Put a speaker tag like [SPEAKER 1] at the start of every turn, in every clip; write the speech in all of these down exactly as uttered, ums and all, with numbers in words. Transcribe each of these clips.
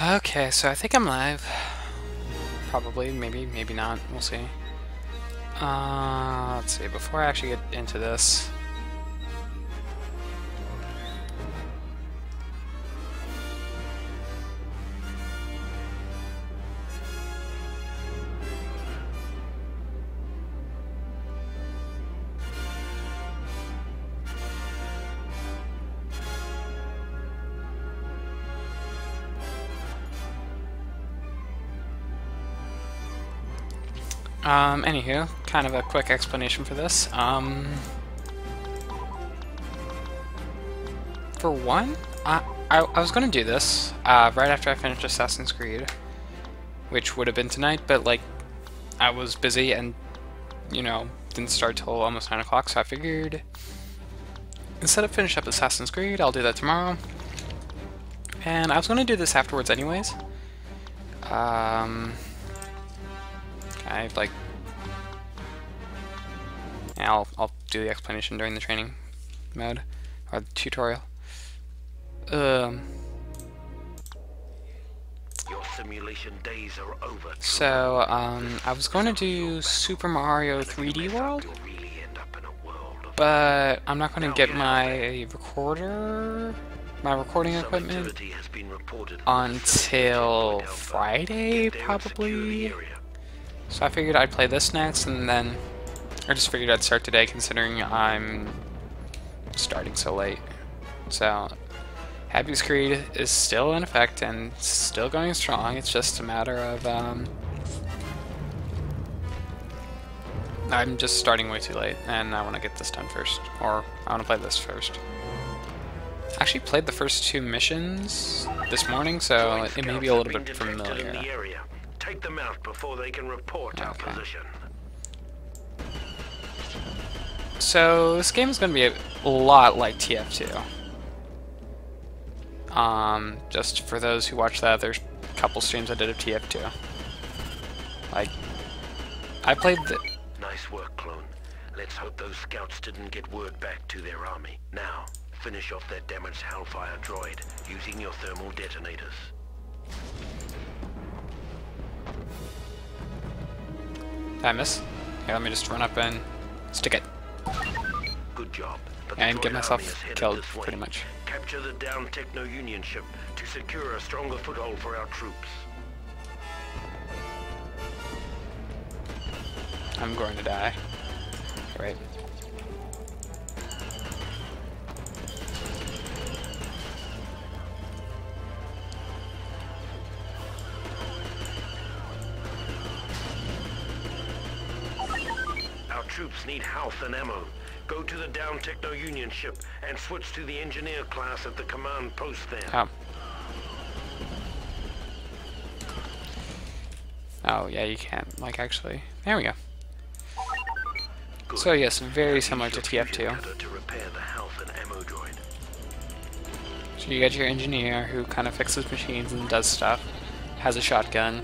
[SPEAKER 1] Okay, so I think I'm live. Probably, maybe, maybe not. We'll see. Uh, let's see. Before I actually get into this, um, anywho, kind of a quick explanation for this. Um, for one, I I, I was gonna do this uh, right after I finished Assassin's Creed, which would have been tonight, but like I was busy and you know didn't start till almost nine o'clock, so I figured instead of finish up Assassin's Creed, I'll do that tomorrow. And I was gonna do this afterwards, anyways. Um. I like. Yeah, I'll I'll do the explanation during the training mode or the tutorial. Um.
[SPEAKER 2] Your simulation days are over.
[SPEAKER 1] So um, I was going to do Super Mario three D World, but I'm not going to get my recorder, my recording equipment until Friday, probably. So I figured I'd play this next, and then I just figured I'd start today considering I'm starting so late. So Happy's Creed is still in effect and still going strong. It's just a matter of um, I'm just starting way too late, and I want to get this done first, or I want to play this first. I actually played the first two missions this morning, so it may be a little bit familiar.
[SPEAKER 2] Take them out before they can report our
[SPEAKER 1] Okay.
[SPEAKER 2] position.
[SPEAKER 1] So this game is going to be a lot like T F two. Um, just for those who watch the other couple streams I did of T F two. Like, I played the...
[SPEAKER 2] Nice work, clone. Let's hope those scouts didn't get word back to their army. Now, finish off that damaged Hellfire droid using your thermal detonators.
[SPEAKER 1] Did I miss? Here, let me just run up and stick it.
[SPEAKER 2] Good job. But
[SPEAKER 1] And
[SPEAKER 2] the
[SPEAKER 1] get
[SPEAKER 2] droid
[SPEAKER 1] myself
[SPEAKER 2] army is headed
[SPEAKER 1] killed,
[SPEAKER 2] this way.
[SPEAKER 1] pretty much.
[SPEAKER 2] Capture the downed Techno-Union ship to secure a stronger foothold for our troops.
[SPEAKER 1] I'm going to die. Right.
[SPEAKER 2] Our troops need health and ammo. Go to the downed Techno-Union ship and switch to the engineer class at the command post there.
[SPEAKER 1] Oh. Oh, yeah, you can't. Like, actually. There we go.
[SPEAKER 2] Good.
[SPEAKER 1] So, yes, very
[SPEAKER 2] Now
[SPEAKER 1] similar
[SPEAKER 2] use
[SPEAKER 1] to
[SPEAKER 2] your
[SPEAKER 1] T F two.
[SPEAKER 2] fusion cutter to repair the health and ammo droid.
[SPEAKER 1] So you got your engineer who kind of fixes machines and does stuff. Has a shotgun.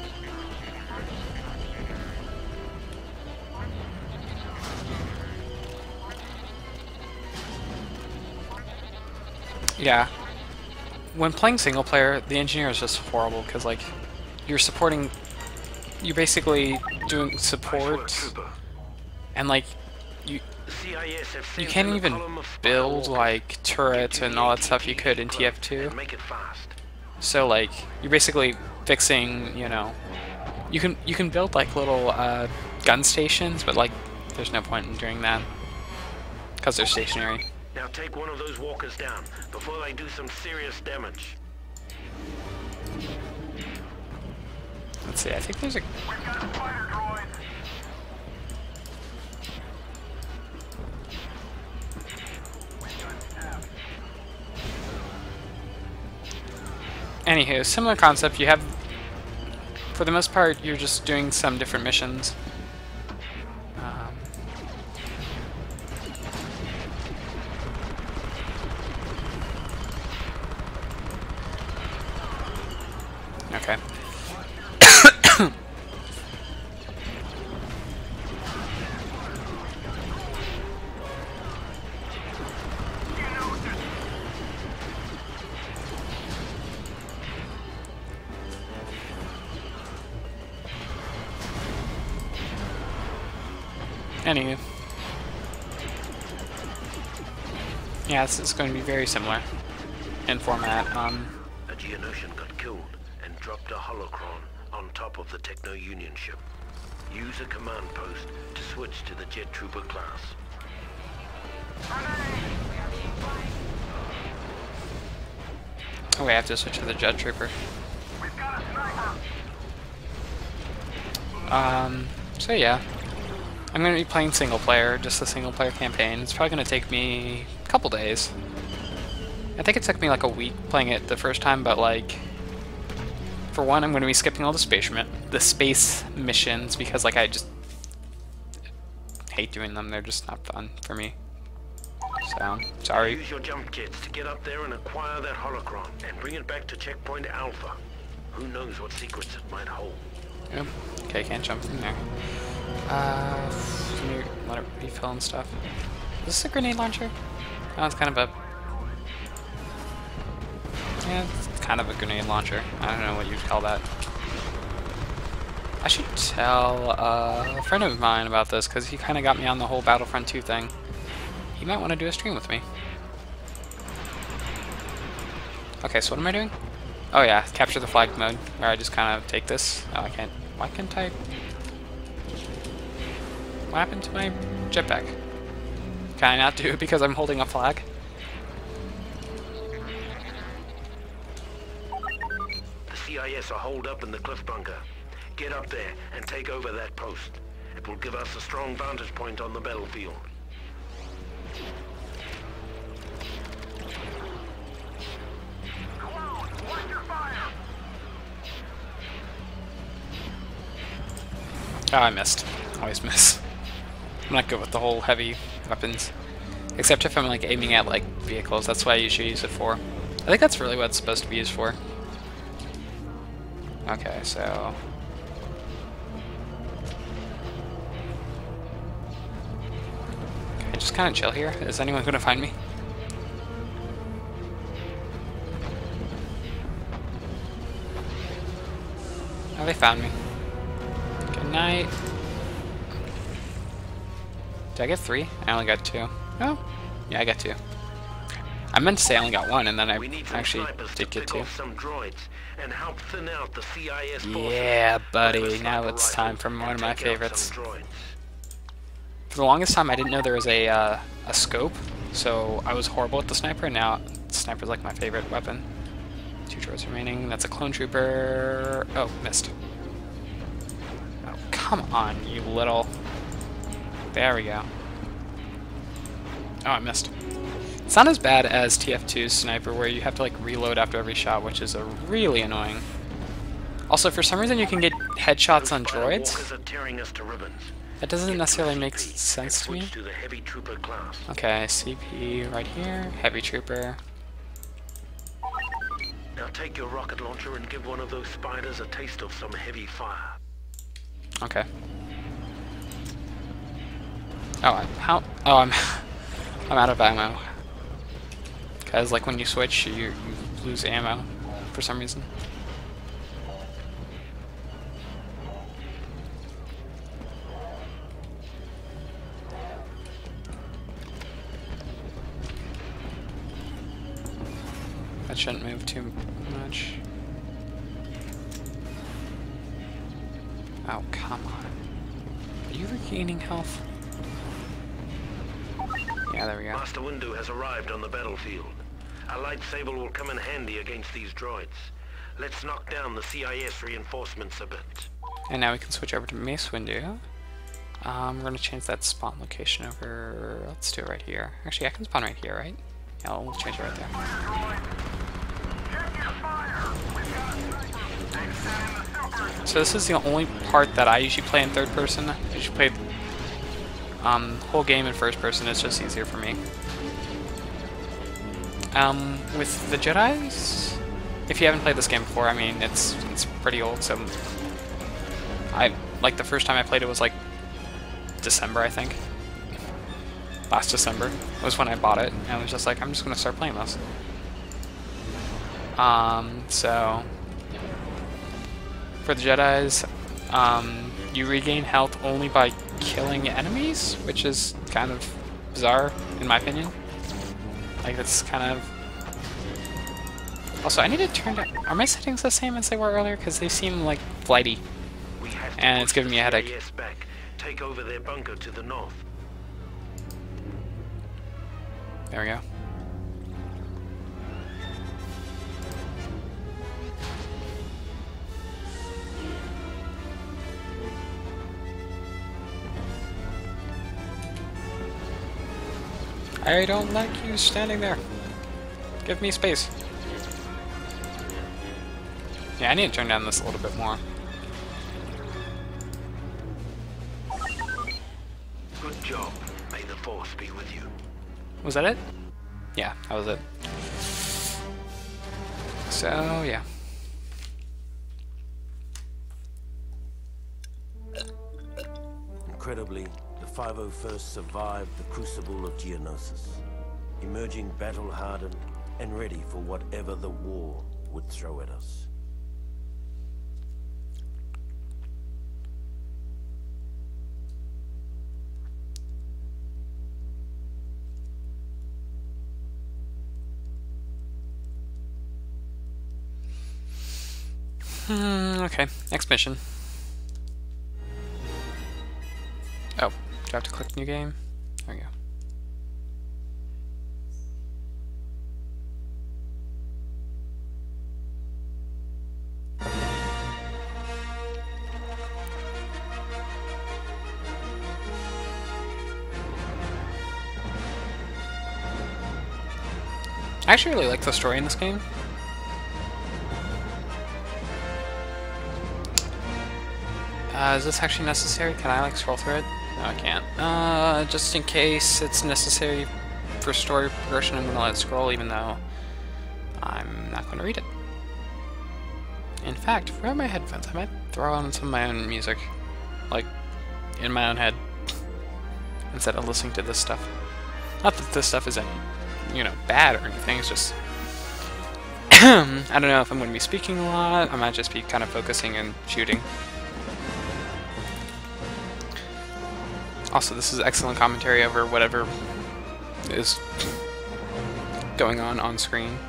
[SPEAKER 1] Yeah. When playing single player, the engineer is just horrible because, like, you're supporting. You're basically doing
[SPEAKER 2] Nice
[SPEAKER 1] support,
[SPEAKER 2] work, trooper.
[SPEAKER 1] and like, you
[SPEAKER 2] The C I S have
[SPEAKER 1] you
[SPEAKER 2] sent
[SPEAKER 1] can't
[SPEAKER 2] in a
[SPEAKER 1] even
[SPEAKER 2] column of
[SPEAKER 1] build
[SPEAKER 2] spy
[SPEAKER 1] like
[SPEAKER 2] walkers.
[SPEAKER 1] turrets
[SPEAKER 2] Get to
[SPEAKER 1] and
[SPEAKER 2] the
[SPEAKER 1] all that
[SPEAKER 2] A T
[SPEAKER 1] stuff you
[SPEAKER 2] T
[SPEAKER 1] could in
[SPEAKER 2] club
[SPEAKER 1] T F two.
[SPEAKER 2] and make it fast.
[SPEAKER 1] So like, you're basically fixing. You know, you can you can build like little uh, gun stations, but like, there's no point in doing that because they're stationary.
[SPEAKER 2] Now take one of those walkers down before they do some serious damage.
[SPEAKER 1] Let's see. I think there's a. Anywho, similar concept. You have, for the most part, you're just doing some different missions. Um, okay. Anyway. Yeah, this is going to be very similar in format. Um,
[SPEAKER 2] A Geonosian got killed and dropped a holocron on top of the Techno Union ship. Use a command post to switch to the Jet Trooper class.
[SPEAKER 1] oh wait, I have to switch to the Jet Trooper. Um, so yeah. I'm going to be playing single player, just a single player campaign. It's probably going to take me a couple days. I think it took me like a week playing it the first time, but like, for one, I'm going to be skipping all the space the space missions because like I just hate doing them. They're just not fun for me. So, sorry.
[SPEAKER 2] Use your jump kits to get up there and acquire that holocron and bring it back to Checkpoint Alpha. Who knows what secrets it might hold.
[SPEAKER 1] Yep. Okay, can't jump in there. Uh, can you let it refill and stuff? Is this a grenade launcher? Oh, it's kind of a... Yeah, it's kind of a grenade launcher. I don't know what you'd call that. I should tell uh, a friend of mine about this, because he kind of got me on the whole Battlefront two thing. He might want to do a stream with me. Okay, so what am I doing? Oh yeah, capture the flag mode, where I just kind of take this. Oh, I can't... Why can't I... What happened to my jetpack? Can I not do it because I'm holding a flag?
[SPEAKER 2] The C I S are holed up in the cliff bunker. Get up there and take over that post. It will give us a strong vantage point on the battlefield.
[SPEAKER 1] Oh, I missed. Always miss. I'm not good with the whole heavy weapons. Except if I'm like aiming at like vehicles, that's what I usually use it for. I think that's really what it's supposed to be used for. Okay, so... Can I just kind of chill here? Is anyone going to find me? Oh, they found me. Good night. Did I get three? I only got two. Oh, yeah, I got two. I meant to say I only got one, and then I actually did get two.
[SPEAKER 2] Some droids and help thin out the C I S
[SPEAKER 1] yeah, buddy. Now it's time for one of my favorites. For the longest time, I didn't know there was a uh, a scope, so I was horrible at the sniper. And now the sniper's like my favorite weapon. Two droids remaining. That's a clone trooper. Oh, missed. Oh, come on, you little. There we go. Oh, I missed. It's not as bad as T F two's sniper, where you have to like reload after every shot, which is a really annoying. Also, for some reason, you can get headshots on droids. That doesn't necessarily make sense to me. Okay, C P right here, heavy trooper.
[SPEAKER 2] Now take your rocket launcher and give one of those spiders a taste of some heavy fire.
[SPEAKER 1] Okay. Oh, I, how? Oh, I'm I'm out of ammo. Cause like when you switch, you, you lose ammo for some reason. That shouldn't move too much. Oh, come on. Are you regaining health? Yeah, there we go.
[SPEAKER 2] Master Windu has arrived on the battlefield. A lightsaber will come in handy against these droids. Let's knock down the C I S reinforcements a bit.
[SPEAKER 1] And now we can switch over to Mace Windu. Um, we're going to change that spawn location over... Let's do it right here. Actually, I can spawn right here, right? Yeah, we'll change it right there. So this is the only part that I usually play in third person. I usually play um, whole game in first person. It's just easier for me. Um, with the Jedis, if you haven't played this game before, I mean, it's it's pretty old. So I like the first time I played it was like December, I think. Last December was when I bought it, and I was just like, I'm just gonna start playing this. Um, so for the Jedis, um, you regain health only by killing enemies, which is kind of bizarre, in my opinion. Like, it's kind of... Also, I need to turn down... Are my settings the same as they were earlier? Because they seem, like, flighty. And it's giving me a headache.
[SPEAKER 2] Back. Take over their bunker to the north.
[SPEAKER 1] There we go. I don't like you standing there. Give me space. Yeah, I need to turn down this a little bit more.
[SPEAKER 2] Good job. May the force be with you.
[SPEAKER 1] Was that it? Yeah, that was it. So, yeah.
[SPEAKER 3] Incredibly, the five oh first survived the crucible of Geonosis, emerging battle-hardened and ready for whatever the war would throw at us.
[SPEAKER 1] Hmm, okay, next mission. Oh, do I have to click new game? There we go. I actually really like the story in this game. Uh, is this actually necessary? Can I, like, scroll through it? No, I can't. Uh, just in case it's necessary for story progression, I'm gonna let it scroll, even though I'm not gonna read it. In fact, where are my headphones? I might throw on some of my own music. Like, in my own head. Instead of listening to this stuff. Not that this stuff is any, you know, bad or anything, it's just... I don't know if I'm gonna be speaking a lot, I might just be kind of focusing and shooting. Also, this is excellent commentary over whatever is going on on screen.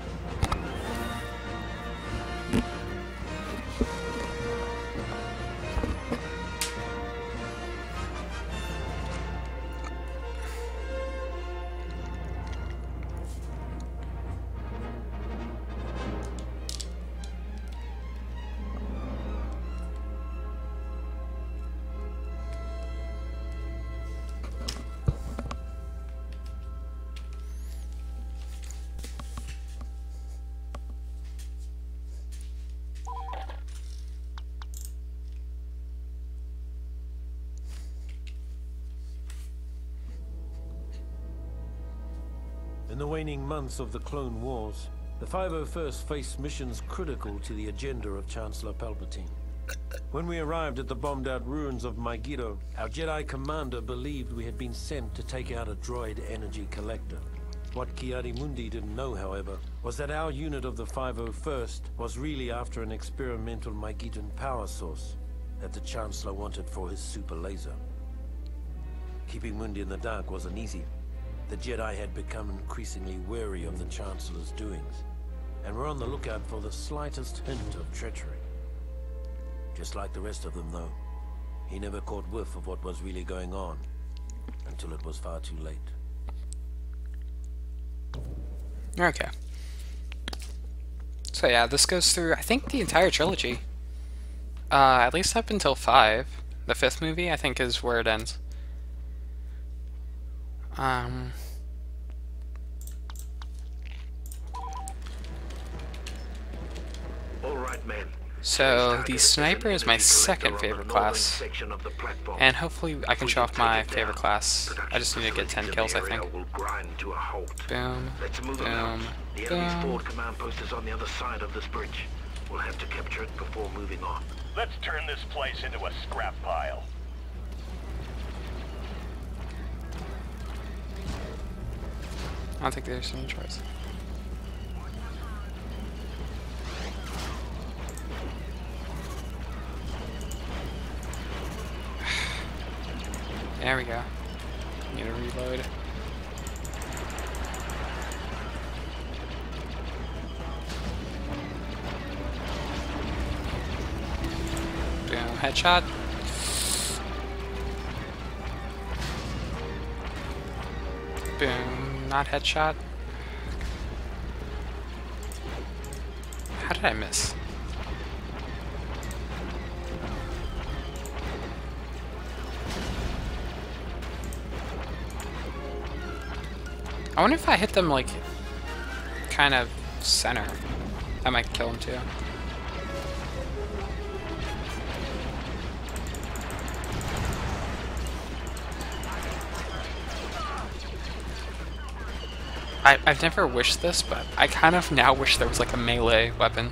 [SPEAKER 3] In the waning months of the Clone Wars, the five oh first faced missions critical to the agenda of Chancellor Palpatine. When we arrived at the bombed-out ruins of Megiddo, our Jedi commander believed we had been sent to take out a droid energy collector. What Ki-Adi-Mundi didn't know, however, was that our unit of the five oh first was really after an experimental Megiddan power source that the Chancellor wanted for his super laser. Keeping Mundi in the dark wasn't easy. The Jedi had become increasingly wary of the Chancellor's doings, and were on the lookout for the slightest hint of treachery. Just like the rest of them, though, he never caught whiff of what was really going on, until it was far too late.
[SPEAKER 1] Okay. So yeah, this goes through, I think, the entire trilogy. Uh, at least up until five. The fifth movie, I think, is where it ends. Um...
[SPEAKER 2] All right, man.
[SPEAKER 1] So, the sniper is my second favorite class, and hopefully I can show off my favorite class. I just need to get ten kills, I think. Boom, boom,
[SPEAKER 2] The enemy's
[SPEAKER 1] boom.
[SPEAKER 2] forward command post is on the other side of this bridge. We'll have to capture it before moving on.
[SPEAKER 4] Let's turn this place into a scrap pile.
[SPEAKER 1] I don't think there's any choice. There we go. Need to reload. Boom, headshot. Boom, not headshot. How did I miss? I wonder if I hit them, like, kind of center. I might kill him, too. I, I've never wished this, but I kind of now wish there was, like, a melee weapon.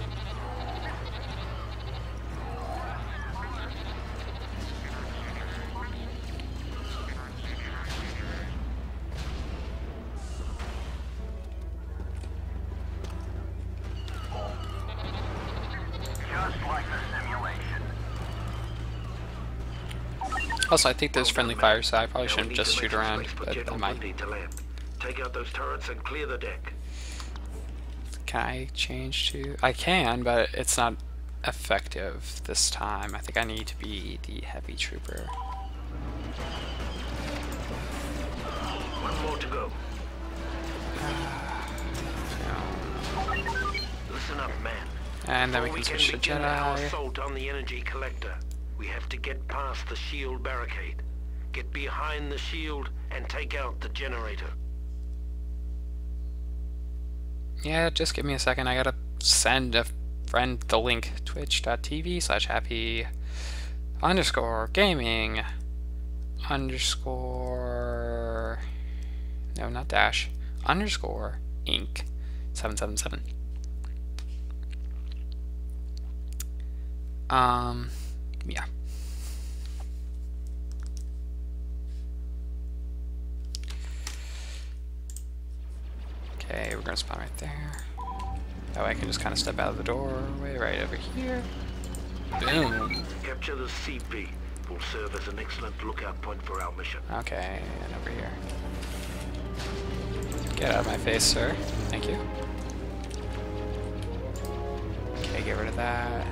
[SPEAKER 1] Also, I think there's friendly fire, so I probably shouldn't just shoot around, but I might.
[SPEAKER 2] Take out those turrets and clear the deck.
[SPEAKER 1] Can I change to... I can, but it's not effective this time. I think I need to be the heavy trooper.
[SPEAKER 2] One more to go.
[SPEAKER 1] Uh, no.
[SPEAKER 2] Listen up, man.
[SPEAKER 1] And then we
[SPEAKER 2] Before
[SPEAKER 1] can
[SPEAKER 2] we
[SPEAKER 1] switch to
[SPEAKER 2] begin our
[SPEAKER 1] Jedi.
[SPEAKER 2] assault on the energy collector, we have to get past the shield barricade, get behind the shield, and take out the generator.
[SPEAKER 1] Yeah, just give me a second. I gotta send a friend the link. Twitch.tv slash happy underscore gaming underscore... No, not dash. Underscore inc seven seven seven. Um, yeah. Okay, we're gonna spawn right there. That way I can just kind of step out of the doorway right over here. Boom.
[SPEAKER 2] Capture the C P will serve as an excellent lookout point for our mission.
[SPEAKER 1] Okay, and over here. Get out of my face, sir. Thank you. Okay, get rid of that.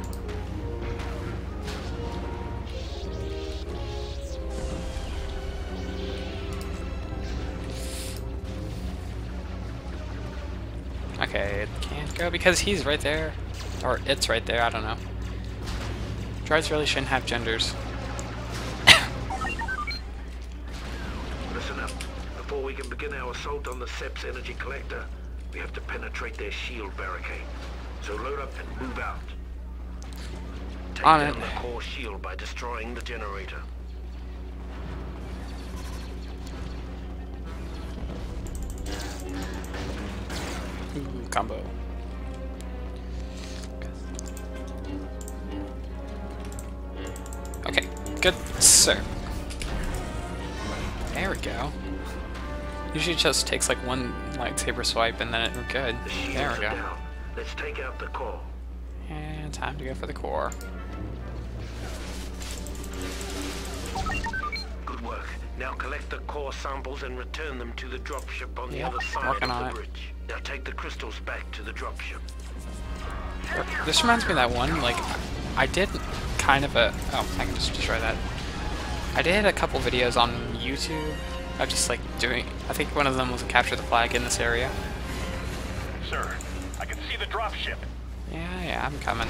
[SPEAKER 1] Okay, it can't go because he's right there. Or it's right there, I don't know. Droids really shouldn't have genders.
[SPEAKER 2] Listen up. Before we can begin our assault on the Seps energy collector, we have to penetrate their shield barricade. So load up and move out. Take
[SPEAKER 1] On
[SPEAKER 2] down
[SPEAKER 1] it.
[SPEAKER 2] the core shield by destroying the generator.
[SPEAKER 1] Ooh, combo. Okay, good, sir. There we go. Usually it just takes like one lightsaber swipe and then we're good.
[SPEAKER 2] The shields
[SPEAKER 1] There
[SPEAKER 2] are
[SPEAKER 1] we go.
[SPEAKER 2] down. Let's take out the core.
[SPEAKER 1] And time to go for the core.
[SPEAKER 2] Good work. Now collect the core samples and return them to the dropship on the
[SPEAKER 1] Yep,
[SPEAKER 2] other side
[SPEAKER 1] working
[SPEAKER 2] of
[SPEAKER 1] on
[SPEAKER 2] the
[SPEAKER 1] it.
[SPEAKER 2] bridge. Now take the crystals back to the dropship.
[SPEAKER 1] This reminds me of that one, like, I did kind of a... Oh, I can just destroy that. I did a couple videos on YouTube of just, like, doing... I think one of them was a capture the flag in this area.
[SPEAKER 4] Sir, I can see the dropship.
[SPEAKER 1] Yeah, yeah, I'm coming.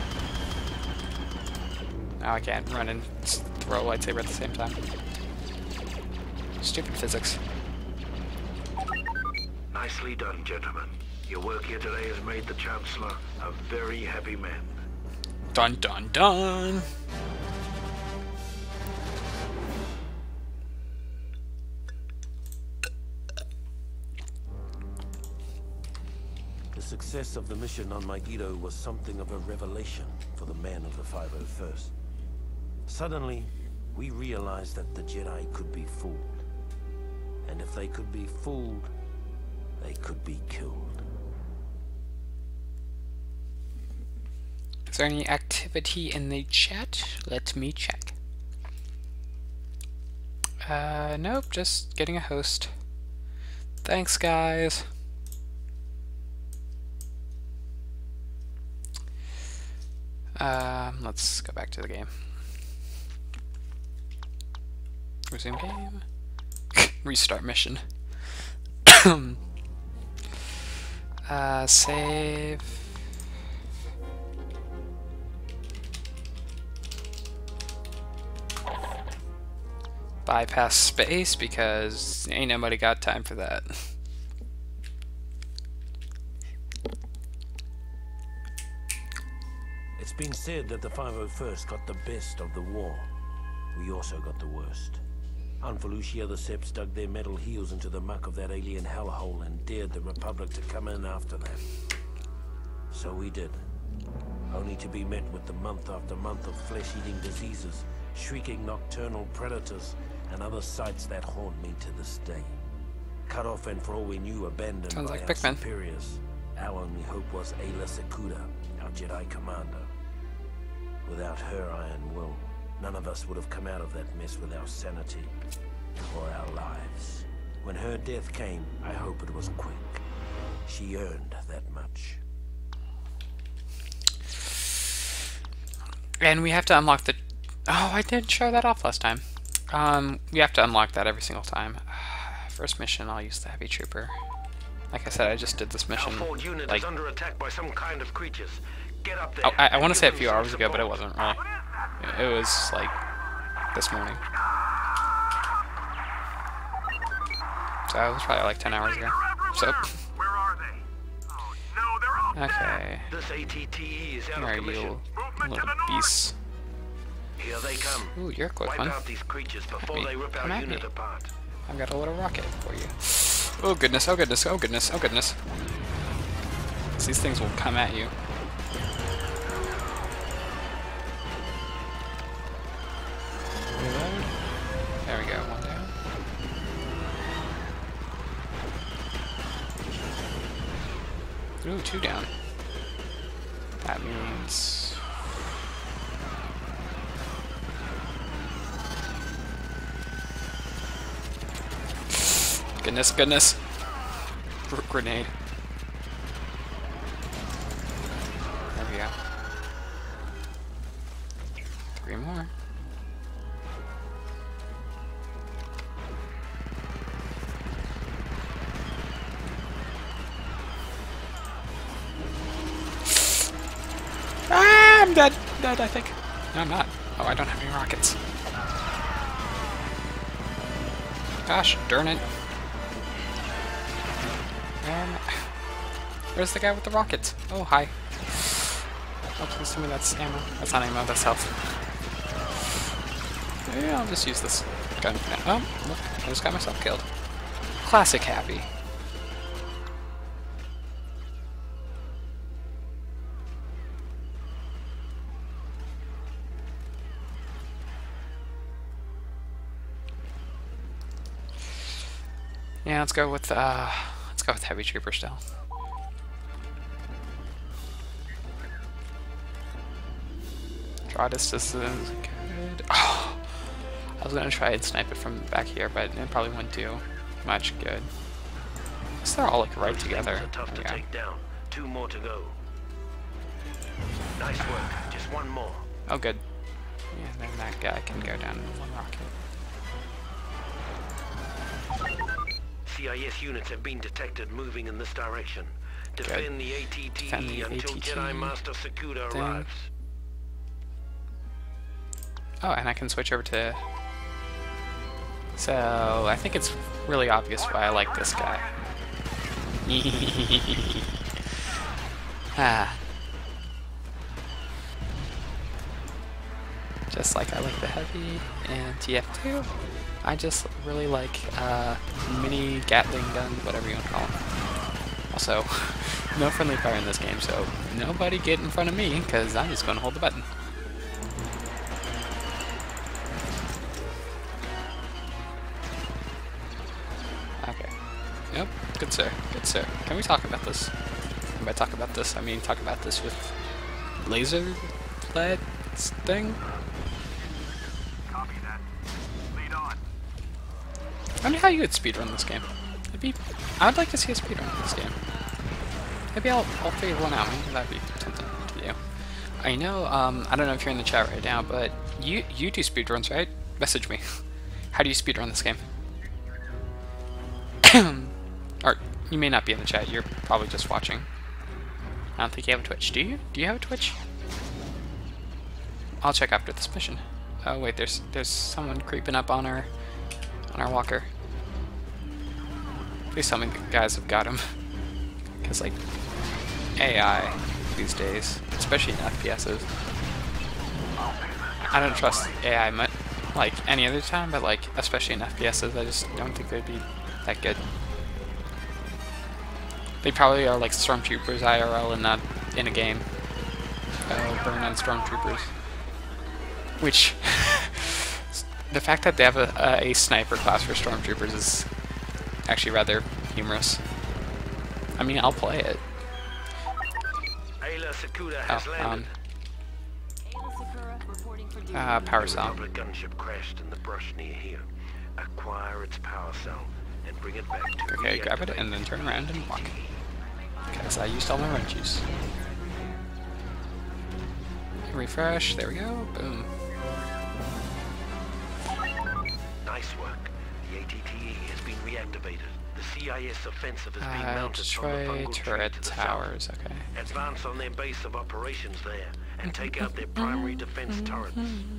[SPEAKER 1] Now I can't run and s- throw a lightsaber at the same time. Stupid physics.
[SPEAKER 2] Nicely done, gentlemen. Your work here today has made the Chancellor a very happy man.
[SPEAKER 1] Dun dun dun!
[SPEAKER 3] The success of the mission on Megiddo was something of a revelation for the men of the five oh first. Suddenly, we realized that the Jedi could be fooled. And if they could be fooled, they could be killed.
[SPEAKER 1] Is there any activity in the chat? Let me check. Uh, nope, just getting a host. Thanks, guys. Um, let's go back to the game. Resume game. Restart mission. uh, save. Bypass space because ain't nobody got time for that.
[SPEAKER 3] It's been said that the five oh first got the best of the war. We also got the worst. On Felucia, the Seps dug their metal heels into the muck of that alien hellhole and dared the Republic to come in after them. So we did. Only to be met with the month after month of flesh-eating diseases, shrieking nocturnal predators, and other sights that haunt me to this day. Cut off and for all we knew, abandoned
[SPEAKER 1] Sounds
[SPEAKER 3] by
[SPEAKER 1] like
[SPEAKER 3] our
[SPEAKER 1] Pikmin.
[SPEAKER 3] superiors. Our only hope was Ayla Secura, our Jedi commander. Without her iron will, none of us would have come out of that mess with our sanity or our lives. When her death came, I hope it was quick. She earned that much.
[SPEAKER 1] And we have to unlock the... Oh, I didn't show that off last time. Um, we have to unlock that every single time. First mission, I'll use the heavy trooper. Like I said, I just did this mission.
[SPEAKER 2] Our forward unit
[SPEAKER 1] like,
[SPEAKER 2] is under attack by some kind of creatures. Get up there.
[SPEAKER 1] oh, I, I want to
[SPEAKER 2] and
[SPEAKER 1] say a
[SPEAKER 2] give
[SPEAKER 1] few
[SPEAKER 2] them
[SPEAKER 1] hours
[SPEAKER 2] some
[SPEAKER 1] ago, but it
[SPEAKER 2] support.
[SPEAKER 1] wasn't really. It was like this morning. So it was probably like ten hours ago. So,
[SPEAKER 4] Where are they? Oh, no, they're all
[SPEAKER 1] okay.
[SPEAKER 2] This A T T E is out
[SPEAKER 1] Where
[SPEAKER 2] of
[SPEAKER 1] are
[SPEAKER 2] commission.
[SPEAKER 1] you,
[SPEAKER 4] Movement
[SPEAKER 1] little
[SPEAKER 4] to the north.
[SPEAKER 1] beasts?
[SPEAKER 2] Here they come.
[SPEAKER 1] Ooh, you're a quick
[SPEAKER 2] Wipe
[SPEAKER 1] one.
[SPEAKER 2] out these creatures before
[SPEAKER 1] me.
[SPEAKER 2] they rip
[SPEAKER 1] Come
[SPEAKER 2] our
[SPEAKER 1] at
[SPEAKER 2] unit
[SPEAKER 1] me.
[SPEAKER 2] apart.
[SPEAKER 1] I've got a little rocket for you. Oh goodness, oh goodness, oh goodness, oh goodness. These things will come at you. Reload. There we go, one down. Ooh, two down. That means... Goodness, goodness. Gr grenade. There we go. Three more. Ah, I'm dead. Dead, I think. No, I'm not. Oh, I don't have any rockets. Gosh, darn it. Um, where's the guy with the rockets? Oh, hi. Oh, please tell me that's ammo. That's not ammo, that's health. Yeah, I'll just use this gun for now. Oh, look, I just got myself killed. Classic Happy. Yeah, let's go with, uh, let's go with Heavy Trooper still. Draw distance is good. Oh, I was gonna try and snipe it from back here, but it probably wouldn't do much good. So they're all like right
[SPEAKER 2] Those
[SPEAKER 1] together.
[SPEAKER 2] things are tough to
[SPEAKER 1] Yeah.
[SPEAKER 2] take down. Two more to go. Nice work. Just one more.
[SPEAKER 1] Oh, good. Yeah, then that guy can go down in one rocket.
[SPEAKER 2] C I S units have been detected moving in this direction. Defend the A T T E
[SPEAKER 1] Defend the
[SPEAKER 2] until
[SPEAKER 1] A T T E
[SPEAKER 2] Jedi Master Sakuda
[SPEAKER 1] thing.
[SPEAKER 2] arrives.
[SPEAKER 1] Oh, and I can switch over to... So, I think it's really obvious why I like this guy. ah. Just like I like the Heavy and T F two, I just really like uh, mini Gatling gun, whatever you want to call them. Also, no friendly fire in this game, so nobody get in front of me, because I'm just going to hold the button. Okay. Yep, good sir, good sir. Can we talk about this? And by talk about this, I mean talk about this with laser lead thing?
[SPEAKER 4] Copy that. Lead on.
[SPEAKER 1] wonder how you would speedrun this game. It'd be, I would like to see a speedrun of this game. Maybe I'll, I'll figure one out. Maybe that'd be something to do. I know, um, I don't know if you're in the chat right now, but you you do speedruns, right? Message me. How do you speedrun this game? Or, you may not be in the chat, you're probably just watching. I don't think you have a Twitch. Do you? Do you have a Twitch? I'll check after this mission. Oh wait, there's there's someone creeping up on our on our walker. Please tell me the guys have got him. Because like A I these days, especially in F P Ss, I don't trust A I much like any other time, but like especially in F P Ss, I just don't think they'd be that good. They probably are like stormtroopers I R L and not in a game. Oh, burn on stormtroopers. Which, the fact that they have a, a, a sniper class for stormtroopers is actually rather humorous. I mean, I'll play it.
[SPEAKER 2] Ayla Secura has
[SPEAKER 1] Oh,
[SPEAKER 2] landed.
[SPEAKER 1] um, uh, power
[SPEAKER 2] The
[SPEAKER 1] cell.
[SPEAKER 2] Republic gunship crashed in the brush near here. Acquire its power cell and bring it back to
[SPEAKER 1] Okay, grab it
[SPEAKER 2] reactivate
[SPEAKER 1] and then turn around and walk. Because I used all my run juice. Refresh, there we go, boom.
[SPEAKER 2] Nice work. The A T T E has been reactivated. The C I S offensive is being
[SPEAKER 1] Uh,
[SPEAKER 2] mounted from the
[SPEAKER 1] destroy
[SPEAKER 2] fungal tree
[SPEAKER 1] turret
[SPEAKER 2] to the
[SPEAKER 1] towers,
[SPEAKER 2] south.
[SPEAKER 1] okay.
[SPEAKER 2] Advance on their base of operations there and take out their primary defense turrets.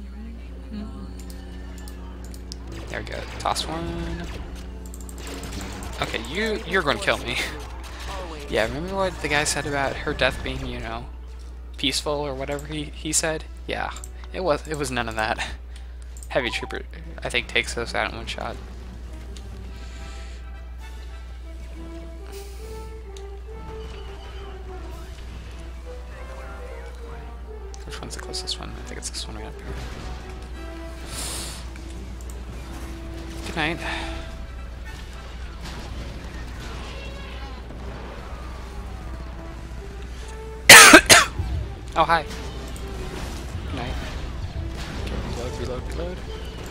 [SPEAKER 1] There we go, toss one. Okay, you, you're going to kill me. Yeah, remember what the guy said about her death being, you know, peaceful or whatever he, he said? Yeah, it was it was none of that. Heavy Trooper, I think, takes us out in one shot. Which one's the closest one? I think it's this one right up here. Good night. Oh, hi. Good night. Okay, reload, reload, reload.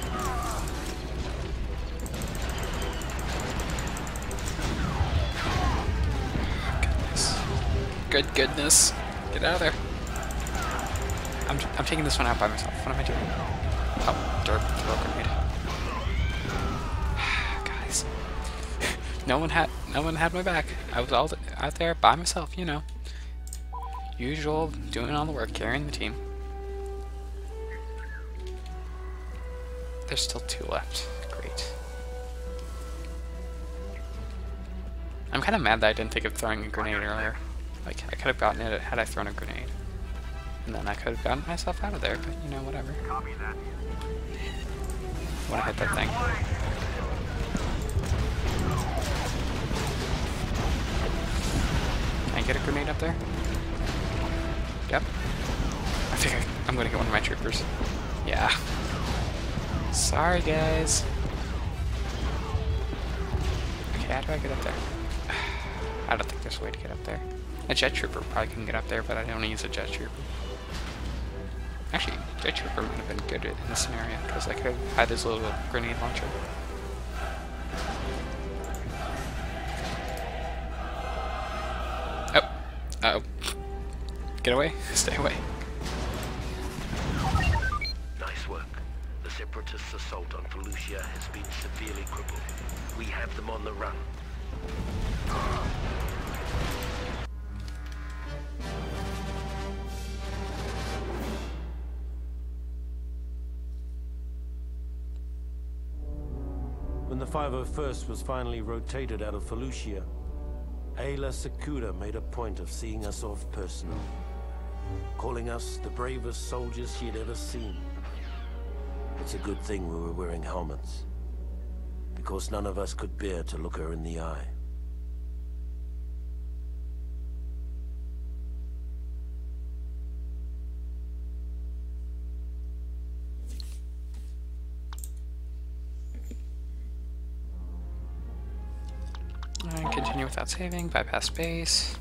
[SPEAKER 1] Goodness. Good goodness. Get out of there. I'm, I'm taking this one out by myself. What am I doing? Oh, throw, throw a grenade. Guys. No one had no one had my back. I was all out there by myself, you know. Usual, doing all the work, carrying the team. There's still two left. Great. I'm kind of mad that I didn't think of throwing a grenade earlier. Like, I could have gotten it had I thrown a grenade. And then I could have gotten myself out of there, but you know, whatever.
[SPEAKER 4] Copy that.
[SPEAKER 1] I want to hit that thing. Can I get a grenade up there? Yep. I think I, I'm going to get one of my troopers. Yeah. Sorry, guys. Okay, how do I get up there? I don't think there's a way to get up there. A jet trooper probably can get up there, but I don't want to use a jet trooper. Actually, jet trooper would have been good in this scenario, because I could have had this little grenade launcher. Oh. Uh-oh. Get away. Stay away.
[SPEAKER 2] Nice work. The Separatists' assault on Felucia has been severely crippled. We have them on the run.
[SPEAKER 3] When the five oh first was finally rotated out of Felucia, Ayla Secura made a point of seeing us off personally, calling us the bravest soldiers she had ever seen. It's a good thing we were wearing helmets, because none of us could bear to look her in the eye.
[SPEAKER 1] And continue without saving, bypass space.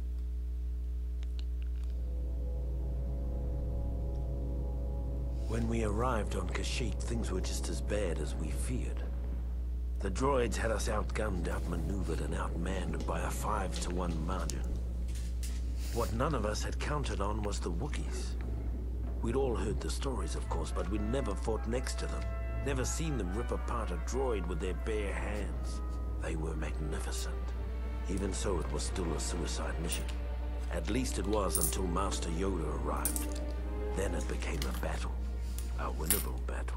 [SPEAKER 3] When we arrived on Kashyyyk, things were just as bad as we feared. The droids had us outgunned, outmaneuvered, and outmanned by a five to one margin. What none of us had counted on was the Wookiees. We'd all heard the stories, of course, but we'd never fought next to them. Never seen them rip apart a droid with their bare hands. They were magnificent. Even so, it was still a suicide mission. At least it was until Master Yoda arrived. Then it became a battle. A winnable battle.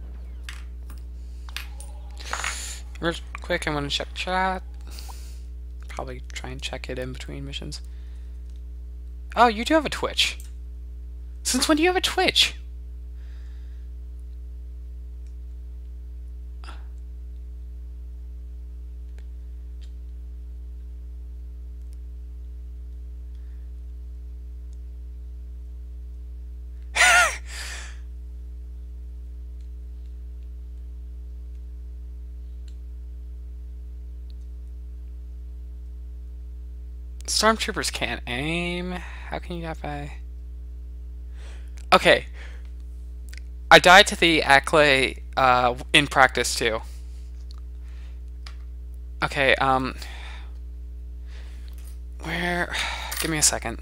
[SPEAKER 1] Real quick, I'm gonna check chat. Probably try and check it in between missions. Oh, you do have a Twitch. Since when do you have a Twitch? Stormtroopers can't aim. How can you have a... Okay. I died to the Acklay uh, in practice too. Okay, um... Where... Give me a second.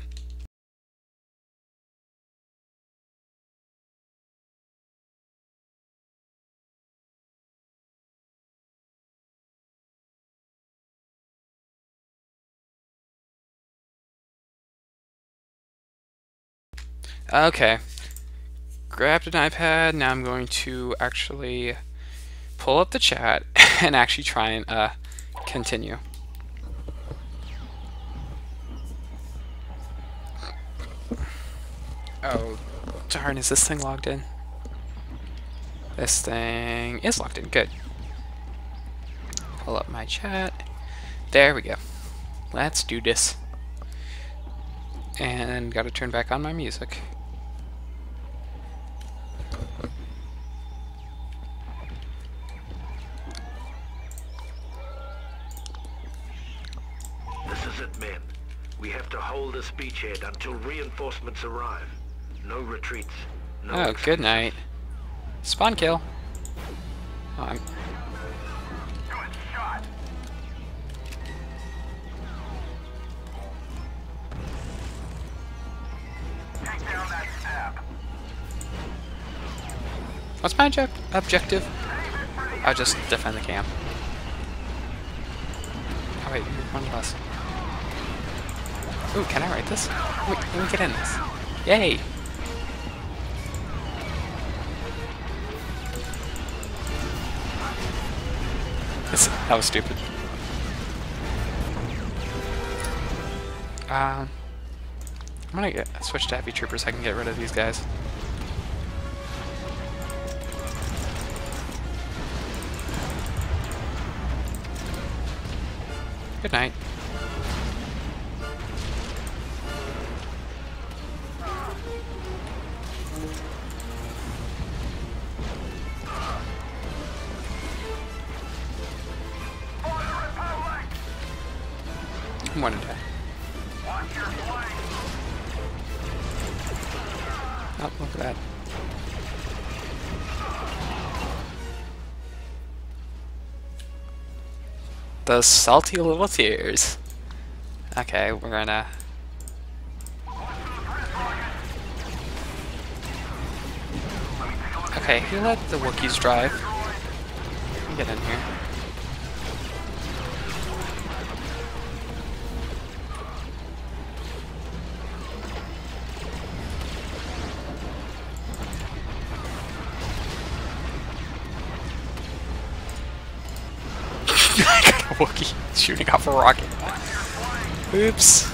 [SPEAKER 1] Okay. Grabbed an iPad, now I'm going to actually pull up the chat and actually try and uh, continue. Oh, darn, is this thing logged in? This thing is logged in, good. Pull up my chat. There we go. Let's do this. And gotta turn back on my music.
[SPEAKER 2] This is it, men. We have to hold this beachhead until reinforcements arrive. No retreats. No
[SPEAKER 1] Oh,
[SPEAKER 2] excuses.
[SPEAKER 1] good night. Spawn kill. Oh, I'm
[SPEAKER 4] Good shot. Take down that stab.
[SPEAKER 1] What's my object objective? I'll just defend the camp. Oh wait, one of us. Ooh, can I write this? Wait, let me get in this. Yay! This, that was stupid. Um, I'm gonna get switch to heavy troopers so I can get rid of these guys. Good night. I'm one to die.
[SPEAKER 4] Watch your flank.
[SPEAKER 1] Oh, look at that. Those salty little tears. Okay, we're gonna... Okay, who let the Wookiees drive? Let me get in here. I got a Wookiee shooting off a rocket. Oops.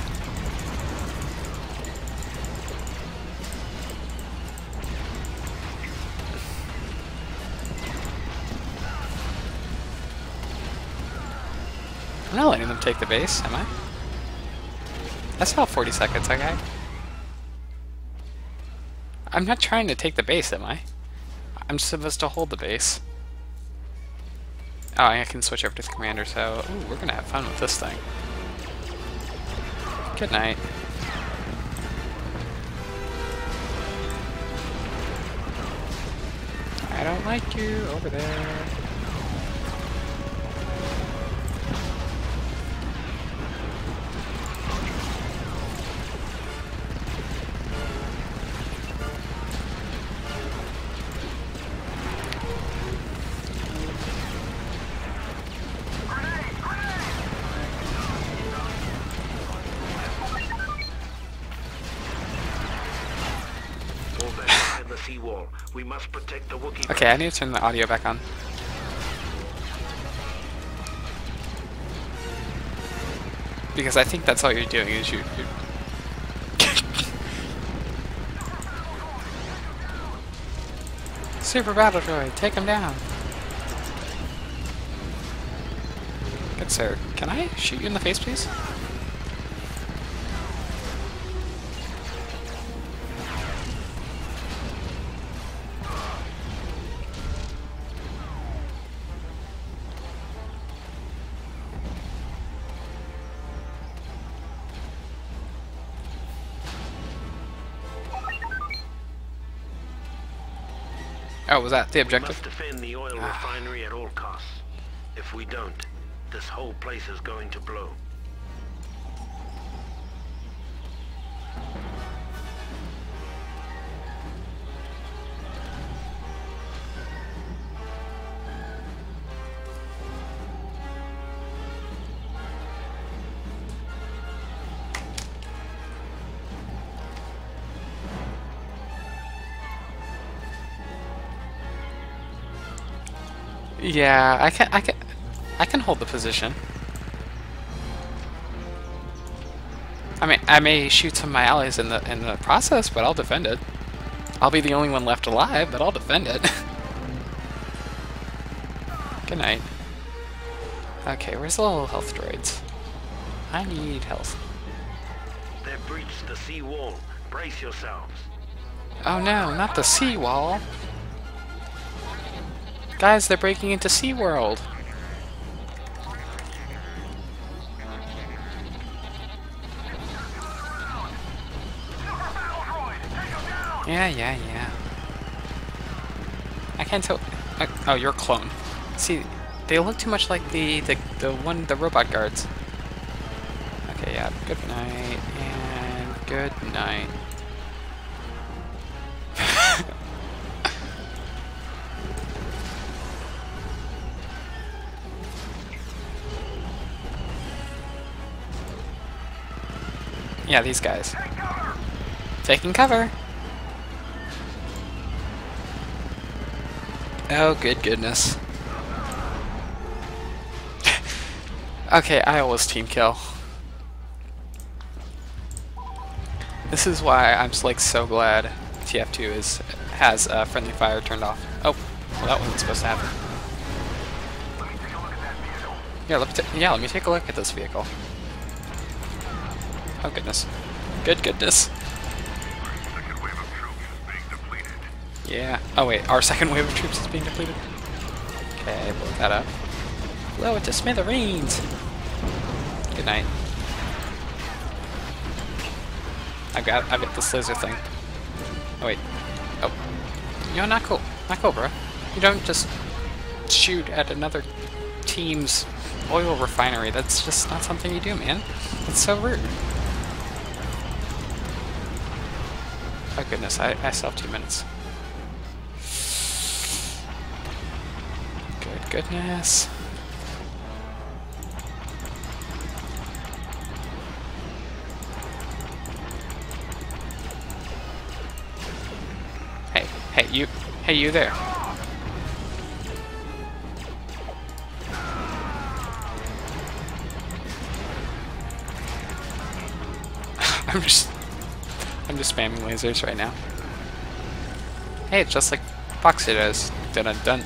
[SPEAKER 1] I'm not letting them take the base, am I? That's not forty seconds, okay? I'm not trying to take the base, am I? I'm supposed to hold the base. Oh, I can switch over to the commander, so... Ooh, we're gonna have fun with this thing. Good night. I don't like you over there.
[SPEAKER 2] Fall back behind the seawall. We must protect the Wookiee.
[SPEAKER 1] Okay, I need to turn the audio back on. Because I think that's all you're doing is you... you Super Battle Droid, take him down! Good sir, can I shoot you in the face, please? Oh, was that the
[SPEAKER 2] We
[SPEAKER 1] objective?
[SPEAKER 2] must defend the oil refinery at all costs. If we don't, this whole place is going to blow.
[SPEAKER 1] Yeah, I can, I can, I can hold the position. I mean, I may shoot some of my allies in the in the process, but I'll defend it. I'll be the only one left alive, but I'll defend it. Good night. Okay, where's the little health droids? I need health.
[SPEAKER 2] They've breached the sea wall. Brace yourselves.
[SPEAKER 1] Oh no, not the seawall. Guys, they're breaking into SeaWorld. Yeah, yeah, yeah. I can't tell. Uh, oh, you're a clone. See, they look too much like the the the one the robot guards. Okay, yeah. Good night and good night. Yeah, these guys. Taking cover. Oh, good goodness. Okay, I always team kill. This is why I'm like so glad T F two is has uh, friendly fire turned off. Oh, well that wasn't supposed to happen. Yeah, let me ta yeah, let me take a look at this vehicle. Oh goodness. Good goodness.
[SPEAKER 4] Second wave of troops is being depleted.
[SPEAKER 1] Yeah. Oh wait, our second wave of troops is being depleted. Okay, blow that up. Blow it to smithereens. Good night. I've got I've got this laser thing. Oh wait. Oh. You know, not cool. Not cool, bro. You don't just shoot at another team's oil refinery. That's just not something you do, man. It's so rude. Oh goodness, I, I still have two minutes. Good goodness. Hey, hey, you, hey, you there. I'm just... I'm just spamming lasers right now. Hey, it's just like Foxy does. Dun dun dun.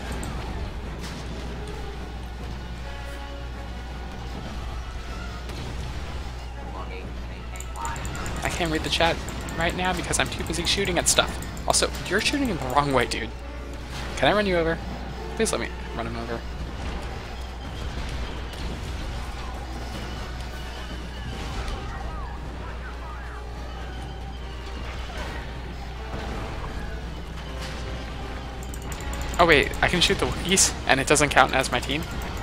[SPEAKER 1] I can't read the chat right now because I'm too busy shooting at stuff. Also, you're shooting in the wrong way, dude. Can I run you over? Please let me run him over. Oh wait, I can shoot the Wookiees, and it doesn't count as my team?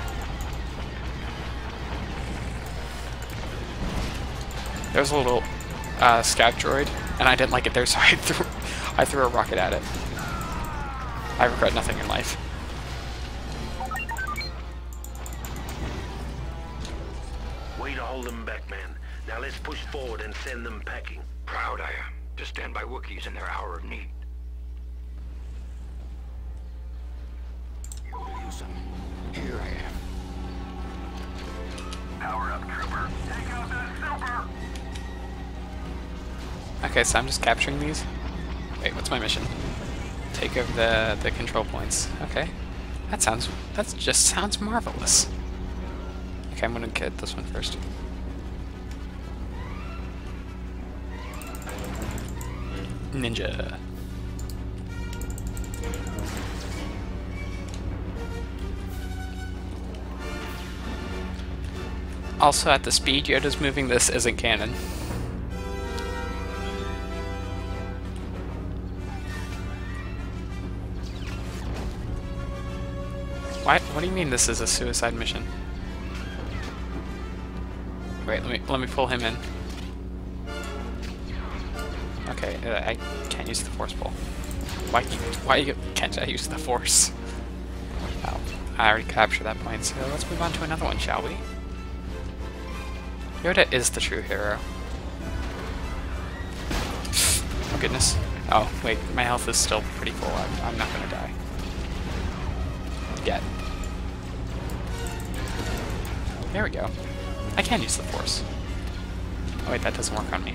[SPEAKER 1] There was a little uh, scout droid, and I didn't like it there, so I threw, I threw a rocket at it. I regret nothing in life.
[SPEAKER 2] Way to hold them back, man. Now let's push forward and send them packing.
[SPEAKER 5] Proud I am to stand by Wookiees in their hour of need. Here I am.
[SPEAKER 4] Power up, trooper. Take out that super.
[SPEAKER 1] Okay, so I'm just capturing these. Wait, what's my mission? Take over the the control points. Okay, that sounds that just sounds marvelous. Okay, I'm gonna get this one first. Ninja. Also, at the speed Yoda's moving, this isn't canon. Why? What do you mean this is a suicide mission? Wait, let me let me pull him in. Okay, uh, I can't use the force pull. Why? Why can't I use the force? Oh, I already captured that point. So let's move on to another one, shall we? Yoda is the true hero. Oh goodness. Oh wait, my health is still pretty full. I'm, I'm not gonna die. Yet. There we go. I can use the force. Oh wait, that doesn't work on me.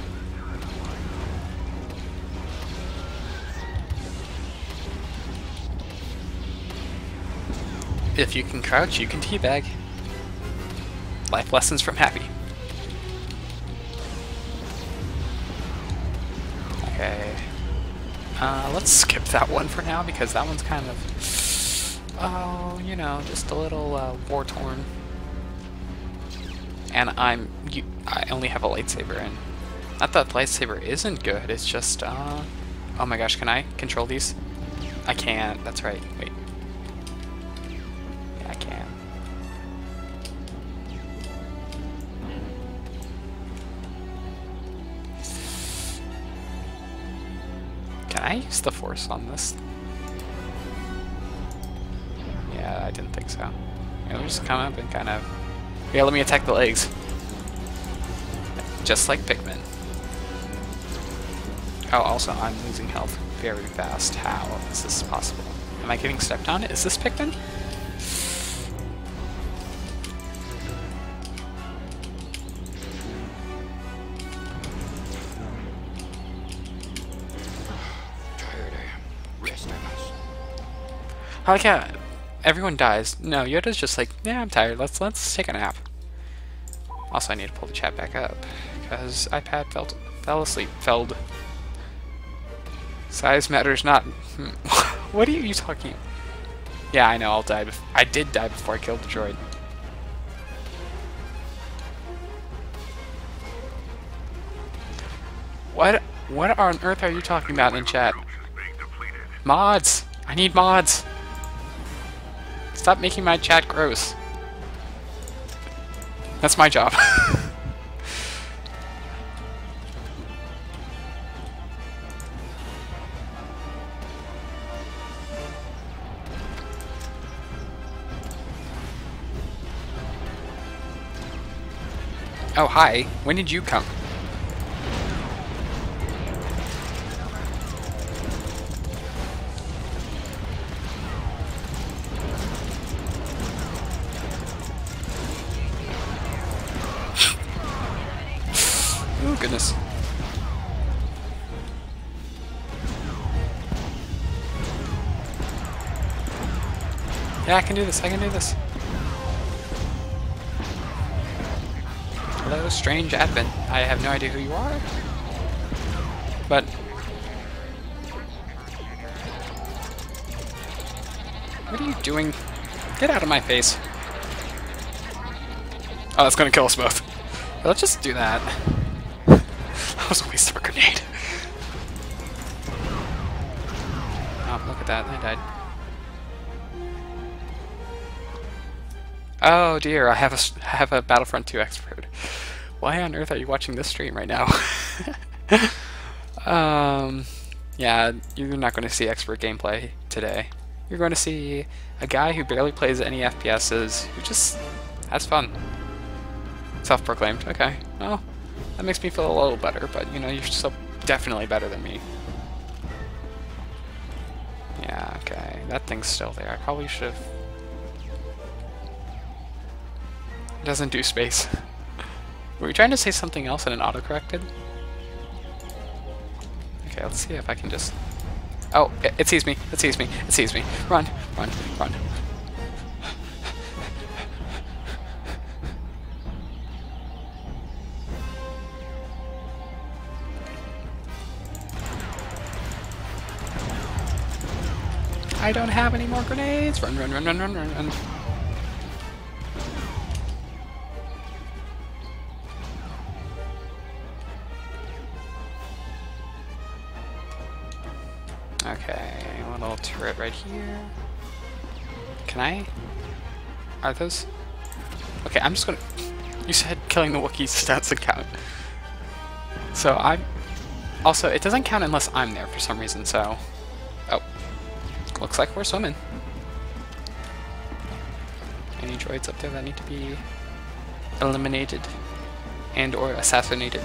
[SPEAKER 1] If you can crouch, you can teabag. Life lessons from Happy. Okay. Uh, let's skip that one for now because that one's kind of, oh, you know, just a little uh, war-torn. And I'm, you, I only have a lightsaber, and not that the lightsaber isn't good. It's just, uh, oh my gosh, can I control these? I can't. That's right. Wait. Yeah, I can. Can I use the force on this? Yeah, I didn't think so. Yeah, let me just come up and kind of... Yeah, let me attack the legs. Just like Pikmin. Oh, also, I'm losing health very fast. How is this possible? Am I getting stepped on? Is this Pikmin?
[SPEAKER 5] Tired I am. Rest I must.
[SPEAKER 1] I like how everyone dies. No, Yoda's just like, yeah, I'm tired. Let's let's take a nap. Also, I need to pull the chat back up because iPad fell fell asleep. Felled. Size matters not. What are you talking? Yeah, I know. I'll die. Bef I did die before I killed the droid. What? What on earth are you talking about in chat? Mods. I need mods. Stop making my chat gross. That's my job. Oh, hi. When did you come? Oh, goodness. Yeah, I can do this. I can do this. Hello, strange advent. I have no idea who you are. But... what are you doing? Get out of my face. Oh, that's gonna kill us both. Let's just do that. That was a waste of a grenade. Oh, look at that. I died. Oh dear, I have a, s- I have a Battlefront two expert. Why on earth are you watching this stream right now? um, yeah, you're not going to see expert gameplay today. You're going to see a guy who barely plays any F P Ss, who just has fun. Self-proclaimed. Okay, well, that makes me feel a little better, but, you know, you're still definitely better than me. Yeah, okay, that thing's still there. I probably should have... It doesn't do space. Were you trying to say something else and it auto-corrected? Okay, let's see if I can just... Oh, it, it sees me, it sees me, it sees me. Run, run, run. I don't have any more grenades! Run, run, run, run, run, run, run. Okay, a little turret right here. Can I? Are those? Okay, I'm just gonna... You said killing the Wookiees doesn't count. So I'm... Also, it doesn't count unless I'm there for some reason, so... Oh. Looks like we're swimming. Any droids up there that need to be eliminated and or assassinated?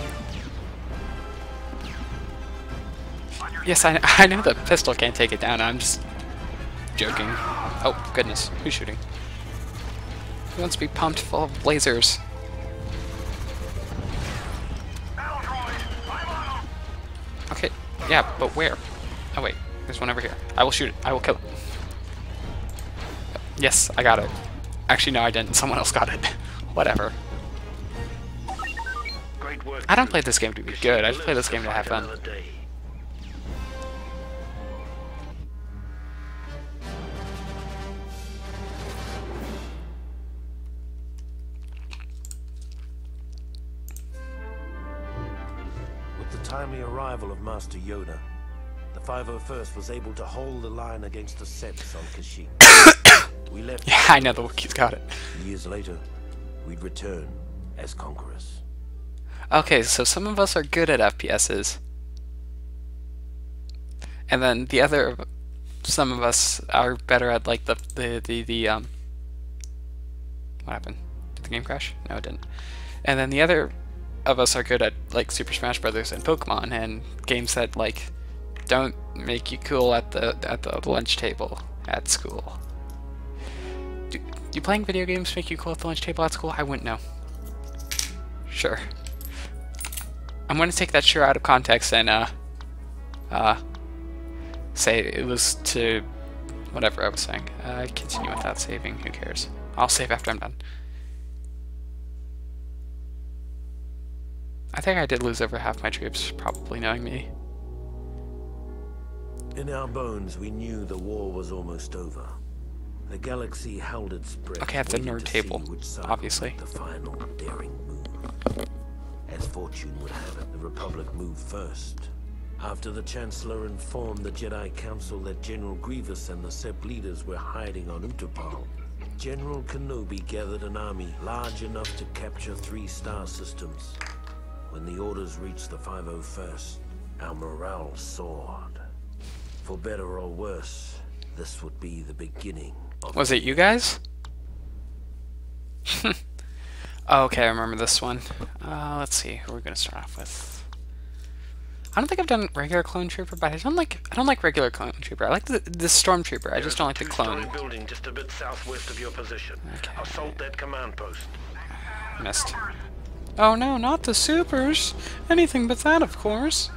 [SPEAKER 1] Yes, I, I know the pistol can't take it down. I'm just joking. Oh, goodness. Who's shooting? Who wants to be pumped full of lasers? Okay, yeah, but where? Oh, wait. There's one over here. I will shoot it. I will kill it. Yes, I got it. Actually, no, I didn't. Someone else got it. Whatever.
[SPEAKER 2] Great work.
[SPEAKER 1] I don't play this game to be good. I just play this game to have fun.
[SPEAKER 3] With the timely arrival of Master Yoda, the five oh first was able to hold the line against the Seps on Kashyyyk. We left.
[SPEAKER 1] Yeah, I know the Wookiees got it.
[SPEAKER 3] Years later, we'd return as conquerors.
[SPEAKER 1] Okay, so some of us are good at F P Ss. And then the other, some of us are better at like the, the, the, the um, what happened? Did the game crash? No, it didn't. And then the other of us are good at like Super Smash Brothers and Pokemon and games that like don't make you cool at the, at the lunch table at school. Do, do playing video games make you cool at the lunch table at school? I wouldn't know. Sure. I'm going to take that sure out of context and uh, uh, say it was to whatever I was saying. Uh, continue without saving. Who cares? I'll save after I'm done. I think I did lose over half my troops, probably knowing me.
[SPEAKER 3] In our bones, we knew the war was almost over. The galaxy held its breath.
[SPEAKER 1] Okay, at the
[SPEAKER 3] waiting
[SPEAKER 1] nerd
[SPEAKER 3] to
[SPEAKER 1] table,
[SPEAKER 3] see which side would
[SPEAKER 1] obviously.
[SPEAKER 3] make the final daring move. As fortune would have it, the Republic moved first. After the Chancellor informed the Jedi Council that General Grievous and the Sept leaders were hiding on Utapau, General Kenobi gathered an army large enough to capture three star systems. When the orders reached the five oh first, our morale soared. For better or worse, this would be the beginning of...
[SPEAKER 1] Was it you guys? Oh, okay, I remember this one. Uh, let's see, who we're gonna start off with. I don't think I've done regular clone trooper, but I don't like I don't like regular clone trooper. I like the the stormtrooper. I just don't like the clone.
[SPEAKER 2] Two-story building just a bit southwest of your position.
[SPEAKER 1] Okay.
[SPEAKER 2] Assault that command post.
[SPEAKER 1] Missed. Oh no, not the supers. Anything but that, of course.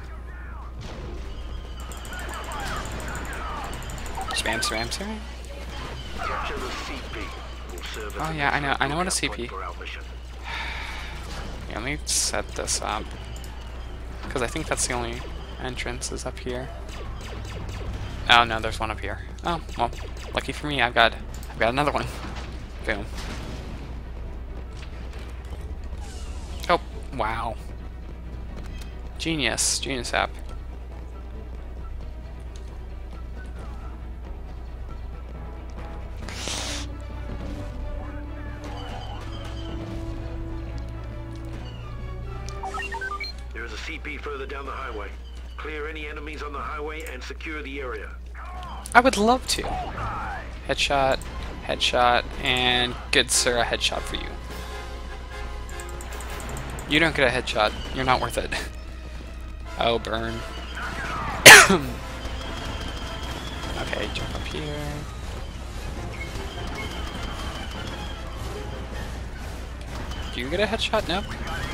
[SPEAKER 1] Spam, spam, spam.
[SPEAKER 2] Capture the C P. Will serve as
[SPEAKER 1] Oh
[SPEAKER 2] a
[SPEAKER 1] yeah, I know. I know what a C
[SPEAKER 2] point
[SPEAKER 1] P.
[SPEAKER 2] for our mission.
[SPEAKER 1] Yeah, let me set this up because I think that's the only entrance is up here. Oh no, there's one up here. Oh well, lucky for me, I've got I've got another one. Boom. Oh wow. Genius, genius app.
[SPEAKER 2] C P further down the highway. Clear any enemies on the highway and secure the area.
[SPEAKER 1] I would love to. Headshot, headshot, and good sir, a headshot for you. You don't get a headshot. You're not worth it. Oh, burn. Okay, jump up here. Do you get a headshot? No?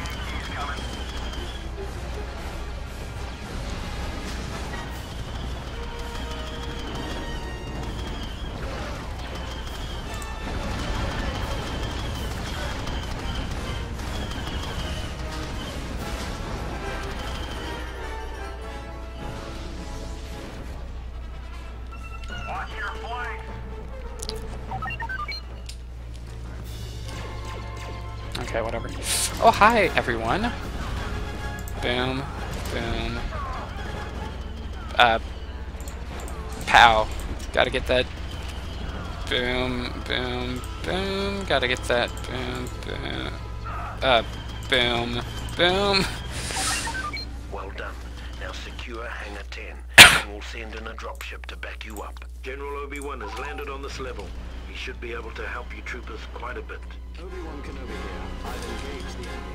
[SPEAKER 1] Okay, whatever. Oh, hi, everyone. Boom, boom. Uh, pow. Gotta get that. Boom, boom, boom. Gotta get that. Boom, boom. Uh, boom, boom.
[SPEAKER 2] Well done. Now secure Hangar ten, and we'll send in a dropship to back you up. General Obi-Wan has landed on this level. He should be able to help you troopers quite a bit.
[SPEAKER 3] Obi-Wan Kenobi here. I've engaged the enemy.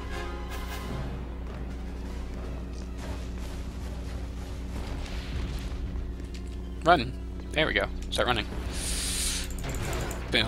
[SPEAKER 1] Run. There we go. Start running. Boom.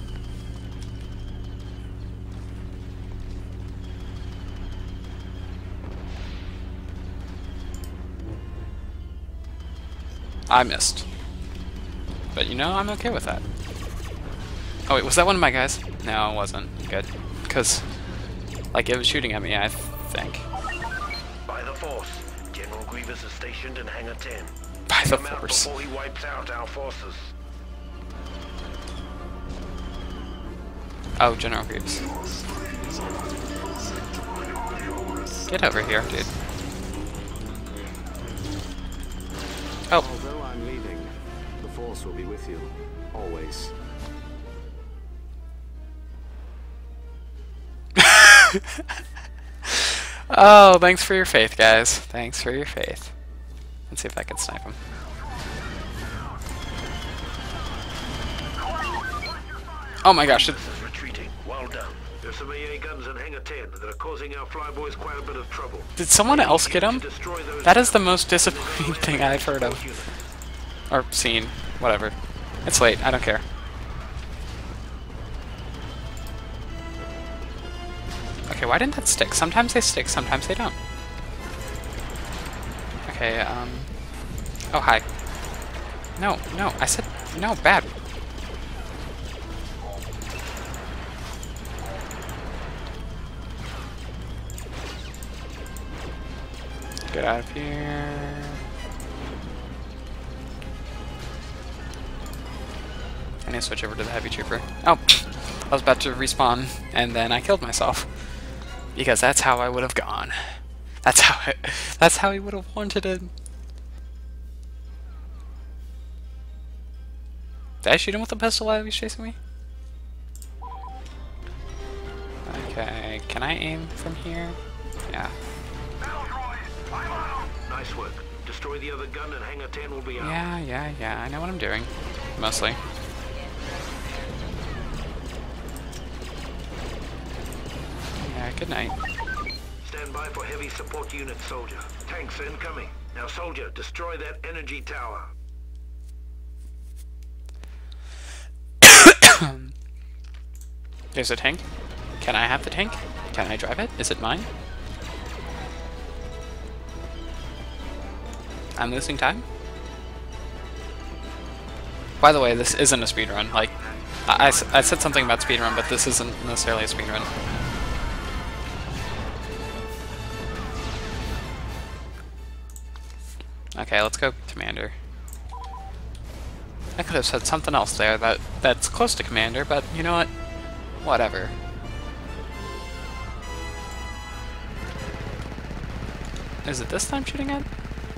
[SPEAKER 1] I missed. But you know, I'm okay with that. Oh wait, was that one of my guys? No, it wasn't. Good. Because, like, it was shooting at me, I think.
[SPEAKER 2] By the Force, General Grievous is stationed in Hangar ten.
[SPEAKER 1] By the
[SPEAKER 2] Come out
[SPEAKER 1] Force.
[SPEAKER 2] before he wipes out our forces.
[SPEAKER 1] Oh, General Grievous. Get over here, dude. Oh.
[SPEAKER 6] Although I'm leaving, the Force will be with you, always.
[SPEAKER 1] Oh, thanks for your faith, guys. Thanks for your faith. Let's see if I can snipe him. Oh my gosh. It
[SPEAKER 2] This is retreating. Well done. There's some A A guns in Hangar ten that are causing our flyboys quite a bit of trouble.
[SPEAKER 1] Did someone else get him?
[SPEAKER 2] Destroy those
[SPEAKER 1] That is the most disappointing thing I've heard of.
[SPEAKER 2] units.
[SPEAKER 1] Or seen. Whatever. It's late. I don't care. Okay, why didn't that stick? Sometimes they stick, sometimes they don't. Okay, um... oh, hi. No, no, I said... no, bad. Get out of here. I need to switch over to the heavy trooper. Oh, I was about to respawn, and then I killed myself. Because that's how I would have gone. That's how I, that's how he would have wanted it. Did I shoot him with a pistol while he was chasing me? Okay, can I aim from here? Yeah.
[SPEAKER 2] Nice work. Destroy the other gun and Hangar ten will be out.
[SPEAKER 1] Yeah, yeah, yeah, I know what I'm doing. Mostly. Yeah, good night.
[SPEAKER 2] Stand by for heavy support unit, soldier. Tanks incoming. Now, soldier, destroy that energy tower.
[SPEAKER 1] There's a tank. Can I have the tank? Can I drive it? Is it mine? I'm losing time? By the way, this isn't a speedrun. Like, I, I, I said something about speedrun, but this isn't necessarily a speedrun. Okay, let's go Commander. I could have said something else there that that's close to Commander, but you know what? Whatever. Is it this time shooting at?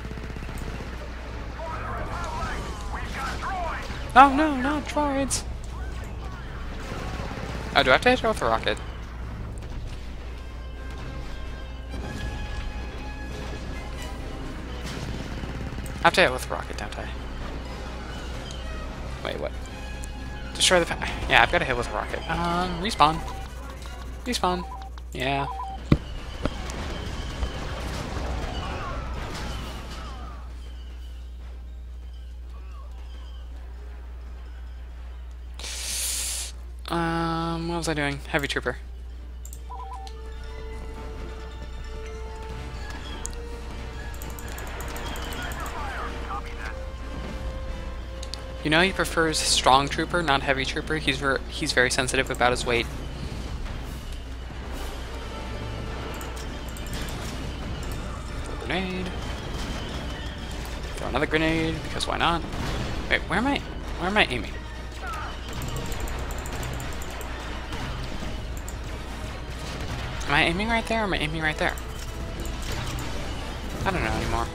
[SPEAKER 1] Oh no, not droids! Oh, do I have to hit her with a rocket? have to hit with a rocket, don't I? Wait, what? Destroy the pa- Yeah, I've got to hit with a rocket. Um, respawn. Respawn. Yeah. Um, what was I doing? Heavy trooper. You know he prefers strong trooper, not heavy trooper. He's ver he's very sensitive about his weight. Throw a grenade. Throw another grenade, because why not? Wait, where am I where am I aiming? Am I aiming right there or am I aiming right there? I don't know anymore.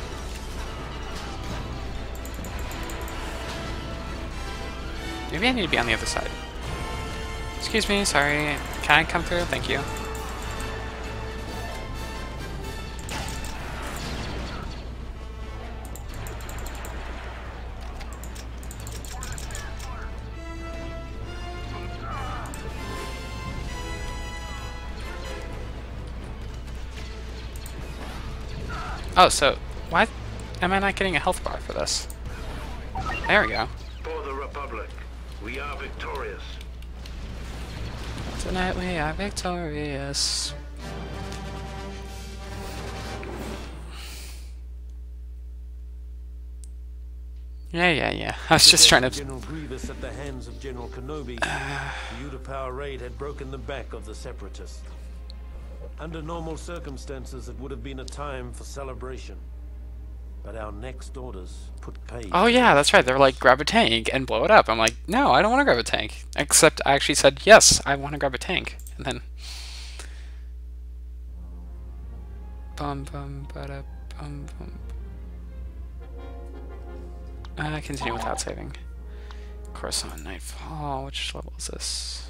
[SPEAKER 1] Maybe I need to be on the other side. Excuse me, sorry. Can I come through? Thank you. Oh, so why am I not getting a health bar for this? There we go.
[SPEAKER 2] For the Republic, we are victorious.
[SPEAKER 1] Tonight we are victorious. Yeah, yeah, yeah. I was just trying to...
[SPEAKER 3] General Grievous at the hands of General Kenobi, the Utapau raid had broken the back of the Separatists. Under normal circumstances, it would have been a time for celebration. But our next orders put paid.
[SPEAKER 1] Oh yeah, that's right. They're like, grab a tank and blow it up. I'm like, no, I don't want to grab a tank. Except I actually said, yes, I want to grab a tank. And then... Bum bum bada bum bum. Uh, continue without saving. Coruscant Nightfall. Which level is this?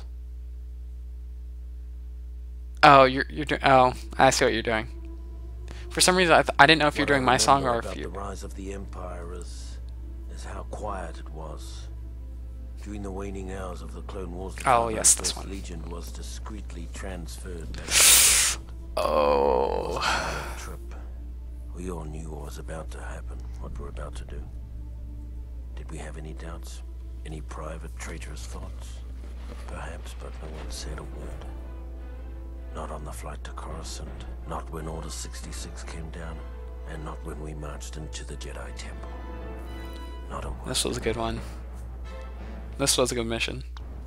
[SPEAKER 1] Oh, you're you're doing. Oh, I see what you're doing. For some reason, I, th I didn't know if you're doing my song or if you.
[SPEAKER 3] The rise of the Empire is is how quiet it was during the waning hours of the Clone Wars. The
[SPEAKER 1] Oh yes, this one.
[SPEAKER 3] Legion was discreetly transferred back to
[SPEAKER 1] Oh.
[SPEAKER 3] the trip. We all knew what was about to happen. What we're about to do. Did we have any doubts? Any private traitorous thoughts? Perhaps, but no one said a word. Not on the flight to Coruscant, not when Order sixty-six came down, and not when we marched into the Jedi Temple. Not a word.
[SPEAKER 1] This was a good one. This was a good mission.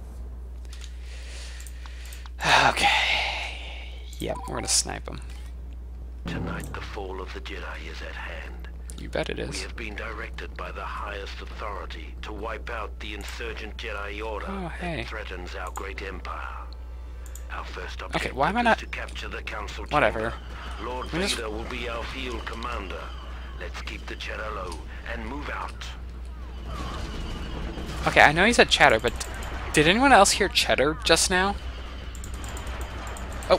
[SPEAKER 1] Okay. Yep, we're gonna snipe him.
[SPEAKER 2] Tonight, the fall of the Jedi is at hand.
[SPEAKER 1] You bet it
[SPEAKER 2] We
[SPEAKER 1] is.
[SPEAKER 2] have been directed by the highest authority to wipe out the insurgent Jedi Order
[SPEAKER 1] Oh, hey.
[SPEAKER 2] that threatens our great empire. Our first objective
[SPEAKER 1] Okay, why am I not-
[SPEAKER 2] is to capture the Council
[SPEAKER 1] Whatever.
[SPEAKER 2] chamber. Lord
[SPEAKER 1] I'm just-
[SPEAKER 2] Vader will be our field commander. Let's keep the cheddar low and move out.
[SPEAKER 1] Okay, I know he said chatter, but did anyone else hear cheddar just now? Oh.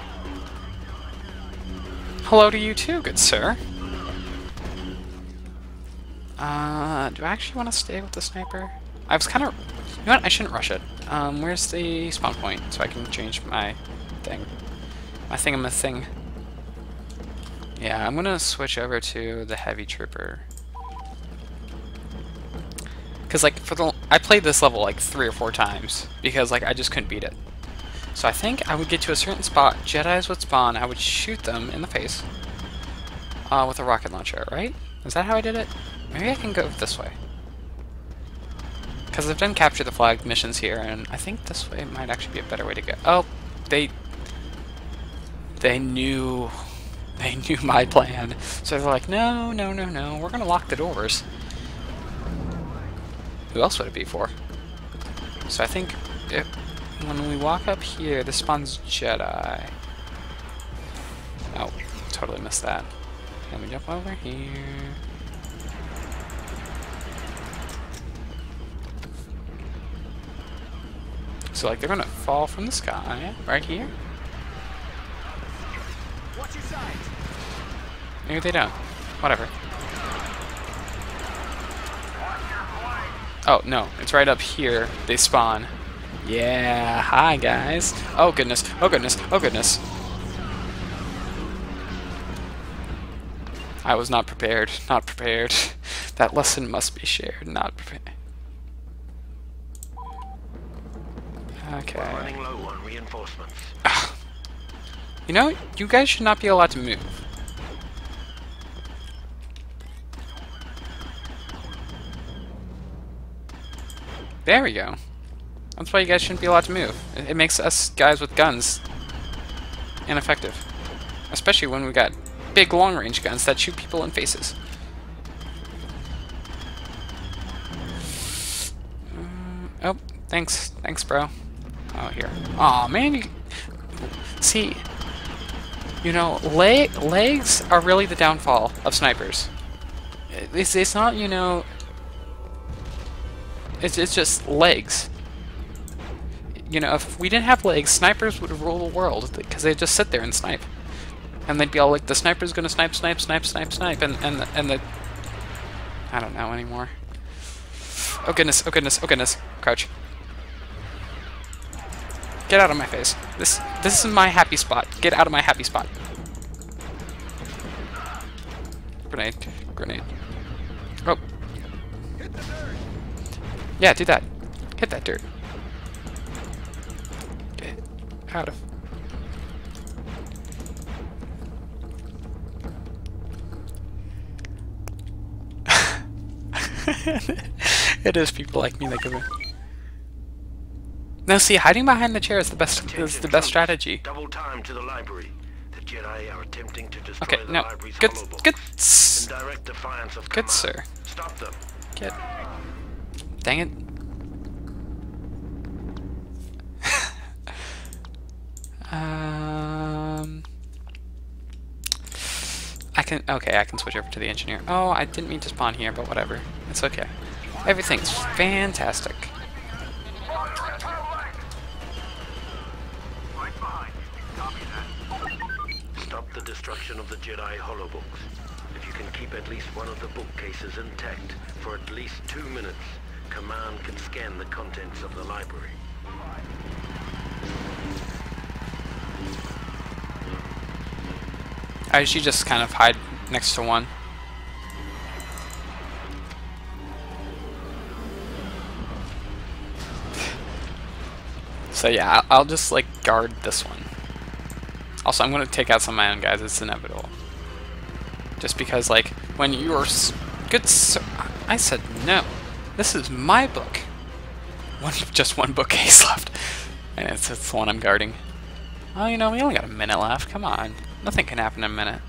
[SPEAKER 1] Hello to you too, good sir. Uh, do I actually want to stay with the sniper? I was kind of... You know what? I shouldn't rush it. Um, where's the spawn point so I can change my thing? My thing-a-ma-thing. Yeah, I'm gonna switch over to the heavy trooper. Because, like, for the... I played this level, like, three or four times. Because, like, I just couldn't beat it. So I think I would get to a certain spot, Jedis would spawn, I would shoot them in the face. Uh, with a rocket launcher, right? Is that how I did it? Maybe I can go this way. Because I've done capture the flag missions here, and I think this way might actually be a better way to go. Oh, they... They knew... They knew my plan. So they're like, no, no, no, no, we're gonna lock the doors. Who else would it be for? So I think if, when we walk up here, this spawns Jedi. Oh, totally missed that. Let me jump over here. So like they're gonna fall from the sky right here.
[SPEAKER 4] Watch your sides.
[SPEAKER 1] Maybe they don't. Whatever. Oh, no. It's right up here. They spawn. Yeah. Hi, guys. Oh, goodness. Oh, goodness. Oh, goodness. I was not prepared. Not prepared. That lesson must be shared. Not prepared. Okay.
[SPEAKER 2] We're running low on reinforcements.
[SPEAKER 1] You know, you guys should not be allowed to move. There we go. That's why you guys shouldn't be allowed to move. It, it makes us guys with guns ineffective. Especially when we got big long-range guns that shoot people in faces. Um, oh, thanks. Thanks, bro. Oh, here. Aw, man. You, see, you know, leg, legs are really the downfall of snipers. It's, it's not, you know... It's, it's just legs. You know, if we didn't have legs, snipers would rule the world, because they'd just sit there and snipe. And they'd be all like, the sniper's gonna snipe, snipe, snipe, snipe, snipe, and, and, the, and the... I don't know anymore. Oh goodness, oh goodness, oh goodness. Crouch. Get out of my face. This, this is my happy spot. Get out of my happy spot. Grenade, grenade. Oh. Yeah, do that. Hit that dirt. Get out of... It is people like me that go there. Now see, hiding behind the chair is the best is the best strategy.
[SPEAKER 2] Double time to the library. The Jedi are attempting to destroy
[SPEAKER 1] Okay,
[SPEAKER 2] the
[SPEAKER 1] no.
[SPEAKER 2] library's
[SPEAKER 1] Good
[SPEAKER 2] hollow books.
[SPEAKER 1] good
[SPEAKER 2] In
[SPEAKER 1] s-
[SPEAKER 2] direct defiance of
[SPEAKER 1] good
[SPEAKER 2] command.
[SPEAKER 1] sir.
[SPEAKER 2] Stop them.
[SPEAKER 1] Get Dang it. um I can okay, I can switch over to the engineer. Oh, I didn't mean to spawn here, but whatever. It's okay. Everything's fantastic.
[SPEAKER 2] Stop the destruction of the Jedi hollow books. If you can keep at least one of the bookcases intact for at least two minutes, Command can scan the contents of the library.
[SPEAKER 1] I should just kind of hide next to one. So yeah, I'll, I'll just like guard this one. Also, I'm gonna take out some of my own guys. It's inevitable. Just because, like, when you're s good, sir, I said no. This is my book. One, just one bookcase left, and it's, it's the one I'm guarding. Oh, you know, we only got a minute left. Come on, nothing can happen in a minute.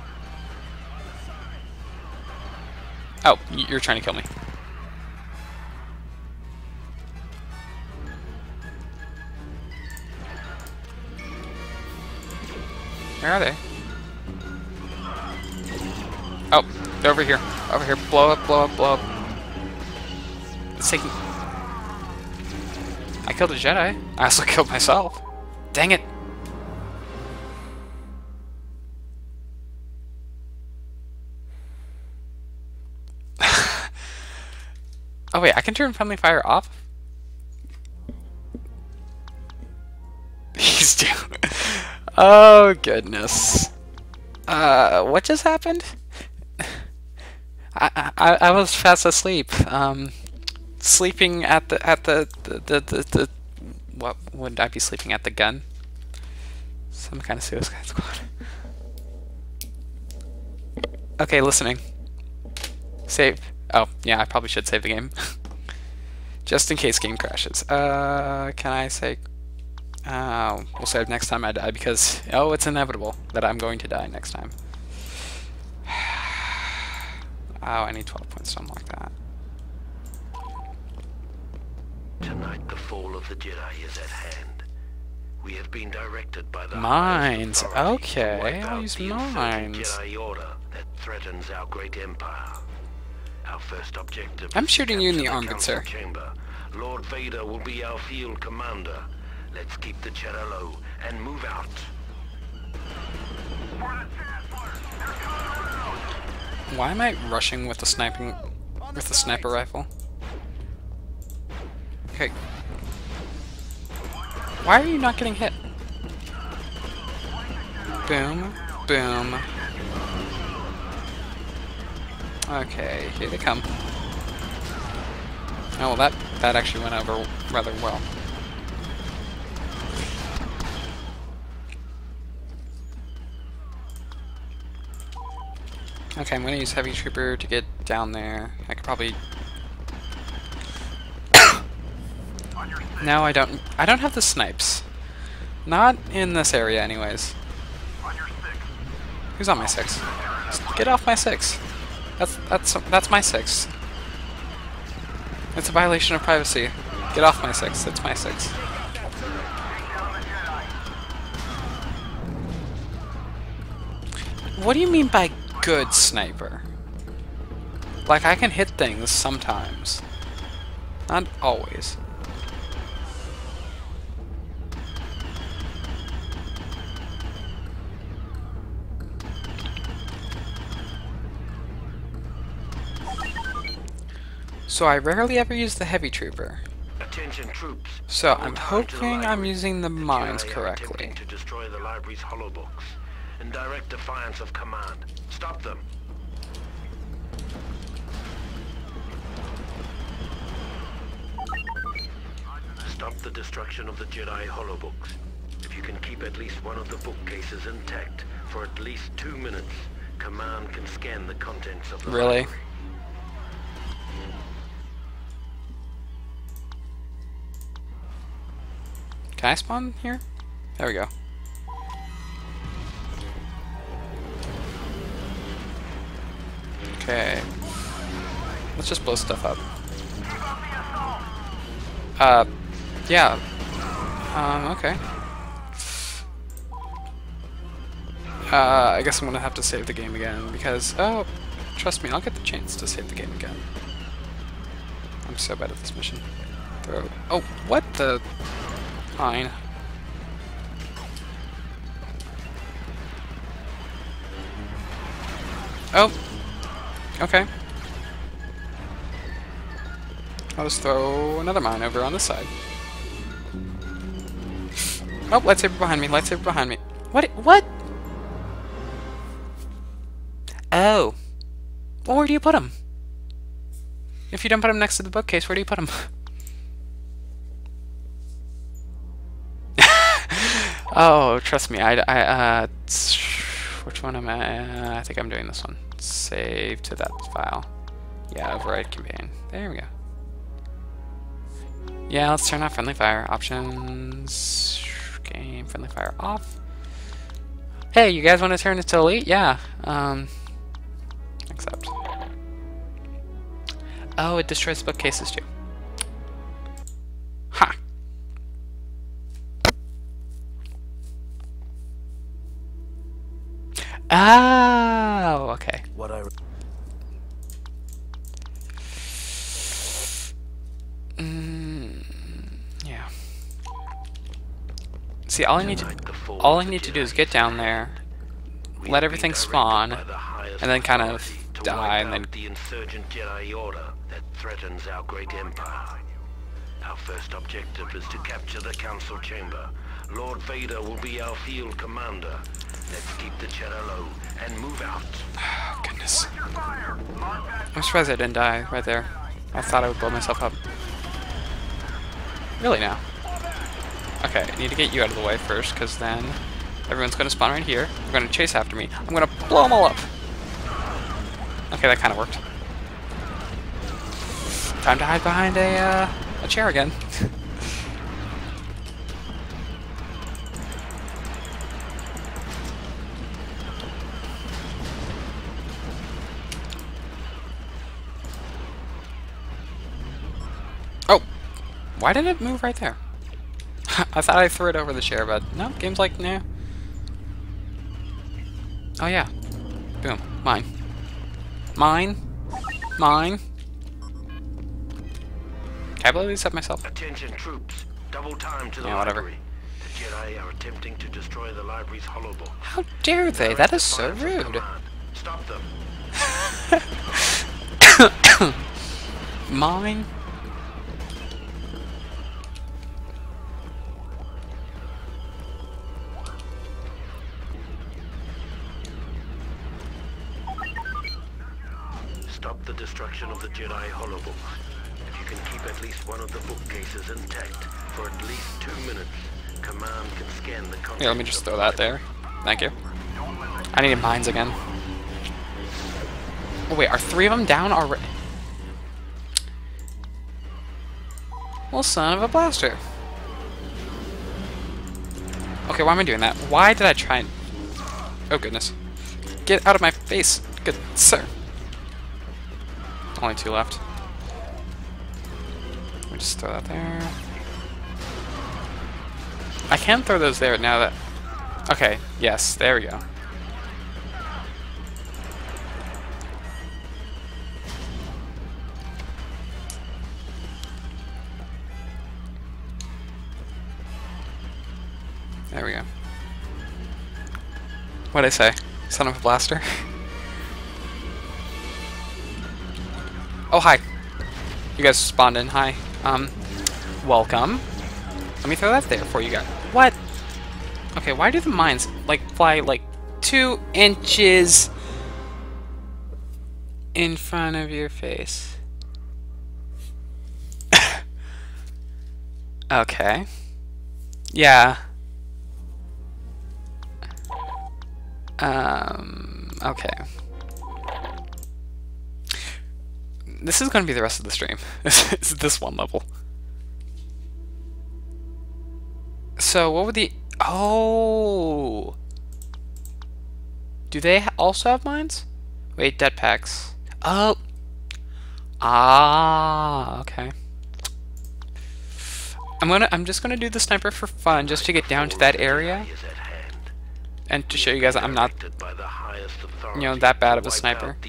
[SPEAKER 1] Oh, you're trying to kill me. Where are they? Oh, they're over here. Over here. Blow up, blow up, blow up. It's taking... I killed a Jedi. I also killed myself. Dang it. Oh wait, I can turn friendly fire off? He's doing... Oh goodness. Uh, what just happened? I, I I was fast asleep. Um, sleeping at the at the the, the the the what would I be sleeping at the gun? Some kind of Suicide Squad. Okay, listening. Save. Oh yeah, I probably should save the game. Just in case game crashes. Uh, can I say? Uh, we'll save next time I die because oh, it's inevitable that I'm going to die next time. Oh, I need twelve points to unlock that.
[SPEAKER 2] Tonight, the fall of the Jedi is at hand. We have been directed by the
[SPEAKER 1] Mines.
[SPEAKER 2] highest authority
[SPEAKER 1] Okay,
[SPEAKER 2] to wipe
[SPEAKER 1] I'll
[SPEAKER 2] out
[SPEAKER 1] use
[SPEAKER 2] the insurgent
[SPEAKER 1] mines.
[SPEAKER 2] Jedi order that threatens our great empire. Our first objective.
[SPEAKER 1] I'm
[SPEAKER 2] is to
[SPEAKER 1] shooting you in the
[SPEAKER 2] capture
[SPEAKER 1] arm, good
[SPEAKER 2] council
[SPEAKER 1] sir.
[SPEAKER 2] Chamber. Lord Vader will be our field commander. Let's keep the cheddar low and move out.
[SPEAKER 1] Why am I rushing with the sniping with the sniper rifle? Okay. Why are you not getting hit? Boom. Boom. Okay, here they come. Oh, well, that, that actually went over rather well. Okay, I'm gonna use Heavy Trooper to get down there. I could probably... No, I don't. I don't have the snipes. Not in this area, anyways. Who's on my six? Just get off my six. That's that's that's my six. It's a violation of privacy. Get off my six. It's my six. What do you mean by good sniper? Like, I can hit things sometimes. Not always. So I rarely ever use the Heavy Trooper.
[SPEAKER 2] Attention troops.
[SPEAKER 1] So I'm
[SPEAKER 2] Return to the
[SPEAKER 1] hoping I'm
[SPEAKER 2] library.
[SPEAKER 1] using the
[SPEAKER 2] The
[SPEAKER 1] mines
[SPEAKER 2] Jedi are
[SPEAKER 1] correctly.
[SPEAKER 2] attempting to destroy the library's holobooks in direct defiance of command. Stop them. Stop the destruction of the Jedi holobooks. If you can keep at least one of the bookcases intact for at least two minutes, command can scan the contents of the
[SPEAKER 1] Really?
[SPEAKER 2] library.
[SPEAKER 1] Can I spawn here? There we go. Okay. Let's just blow stuff up. Uh, yeah. Um, okay. Uh, I guess I'm gonna have to save the game again because, oh, trust me, I'll get the chance to save the game again. I'm so bad at this mission. Throw. Oh, what the? Fine. Oh. Okay. I'll just throw another mine over on this side. Oh, lightsaber behind me, lightsaber behind me. What? What? Oh. Well, where do you put him? If you don't put him next to the bookcase, where do you put him? Oh, trust me, I, I, uh, which one am I? Uh, I think I'm doing this one. Save to that file. Yeah, override campaign. There we go. Yeah, let's turn off friendly fire. Options. Game, friendly fire off. Hey, you guys want to turn this to elite? Yeah. Um, accept. Oh, it destroys bookcases too. Ha! Oh, okay.
[SPEAKER 3] What I
[SPEAKER 1] Mm, yeah. See, all I need to all I need to do is get down there, let everything spawn, and then kind of die, and then
[SPEAKER 2] the insurgent Jedi Order that threatens our great empire. Our first objective is to capture the Council Chamber. Lord Vader will be our field commander. Let's keep the cheddar low and move out.
[SPEAKER 1] Oh, goodness. I'm surprised I didn't die right there. I thought I would blow myself up. Really now? Okay, I need to get you out of the way first, because then everyone's going to spawn right here. They're going to chase after me. I'm going to blow them all up. Okay, that kind of worked. Time to hide behind a, uh, a chair again. Oh! Why did it move right there? I thought I threw it over the chair, but no, game's like, nah. Oh yeah. Boom. Mine. Mine. Mine. Can I blow these up myself?
[SPEAKER 2] Attention troops, double time to the
[SPEAKER 1] Yeah, whatever.
[SPEAKER 2] library. The Jedi are attempting to destroy the library's holobook.
[SPEAKER 1] How dare they? That is so rude.
[SPEAKER 2] Stop them.
[SPEAKER 1] Mine.
[SPEAKER 2] Stop the destruction of the Jedi holobook. If you can keep at least one of the bookcases intact for at least two minutes, Command can scan the contents.
[SPEAKER 1] Here, let me just throw that there. Thank you. I needed mines again. Oh wait, are three of them down already? Well, son of a blaster. Okay, why am I doing that? Why did I try and... Oh goodness. Get out of my face, good sir. Only two left. Let me just throw that there. I can throw those there now that... Okay, yes, there we go. There we go. What'd I say? Son of a blaster? Oh, hi. You guys spawned in. Hi. Um, welcome. Let me throw that there for you guys. What? Okay, why do the mines, like, fly, like, two inches in front of your face? Okay. Yeah. Um, okay. This is going to be the rest of the stream. It's this one level. So, what would the... Oh! Do they ha also have mines? Wait, dead packs. Oh! Ah, okay. I'm gonna. I'm just gonna do the sniper for fun, just to get down to that area, and to show you guys that I'm not, you know, that bad of a sniper.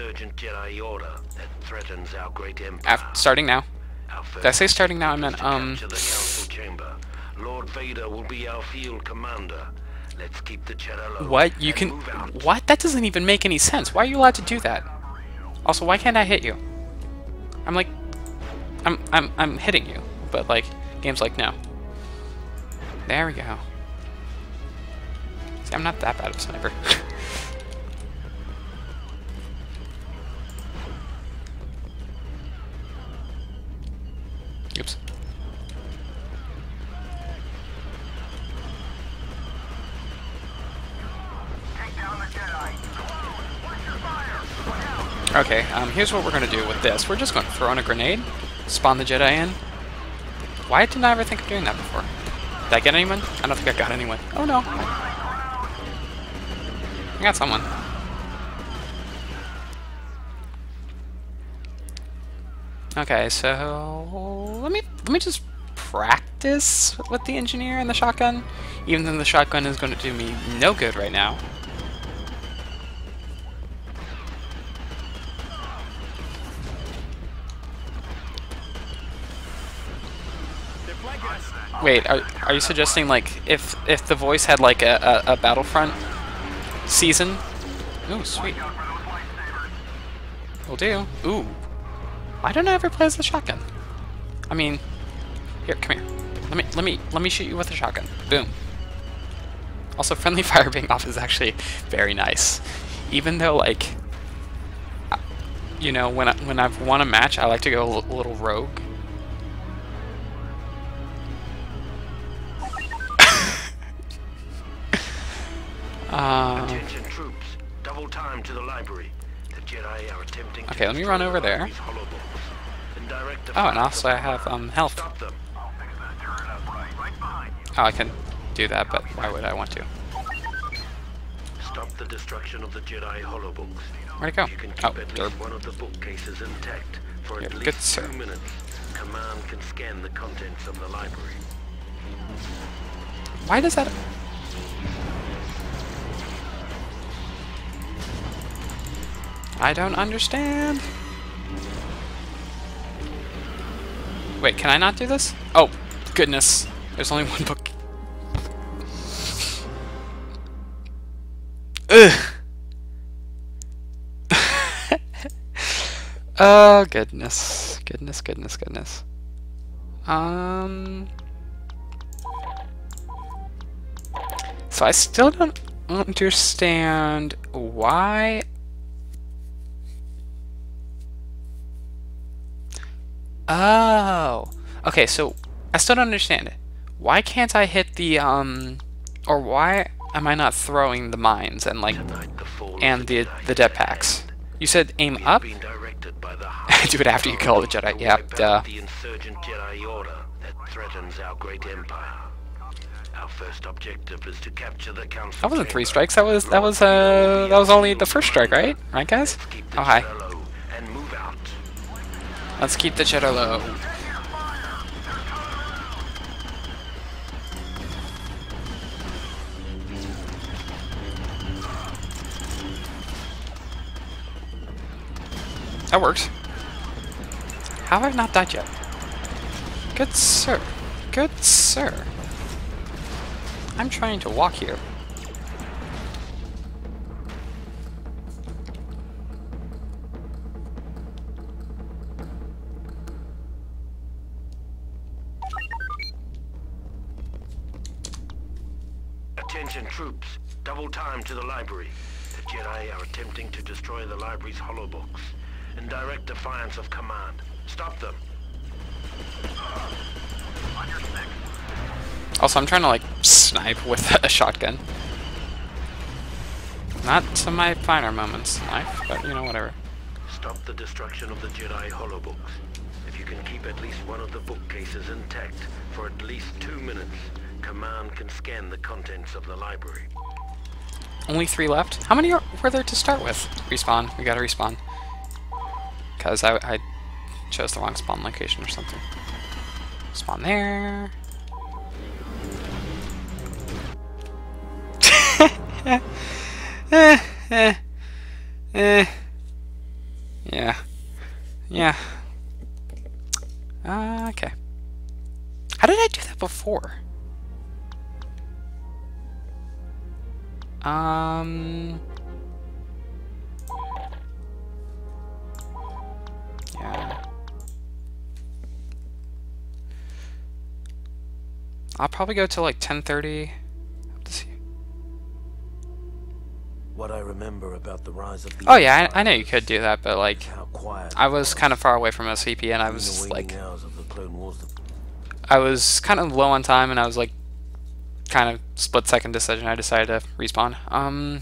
[SPEAKER 1] After, starting now. Did I say starting now? I meant um.
[SPEAKER 2] Lord Vader will be our field commander. Let's keep the Jedi low.
[SPEAKER 1] What? You can... What? That doesn't even make any sense. Why are you allowed to do that? Also, why can't I hit you? I'm like... I'm, I'm, I'm hitting you. But, like, game's like, no. There we go. See, I'm not that bad of a sniper. Oops. Okay, um, here's what we're going to do with this. We're just going to throw in a grenade, spawn the Jedi in. Why didn't I ever think of doing that before? Did I get anyone? I don't think I got anyone. Oh no. I got someone. Okay, so let me let me just practice with the engineer and the shotgun, even though the shotgun is going to do me no good right now. Wait, are, are you suggesting, like, if if the voice had, like, a, a, a Battlefront season? Ooh, sweet. Will do. Ooh. Why don't I ever play as the shotgun? I mean, here, come here. Let me, let me, let me shoot you with a shotgun. Boom. Also, friendly fire being off is actually very nice. Even though, like, you know, when, I, when I've won a match, I like to go a little rogue. Uh,
[SPEAKER 2] Attention troops, double time to the library. The Jedi are attempting
[SPEAKER 1] okay, let me run over there. Oh, and also I have um health. Oh, I can do that, but why would I want to?
[SPEAKER 2] Stop the destruction of the Jedi holobooks.
[SPEAKER 1] Where'd it go?
[SPEAKER 2] You can keep
[SPEAKER 1] Oh,
[SPEAKER 2] at least
[SPEAKER 1] derp.
[SPEAKER 2] one of the bookcases intact for
[SPEAKER 1] Yeah,
[SPEAKER 2] at
[SPEAKER 1] good
[SPEAKER 2] least
[SPEAKER 1] sir.
[SPEAKER 2] two minutes. Command can scan the contents of the library.
[SPEAKER 1] Why does that? I don't understand. Wait, can I not do this? Oh, goodness. There's only one book. Ugh. Oh, goodness. Goodness, goodness, goodness. Um... So I still don't understand why... Oh. Okay, so I still don't understand it. Why can't I hit the, um... Or why am I not throwing the mines and, like... And the, the jetpacks? You said aim up? Do it after you kill the Jedi. Yeah, duh.
[SPEAKER 2] The insurgent Jedi Order that threatens our great empire. Our first objective is to capture the council.
[SPEAKER 1] That wasn't three strikes. That was that was uh that was only the first strike, right? Right, guys? Oh hi.
[SPEAKER 2] And move out.
[SPEAKER 1] Let's keep the Jedi low. That works. How have I not died yet? Good sir. Good sir. I'm trying to walk here.
[SPEAKER 2] Attention troops, double time to the library. The Jedi are attempting to destroy the library's holobox. In direct defiance of command. Stop them.
[SPEAKER 1] Also, I'm trying to, like, snipe with a shotgun. Not to my finer moments in life, but, you know, whatever.
[SPEAKER 2] Stop the destruction of the Jedi holobox. If you can keep at least one of the bookcases intact for at least two minutes, command can scan the contents of the library.
[SPEAKER 1] Only three left? How many are, were there to start with? Respawn. We gotta respawn. Because I, I chose the wrong spawn location or something. Spawn there. eh, eh, eh. Yeah. Yeah. Uh, okay. How did I do that before? Um... Yeah. I'll probably go to like ten thirty. Let's see.
[SPEAKER 3] What I remember about the rise of the
[SPEAKER 1] Oh yeah, I, I know you could do that, but like,
[SPEAKER 3] how quiet
[SPEAKER 1] I was kind of far away from S C P, and I
[SPEAKER 3] in the
[SPEAKER 1] was
[SPEAKER 3] waning
[SPEAKER 1] like,
[SPEAKER 3] hours of the Clone Wars.
[SPEAKER 1] I was kind of low on time, and I was like, kind of split second decision. I decided to respawn. Um,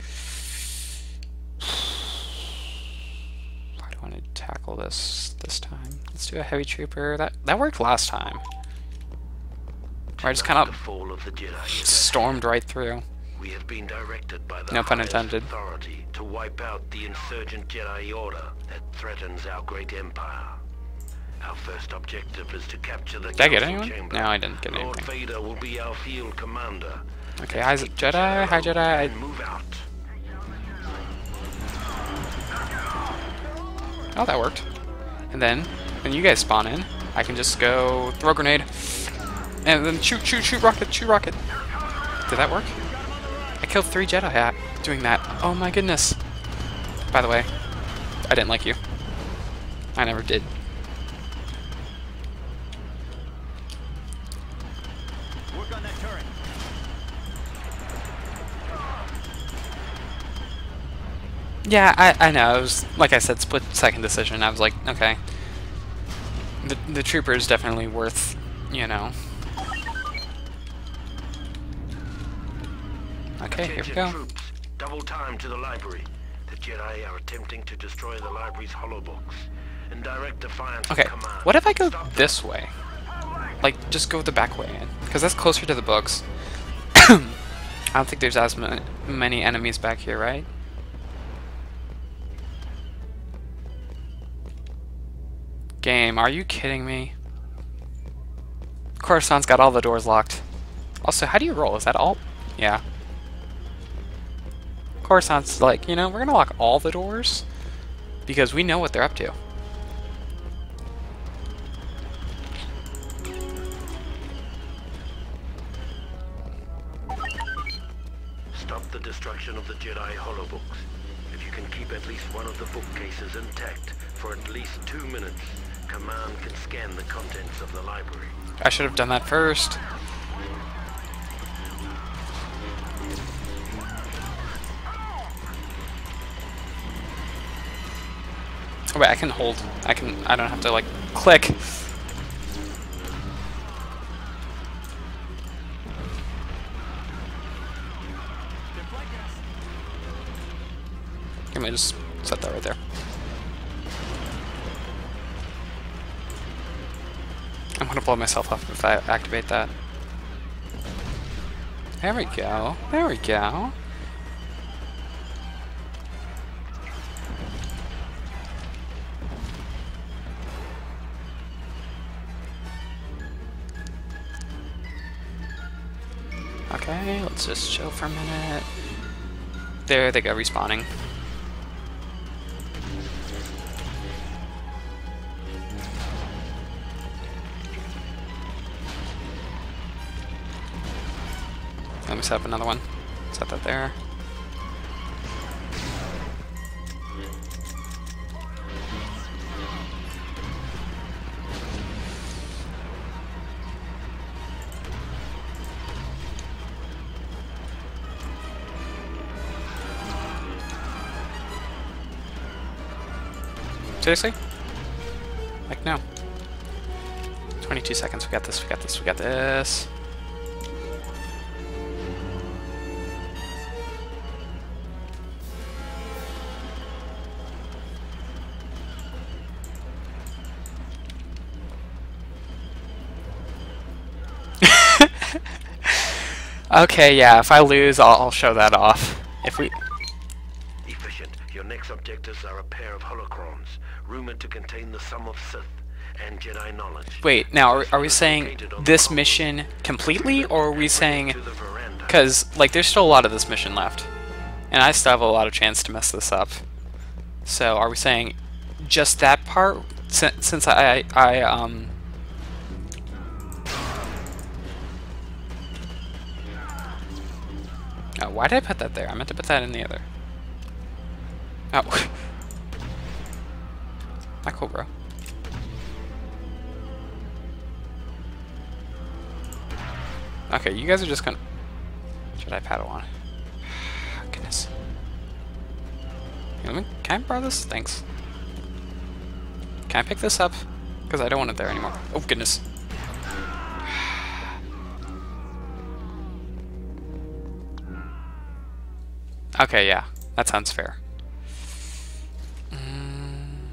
[SPEAKER 1] how do I want to tackle this this time? Let's do a heavy trooper. That that worked last time. Where I just kind of stormed right through.
[SPEAKER 2] We have been directed by the
[SPEAKER 1] No pun
[SPEAKER 2] highest
[SPEAKER 1] intended.
[SPEAKER 2] authority to wipe out the insurgent Jedi Order that threatens our great empire. Our first objective is to capture the
[SPEAKER 1] Did I get
[SPEAKER 2] council
[SPEAKER 1] anyone?
[SPEAKER 2] chamber.
[SPEAKER 1] No, I didn't get
[SPEAKER 2] Lord
[SPEAKER 1] anything.
[SPEAKER 2] Vader will be our field commander.
[SPEAKER 1] Okay, hi Jedi, hi Jedi. I,
[SPEAKER 2] And move out.
[SPEAKER 1] oh, that worked. And then, when you guys spawn in, I can just go throw a grenade, and then shoot, shoot, shoot rocket, shoot rocket. Did that work? I killed three Jedi at doing that. Oh my goodness. By the way, I didn't like you. I never did.
[SPEAKER 4] Work on that turret.
[SPEAKER 1] Yeah, I, I know. It was, like I said, split second decision. I was like, okay. The, the trooper is definitely worth, you know. Okay, here we
[SPEAKER 2] Attention
[SPEAKER 1] go.
[SPEAKER 2] troops, double time to the library. The Jedi are attempting to destroy the library's holobox. In direct defiance
[SPEAKER 1] Okay,
[SPEAKER 2] of command.
[SPEAKER 1] what if I go
[SPEAKER 2] Stop them.
[SPEAKER 1] this way? Like, just go the back way in. Because that's closer to the books. I don't think there's as ma many enemies back here, right? Game, are you kidding me? Coruscant's got all the doors locked. Also, how do you roll? Is that alt? Yeah. Coruscant's like, you know, we're gonna lock all the doors because we know what they're up to.
[SPEAKER 2] Stop the destruction of the Jedi holobox. If you can keep at least one of the bookcases intact for at least two minutes, command can scan the contents of the library.
[SPEAKER 1] I should have done that first. Oh wait, I can hold. I can. I don't have to like Click. Let me just set that right there. I'm gonna blow myself up if I activate that. There we go. There we go. Okay, let's just chill for a minute. There they go, respawning. Let me set up another one. Set that there. Seriously? Like, no. twenty-two seconds. We got this, we got this, we got this. Okay, yeah, if I lose, I'll, I'll show that off. If we...
[SPEAKER 2] Efficient. Your next objectives are a pair of holocrons, rumored to contain the sum of Sith and Jedi knowledge.
[SPEAKER 1] Wait, now, are, are we saying this mission completely, or are we saying... Because, like, there's still a lot of this mission left. And I still have a lot of chance to mess this up. So, are we saying just that part? Since, since I, I, um... Oh, why did I put that there? I meant to put that in the other. Oh. Not cool, bro. Okay, you guys are just gonna... Should I Padawan? Goodness. Let me... Can I borrow this? Thanks. Can I pick this up? Because I don't want it there anymore. Oh, goodness. Okay, yeah. That sounds fair. Mm.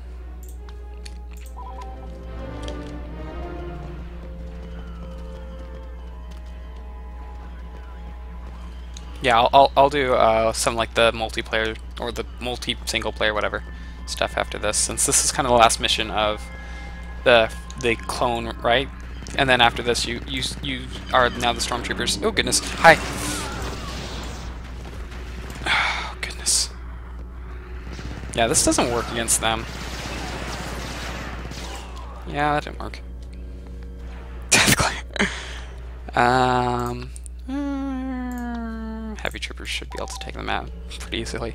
[SPEAKER 1] Yeah, I'll, I'll, I'll do uh, some like the multiplayer or the multi-single player whatever stuff after this, since this is kind of the last mission of the the clone, right? And then after this, you you you are now the stormtroopers. Oh goodness! Hi. Oh goodness. Yeah, this doesn't work against them. Yeah, that didn't work. Death Glare. um. Heavy troopers should be able to take them out pretty easily.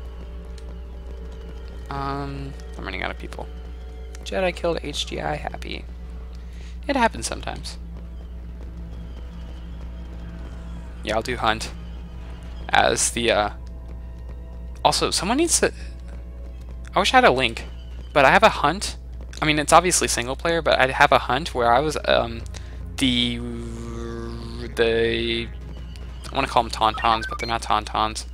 [SPEAKER 1] Um, I'm running out of people. Jedi killed H G I, happy. It happens sometimes. Yeah, I'll do Hunt as the, uh... Also, someone needs to... I wish I had a link, but I have a Hunt. I mean, it's obviously single player, but I have a Hunt where I was, um, the... the... I want to call them Tauntauns, but they're not Tauntauns.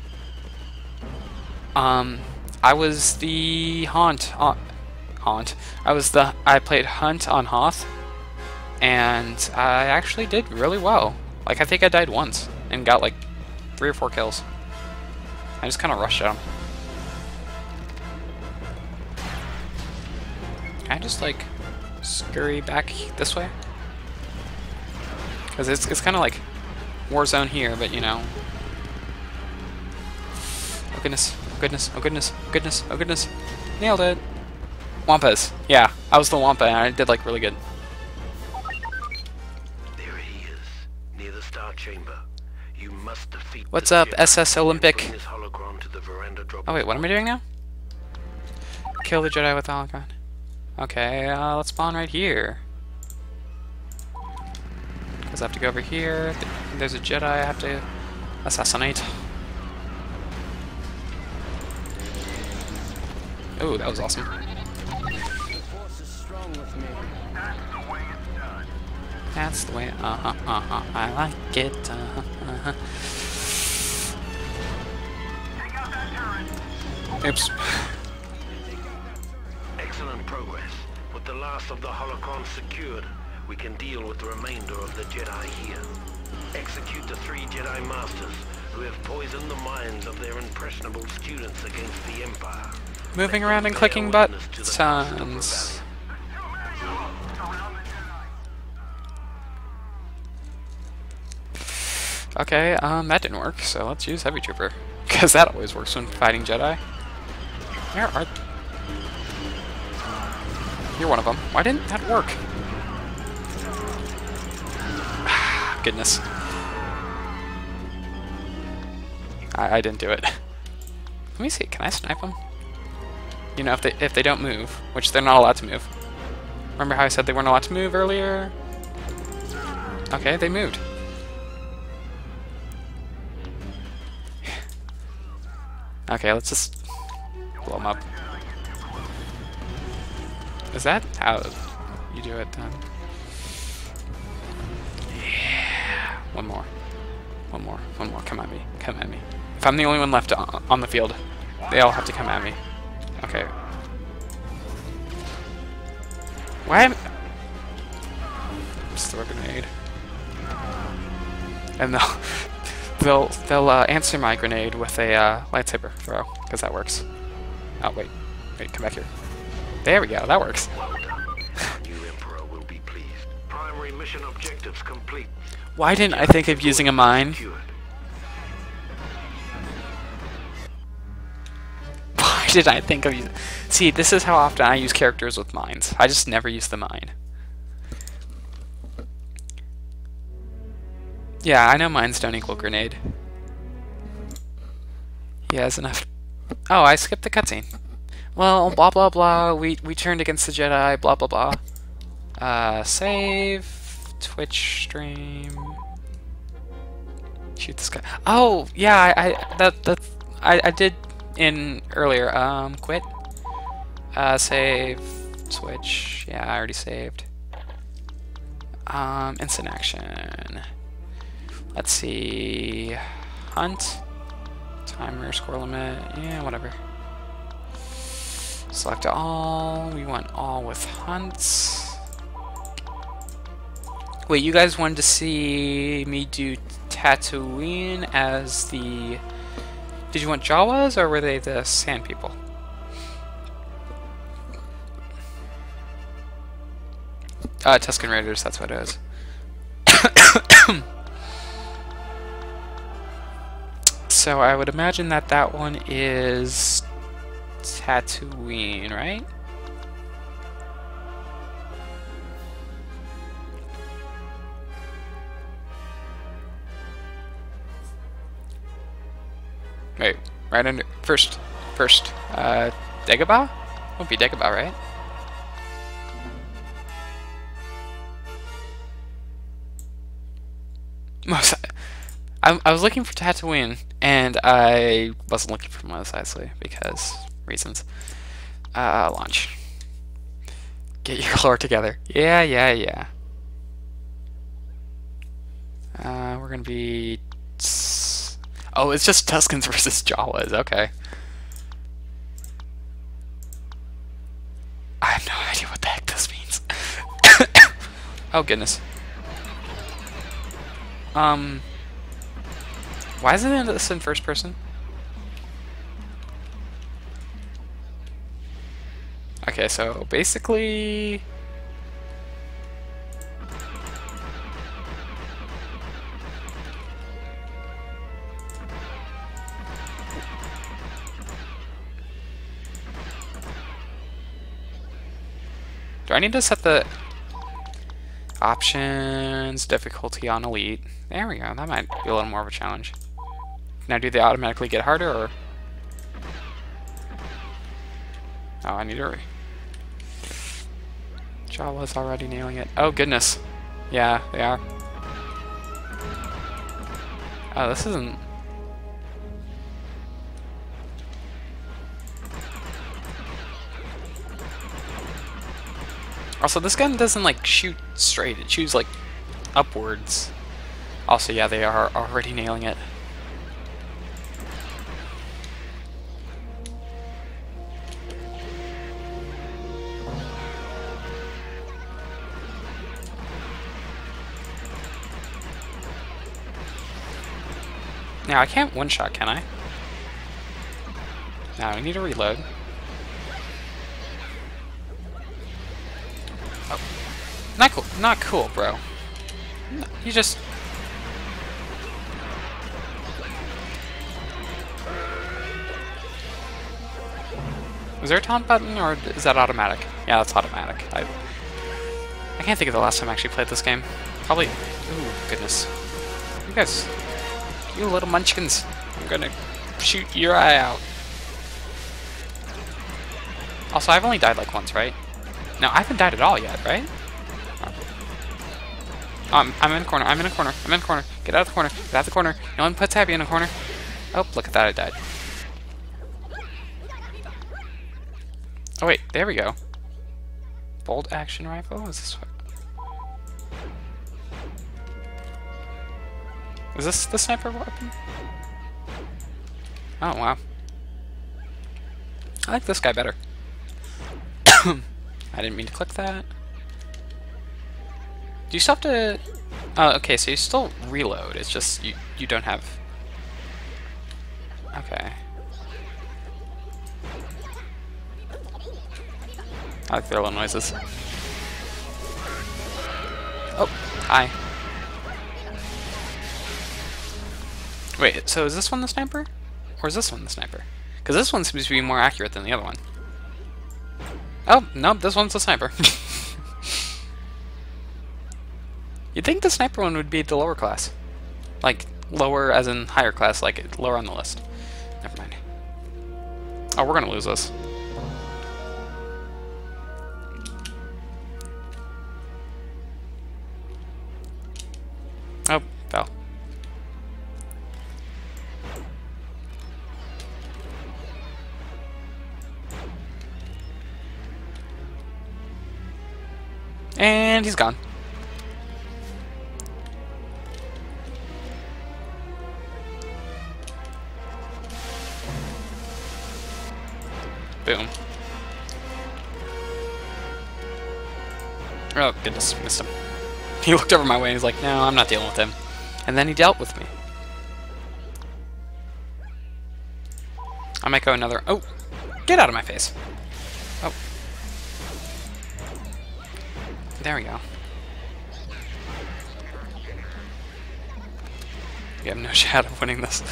[SPEAKER 1] Um, I was the Haunt. Uh, Haunt. I was the. I played Hunt on Hoth, and I actually did really well. Like, I think I died once and got like three or four kills. I just kind of rushed at him. Can I just like scurry back this way? Because it's it's kind of like Warzone here, but you know. Oh goodness, oh goodness, oh goodness, oh goodness, oh goodness. Nailed it. Wampas. Yeah, I was the Wampa and I did like really good.
[SPEAKER 2] There he is, near the Star Chamber. You must defeat
[SPEAKER 1] What's up,
[SPEAKER 2] Jedi
[SPEAKER 1] S S Olympic?
[SPEAKER 2] and bring this holocron to the veranda drop
[SPEAKER 1] Oh wait, what am I doing now? Kill the Jedi with the holocron. Okay, uh, let's spawn right here. Because I have to go over here. There's a Jedi I have to assassinate. Oh, that was awesome.
[SPEAKER 7] The force is strong with
[SPEAKER 4] That's the way it's done.
[SPEAKER 1] That's the way. Uh huh. Uh huh. I like it. Uh huh. Uh huh.
[SPEAKER 4] Take out that turret.
[SPEAKER 1] Oops.
[SPEAKER 2] Excellent progress. With the last of the holocron secured, we can deal with the remainder of the Jedi here. Execute the three Jedi Masters who have poisoned the minds of their impressionable students against the Empire.
[SPEAKER 1] Moving around and clicking buttons. Okay, um, that didn't work, so let's use Heavy Trooper. Because that always works when fighting Jedi. Where are... You're one of them. Why didn't that work? Goodness. I, I didn't do it. Let me see, can I snipe them? You know, if they, if they don't move, which they're not allowed to move. Remember how I said they weren't allowed to move earlier? Okay, they moved. Okay, let's just blow them up. Is that how you do it then? Yeah. One more. One more. One more. Come at me. Come at me. If I'm the only one left on, on the field, they all have to come at me. Okay. Why am... Just throw a grenade. And they'll... They'll, they'll uh, answer my grenade with a uh, lightsaber throw, because that works. Oh, wait. Wait, come back here. There we go, that works.
[SPEAKER 2] New Emperor will be pleased. Primary mission objectives complete.
[SPEAKER 1] Why didn't I think of using a mine? Why did I think of using... See, this is how often I use characters with mines. I just never use the mine. Yeah, I know mines don't equal grenade. He has enough... Oh, I skipped the cutscene. Well, blah blah blah, we, we turned against the Jedi, blah blah blah. Uh, save... Twitch stream... Shoot this guy. Oh, yeah, I, I that that I, I did in earlier. Um, quit. Uh, save... Switch. Yeah, I already saved. Um, instant action... Let's see... Hunt? Timer, score limit, yeah, whatever. Select all, we want all with hunts. Wait, you guys wanted to see me do Tatooine as the... Did you want Jawas, or were they the Sand People? Uh, Tusken Raiders, that's what it is. So I would imagine that that one is Tatooine, right? Wait, right under first, first, uh, Dagobah? Won't be Dagobah, right? Most. I, I was looking for Tatooine, and I wasn't looking for Mos Eisley because reasons. Uh, launch. Get your lore together. Yeah, yeah, yeah. Uh, we're gonna be... Oh, it's just Tuskens versus Jawas, okay. I have no idea what the heck this means. Oh, goodness. Um... Why isn't this in first person? Okay, so basically... Do I need to set the options, difficulty on elite? There we go, that might be a little more of a challenge. Now, do they automatically get harder, or...? Oh, I need to... Jawa's already nailing it. Oh, goodness. Yeah, they are. Oh, this isn't... Also, this gun doesn't, like, shoot straight. It shoots, like, upwards. Also, yeah, they are already nailing it. Now, I can't one-shot, can I? Now, I need to reload. Oh. Not cool. Not cool, bro. No, you just... Is there a taunt button, or is that automatic? Yeah, that's automatic. I, I can't think of the last time I actually played this game. Probably... Ooh, goodness. You guys... You little munchkins. I'm gonna shoot your eye out. Also, I've only died like once, right? No, I haven't died at all yet, right? Oh. Um, I'm in a corner, I'm in a corner, I'm in a corner. Get out of the corner, get out of the corner. No one puts Abby in a corner. Oh, look at that, I died. Oh wait, there we go. Bolt action rifle? Is this what? Is this the sniper weapon? Oh, wow. I like this guy better. I didn't mean to click that. Do you still have to... Oh, okay, so you still reload. It's just you, you don't have... Okay. I like their little noises. Oh, hi. Wait, so is this one the sniper? Or is this one the sniper? Because this one seems to be more accurate than the other one. Oh, no, this one's the sniper. You'd think the sniper one would be the lower class. Like, lower as in higher class, like lower on the list. Never mind. Oh, we're gonna lose this. Oh, fell. And he's gone. Boom. Oh, goodness, missed him. He looked over my way and he's like, no, I'm not dealing with him. And then he dealt with me. I might go another... Oh! Get out of my face! Oh. There we go. We have no shot of winning this.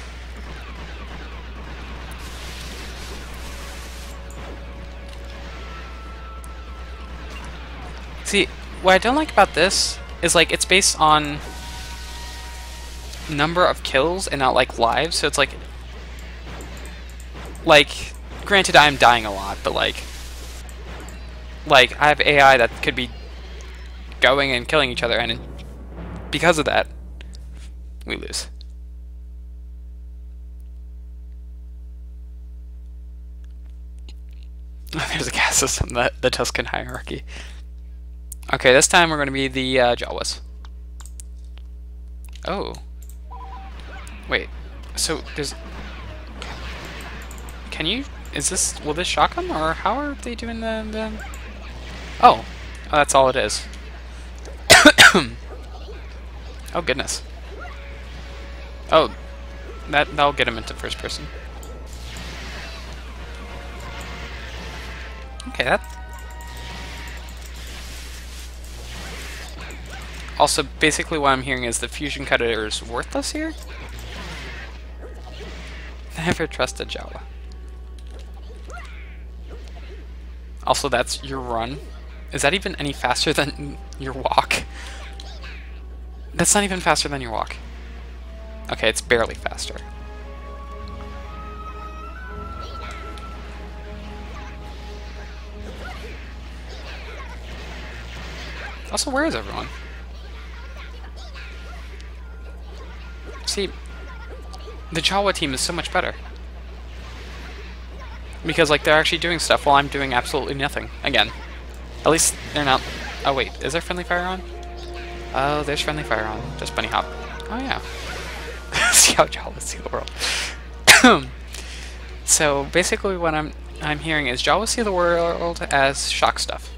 [SPEAKER 1] See, what I don't like about this is, like, it's based on number of kills and not, like, lives, so it's like... Like, granted I'm dying a lot, but, like... Like, I have A I that could be going and killing each other, and because of that, we lose. There's a caste system, the, the Tuscan hierarchy. Okay, this time we're going to be the uh, Jawas. Oh. Wait, so there's... Can you... Is this... Will this shock them, or how are they doing the... the... Oh. Oh, that's all it is. Oh, goodness. Oh, that, that'll get him into first person. Okay, that... Also, basically what I'm hearing is the fusion cutter is worthless here? Never trust a Jawa. Also, that's your run. Is that even any faster than your walk? That's not even faster than your walk. Okay, it's barely faster. Also, where is everyone? See, the Jawa team is so much better. Because, like, they're actually doing stuff while I'm doing absolutely nothing. Again. At least they're not... Oh wait, is there friendly fire on? Oh, there's friendly fire on. Just bunny hop. Oh yeah. See how Jawa see the world. So basically what I'm I'm hearing is Jawa see the world as shock stuff.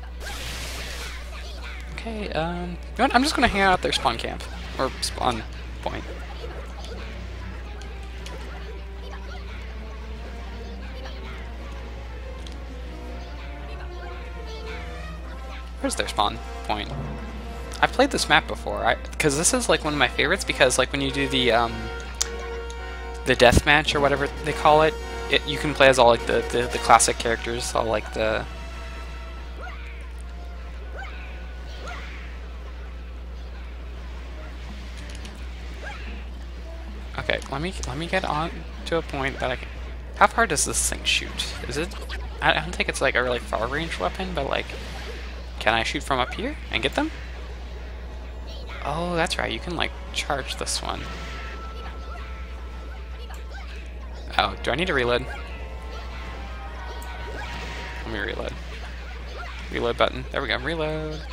[SPEAKER 1] Okay, um... You know what? I'm just gonna hang out at their spawn camp. Or spawn point. Where's their spawn point? I've played this map before, I because this is like one of my favorites because like when you do the um the death match or whatever they call it, it you can play as all like the, the, the classic characters, all like the Okay, let me let me get on to a point that I can. How far does this thing shoot? Is it I don't think it's like a really far range weapon, but like can I shoot from up here and get them? Oh, that's right, you can like charge this one. Oh, do I need to reload? Let me reload. Reload button. There we go, reload.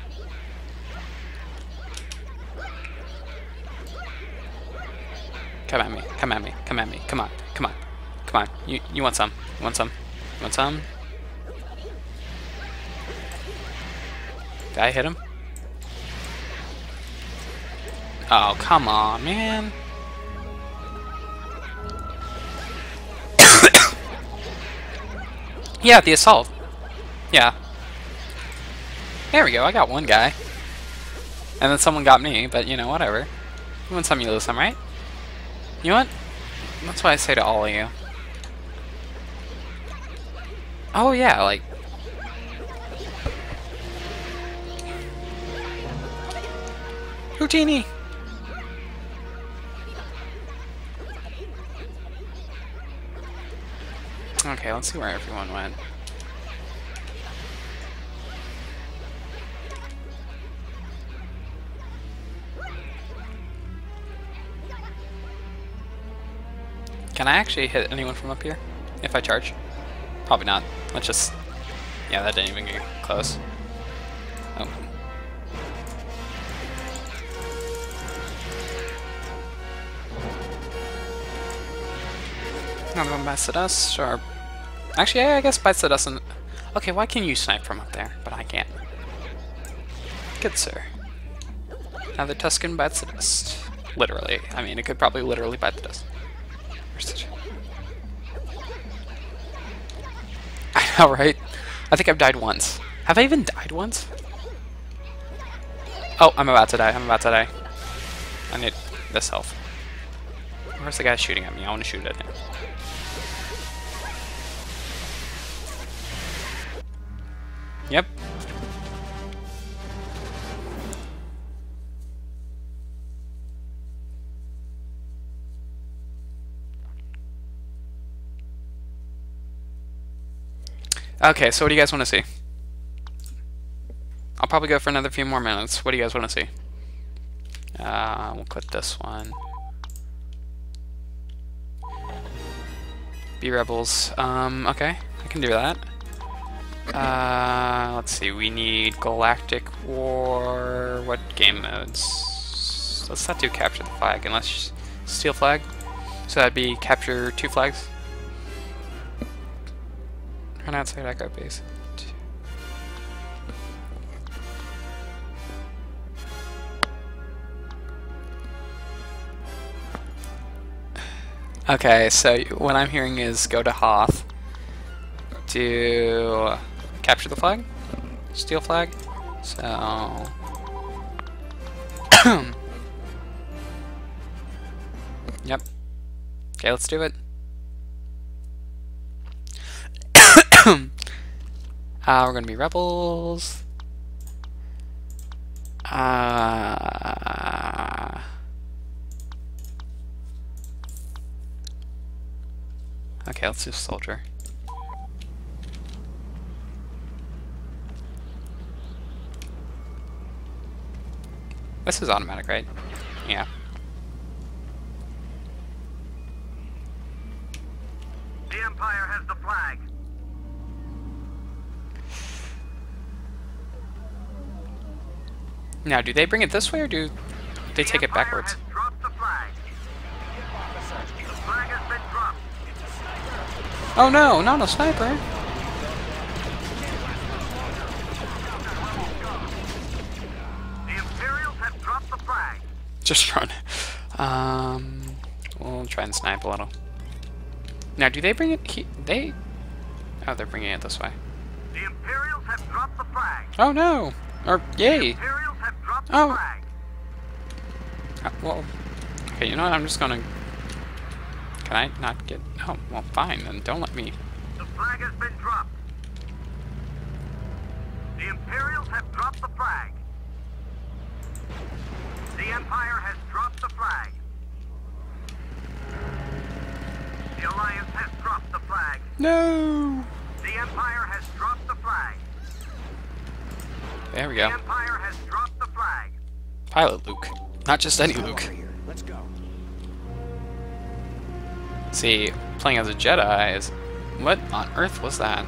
[SPEAKER 1] Come at me, come at me, come at me, come on, come on, come on. You you want some? You want some? You want some? Did I hit him? Oh, come on, man. Yeah, the assault. Yeah. There we go, I got one guy. And then someone got me, but you know, whatever. You win some, you lose some, right? You know what? That's what I say to all of you. Oh yeah, like... Houdini! Okay, let's see where everyone went. Can I actually hit anyone from up here? If I charge? Probably not. Let's just... Yeah, that didn't even get close. Oh. None of them bites at us, or... Actually, yeah, I guess bites at us and... Okay, why can you snipe from up there, but I can't? Good sir. Now the Tuscan bites the dust. Literally. I mean, it could probably literally bite the dust. Where's the... I know, right? I think I've died once. Have I even died once? Oh, I'm about to die. I'm about to die. I need this health. Where's the guy shooting at me? I want to shoot at him. Yep. Okay, so what do you guys want to see? I'll probably go for another few more minutes. What do you guys want to see? Uh, we'll click this one. Be Rebels. Um, okay, I can do that. Uh, let's see, we need Galactic War... What game modes? Let's not do Capture the Flag, unless Steal Flag. So that'd be Capture two flags. Run outside Echo Base. Okay, so what I'm hearing is go to Hoth. Do... Capture the flag? Steal flag? So... Yep. Okay, let's do it. uh, we're gonna be rebels. Uh... Okay, let's do soldier. This is automatic, right? Yeah.
[SPEAKER 4] The Empire has the flag.
[SPEAKER 1] Now, do they bring it this way, or do they take it backwards?
[SPEAKER 2] Has dropped the flag. The flag has been dropped.
[SPEAKER 1] Oh no, not a sniper!
[SPEAKER 2] The Imperials have dropped the flag.
[SPEAKER 1] Just run. Um, we'll try and snipe a little. Now, do they bring it? He they? Oh, they're bringing it this way.
[SPEAKER 2] The Imperials have dropped the flag.
[SPEAKER 1] Oh no! Or yay!
[SPEAKER 2] Imperials have dropped the
[SPEAKER 1] Oh.
[SPEAKER 2] flag.
[SPEAKER 1] Uh, well, okay. You know what? I'm just gonna. Can I not get? Oh, well, fine. Then don't let me.
[SPEAKER 2] The flag has been dropped. The Imperials have dropped the flag. The Empire has dropped the flag. The Alliance has dropped the flag.
[SPEAKER 1] No!
[SPEAKER 2] The Empire has dropped the flag.
[SPEAKER 1] There we
[SPEAKER 2] The
[SPEAKER 1] go.
[SPEAKER 2] Empire has dropped the flag.
[SPEAKER 1] Pilot Luke, not just any Luke.
[SPEAKER 6] Let's go.
[SPEAKER 1] See, playing as a Jedi is. What on earth was that?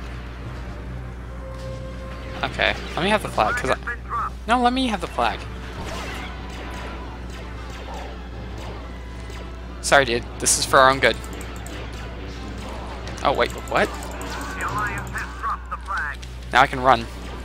[SPEAKER 1] Okay, let me have the flag, cause I.
[SPEAKER 2] Has been dropped.
[SPEAKER 1] No, let me have the flag. Sorry, dude. This is for our own good. Oh wait, what?
[SPEAKER 2] The Alliance has dropped the flag.
[SPEAKER 1] Now I can run.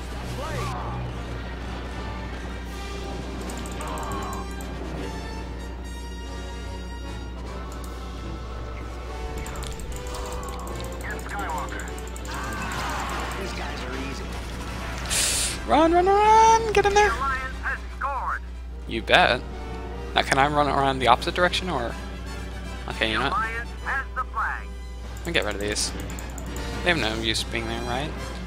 [SPEAKER 6] These guys are easy.
[SPEAKER 1] Run, run, run! Get in
[SPEAKER 2] The
[SPEAKER 1] there!
[SPEAKER 2] Alliance has scored.
[SPEAKER 1] You bet. Now can I run around the opposite direction, or? Okay, you
[SPEAKER 2] The
[SPEAKER 1] know what?
[SPEAKER 2] Alliance has the flag.
[SPEAKER 1] Let me get rid of these. They have no use being there, right?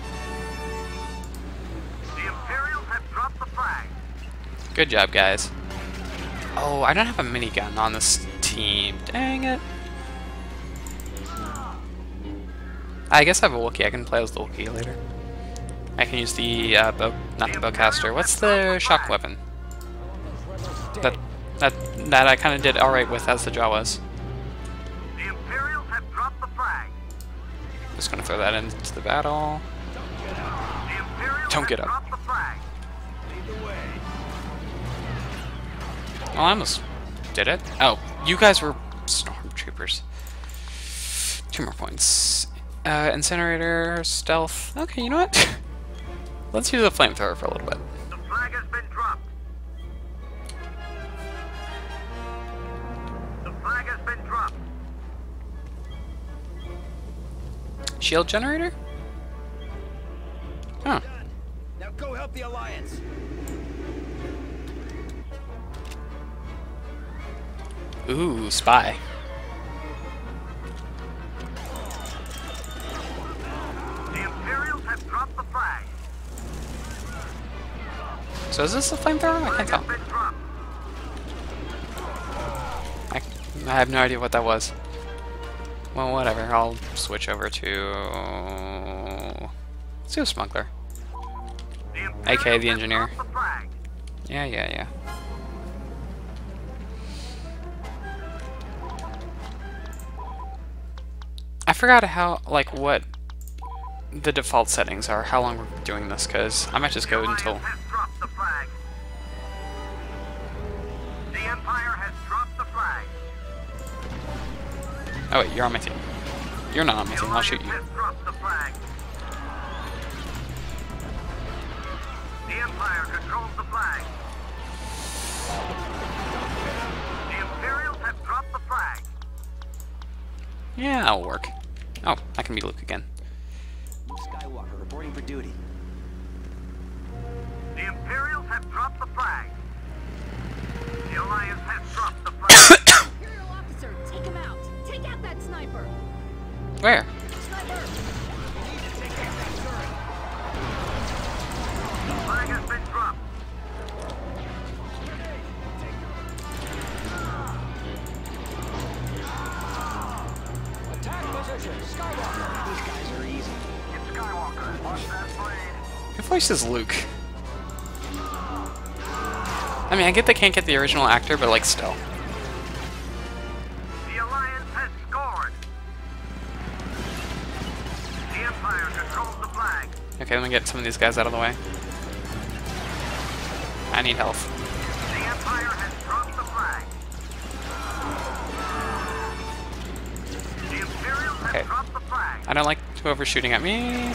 [SPEAKER 2] The Imperials have dropped the flag.
[SPEAKER 1] Good job, guys. Oh, I don't have a minigun on this team. Dang it. I guess I have a Wookiee. I can play as the Wookiee later. I can use the uh, bow, not the bowcaster. What's the shock weapon? That that that I kind of did all right with as the Jawas.
[SPEAKER 2] The Imperials have dropped the flag.
[SPEAKER 1] Just gonna throw that into the battle.
[SPEAKER 2] The Imperials
[SPEAKER 1] Don't
[SPEAKER 2] have
[SPEAKER 1] get up.
[SPEAKER 2] dropped the flag.
[SPEAKER 1] Oh, I almost did it. Oh, you guys were stormtroopers. Two more points. Uh, incinerator, stealth. Okay, you know what? Let's use a flamethrower for a little bit.
[SPEAKER 2] The flag has been dropped. The flag has been dropped.
[SPEAKER 1] Shield generator? Huh.
[SPEAKER 6] Now go help the Alliance.
[SPEAKER 1] Ooh, spy.
[SPEAKER 2] The Imperials have dropped the flag.
[SPEAKER 1] So is this a flamethrower? I can't
[SPEAKER 2] Flag
[SPEAKER 1] tell.
[SPEAKER 2] has been dropped.
[SPEAKER 1] I, I have no idea what that was. Well, whatever. I'll switch over to... Let's do a smuggler.
[SPEAKER 2] The Imperials
[SPEAKER 1] A K A the
[SPEAKER 2] have
[SPEAKER 1] engineer.
[SPEAKER 2] dropped the flag.
[SPEAKER 1] Yeah, yeah, yeah. I forgot how, like, what the default settings are, how long we're doing this, because I might just go until...
[SPEAKER 2] The Alliance has dropped the flag. The Empire has dropped the flag.
[SPEAKER 1] Oh wait, you're on my team. You're not on my
[SPEAKER 2] The
[SPEAKER 1] team, I'll shoot you.
[SPEAKER 2] Alliance has dropped the flag. The Empire controls the flag. The Imperials have dropped the flag.
[SPEAKER 1] Yeah, that'll work. Oh, I can be Luke again.
[SPEAKER 6] Skywalker reporting for duty.
[SPEAKER 2] The Imperials have dropped the flag. The Alliance has dropped the flag.
[SPEAKER 7] Imperial officer, take him out. Take out that sniper.
[SPEAKER 1] Where?
[SPEAKER 7] Sniper.
[SPEAKER 2] The flag has been dropped.
[SPEAKER 6] Attack position. Skywalker. These guys are easy.
[SPEAKER 2] It's Skywalker. Watch that blade.
[SPEAKER 1] Your voice is Luke. I mean, I get they can't get the original actor, but like, still.
[SPEAKER 2] The Alliance has scored. The Empire controls the flag.
[SPEAKER 1] Okay, let me get some of these guys out of the way. I need health.
[SPEAKER 2] The Empire has dropped the flag. The Imperials have
[SPEAKER 1] Okay.
[SPEAKER 2] dropped the flag.
[SPEAKER 1] I don't like whoever's shooting at me.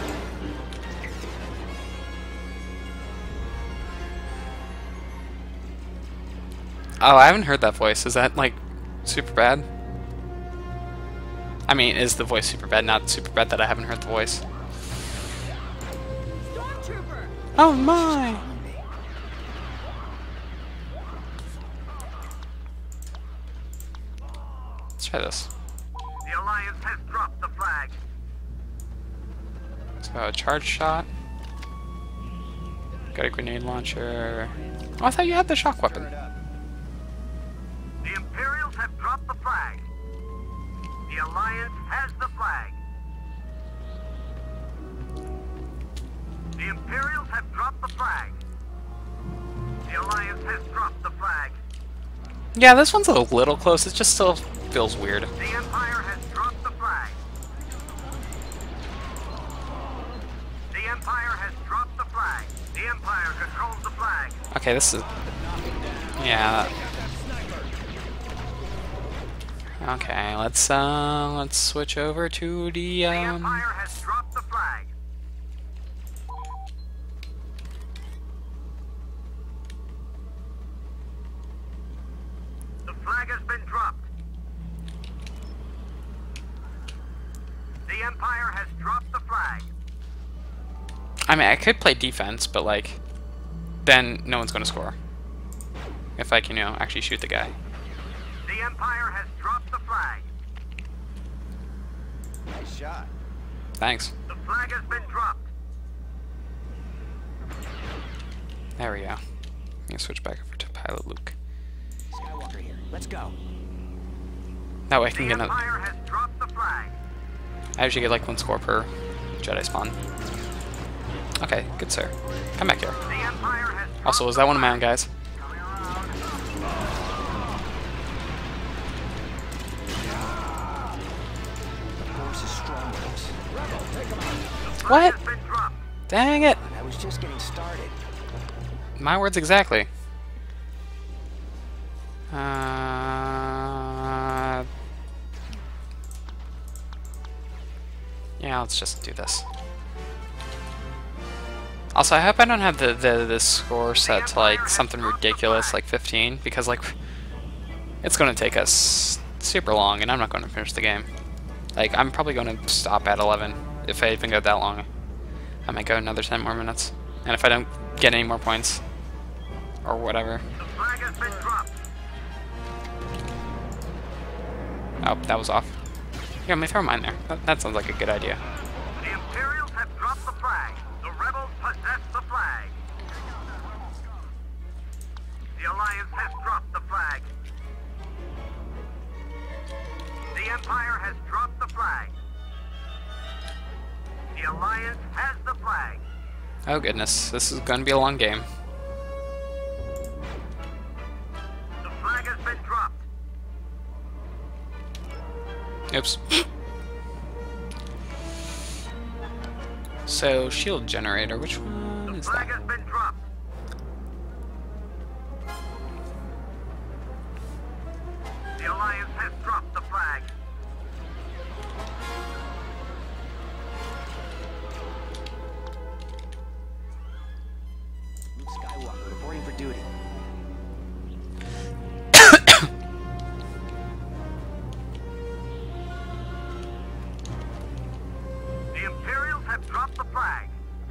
[SPEAKER 1] Oh, I haven't heard that voice. Is that, like, super bad? I mean, is the voice super bad? Not super bad that I haven't heard the voice.
[SPEAKER 7] Stormtrooper!
[SPEAKER 1] Oh my! Let's try this.
[SPEAKER 2] The Alliance has dropped the flag.
[SPEAKER 1] So, a charge shot. Got a grenade launcher. Oh, I thought you had the shock weapon.
[SPEAKER 2] The Imperials have dropped the flag. The Alliance has the flag. The Imperials have dropped the flag. The Alliance has dropped the flag.
[SPEAKER 1] Yeah, this one's a little close. It just still feels weird.
[SPEAKER 2] The Empire has dropped the flag. The Empire has dropped the flag. The Empire controls the flag.
[SPEAKER 1] Okay, this is... Yeah. Okay, let's, uh, let's switch over to the,
[SPEAKER 2] The
[SPEAKER 1] um...
[SPEAKER 2] Empire has dropped the flag. The flag has been dropped. The Empire has dropped the flag.
[SPEAKER 1] I mean, I could play defense, but, like, then no one's gonna score. If I can, you know, actually shoot the guy.
[SPEAKER 2] The Empire has dropped the flag.
[SPEAKER 6] Nice shot.
[SPEAKER 1] Thanks.
[SPEAKER 2] The flag has been dropped.
[SPEAKER 1] There we go. I'm gonna switch back over to Pilot Luke.
[SPEAKER 6] Skywalker here. Let's go.
[SPEAKER 1] That way I can
[SPEAKER 2] The
[SPEAKER 1] get another...
[SPEAKER 2] Empire has dropped the flag.
[SPEAKER 1] I usually get, like, one score per Jedi spawn. Okay, good sir. Come back here.
[SPEAKER 2] The Empire has dropped
[SPEAKER 1] Also, is that one of my own guys?
[SPEAKER 2] Coming around.
[SPEAKER 6] The force is strong with us. Rebel, take him out.
[SPEAKER 2] The
[SPEAKER 1] What?
[SPEAKER 2] flag has been dropped.
[SPEAKER 1] Dang it!
[SPEAKER 6] I was just getting started.
[SPEAKER 1] My words exactly. Uh... Yeah, let's just do this. Also, I hope I don't have the, the, the score set to, like, something ridiculous, like fifteen, because, like, it's going to take us super long, and I'm not going to finish the game. Like, I'm probably going to stop at eleven, if I even go that long. I might go another ten more minutes. And if I don't get any more points, or whatever.
[SPEAKER 2] The flag has been dropped.
[SPEAKER 1] Oh, that was off. Here, let me throw mine there. That, that sounds like a good idea.
[SPEAKER 2] The Imperials have dropped the flag. The rebels possess the flag. The Alliance has dropped the flag. The Empire has dropped the flag. The Alliance has the flag.
[SPEAKER 1] Oh goodness, this is going to be a long game.
[SPEAKER 2] The flag has been dropped.
[SPEAKER 1] Oops. So, shield generator, which one
[SPEAKER 2] The
[SPEAKER 1] is
[SPEAKER 2] flag
[SPEAKER 1] that?
[SPEAKER 2] has been dropped. The Alliance has dropped the flag.
[SPEAKER 6] Luke Skywalker reporting for duty.
[SPEAKER 2] The Imperials have dropped the flag.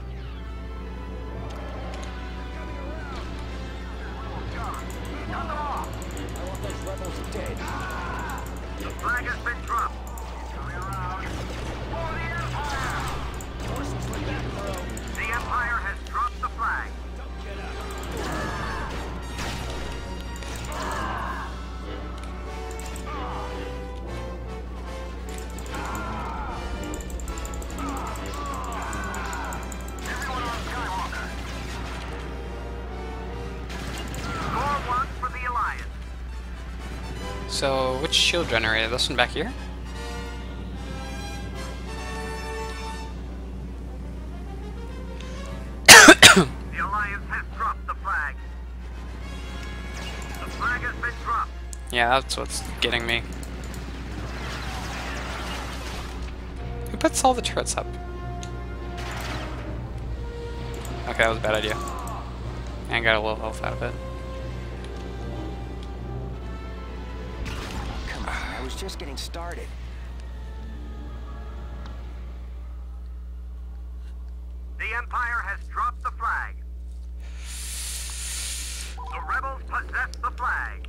[SPEAKER 6] I want those rebels dead.
[SPEAKER 2] The flag has been dropped. Coming around. For the Empire!
[SPEAKER 6] Forces with that throw.
[SPEAKER 2] The Empire has dropped the flag. Everyone on Skywalker. Score one for the Alliance.
[SPEAKER 1] So, which shield generator? This one back here?
[SPEAKER 2] The Alliance has dropped the flag.
[SPEAKER 1] Yeah, that's what's getting me. Who puts all the turrets up? Okay, that was a bad idea. And got a little health out of it.
[SPEAKER 6] Come on, I was just getting started.
[SPEAKER 4] The Empire has dropped the flag. The rebels possess the flag.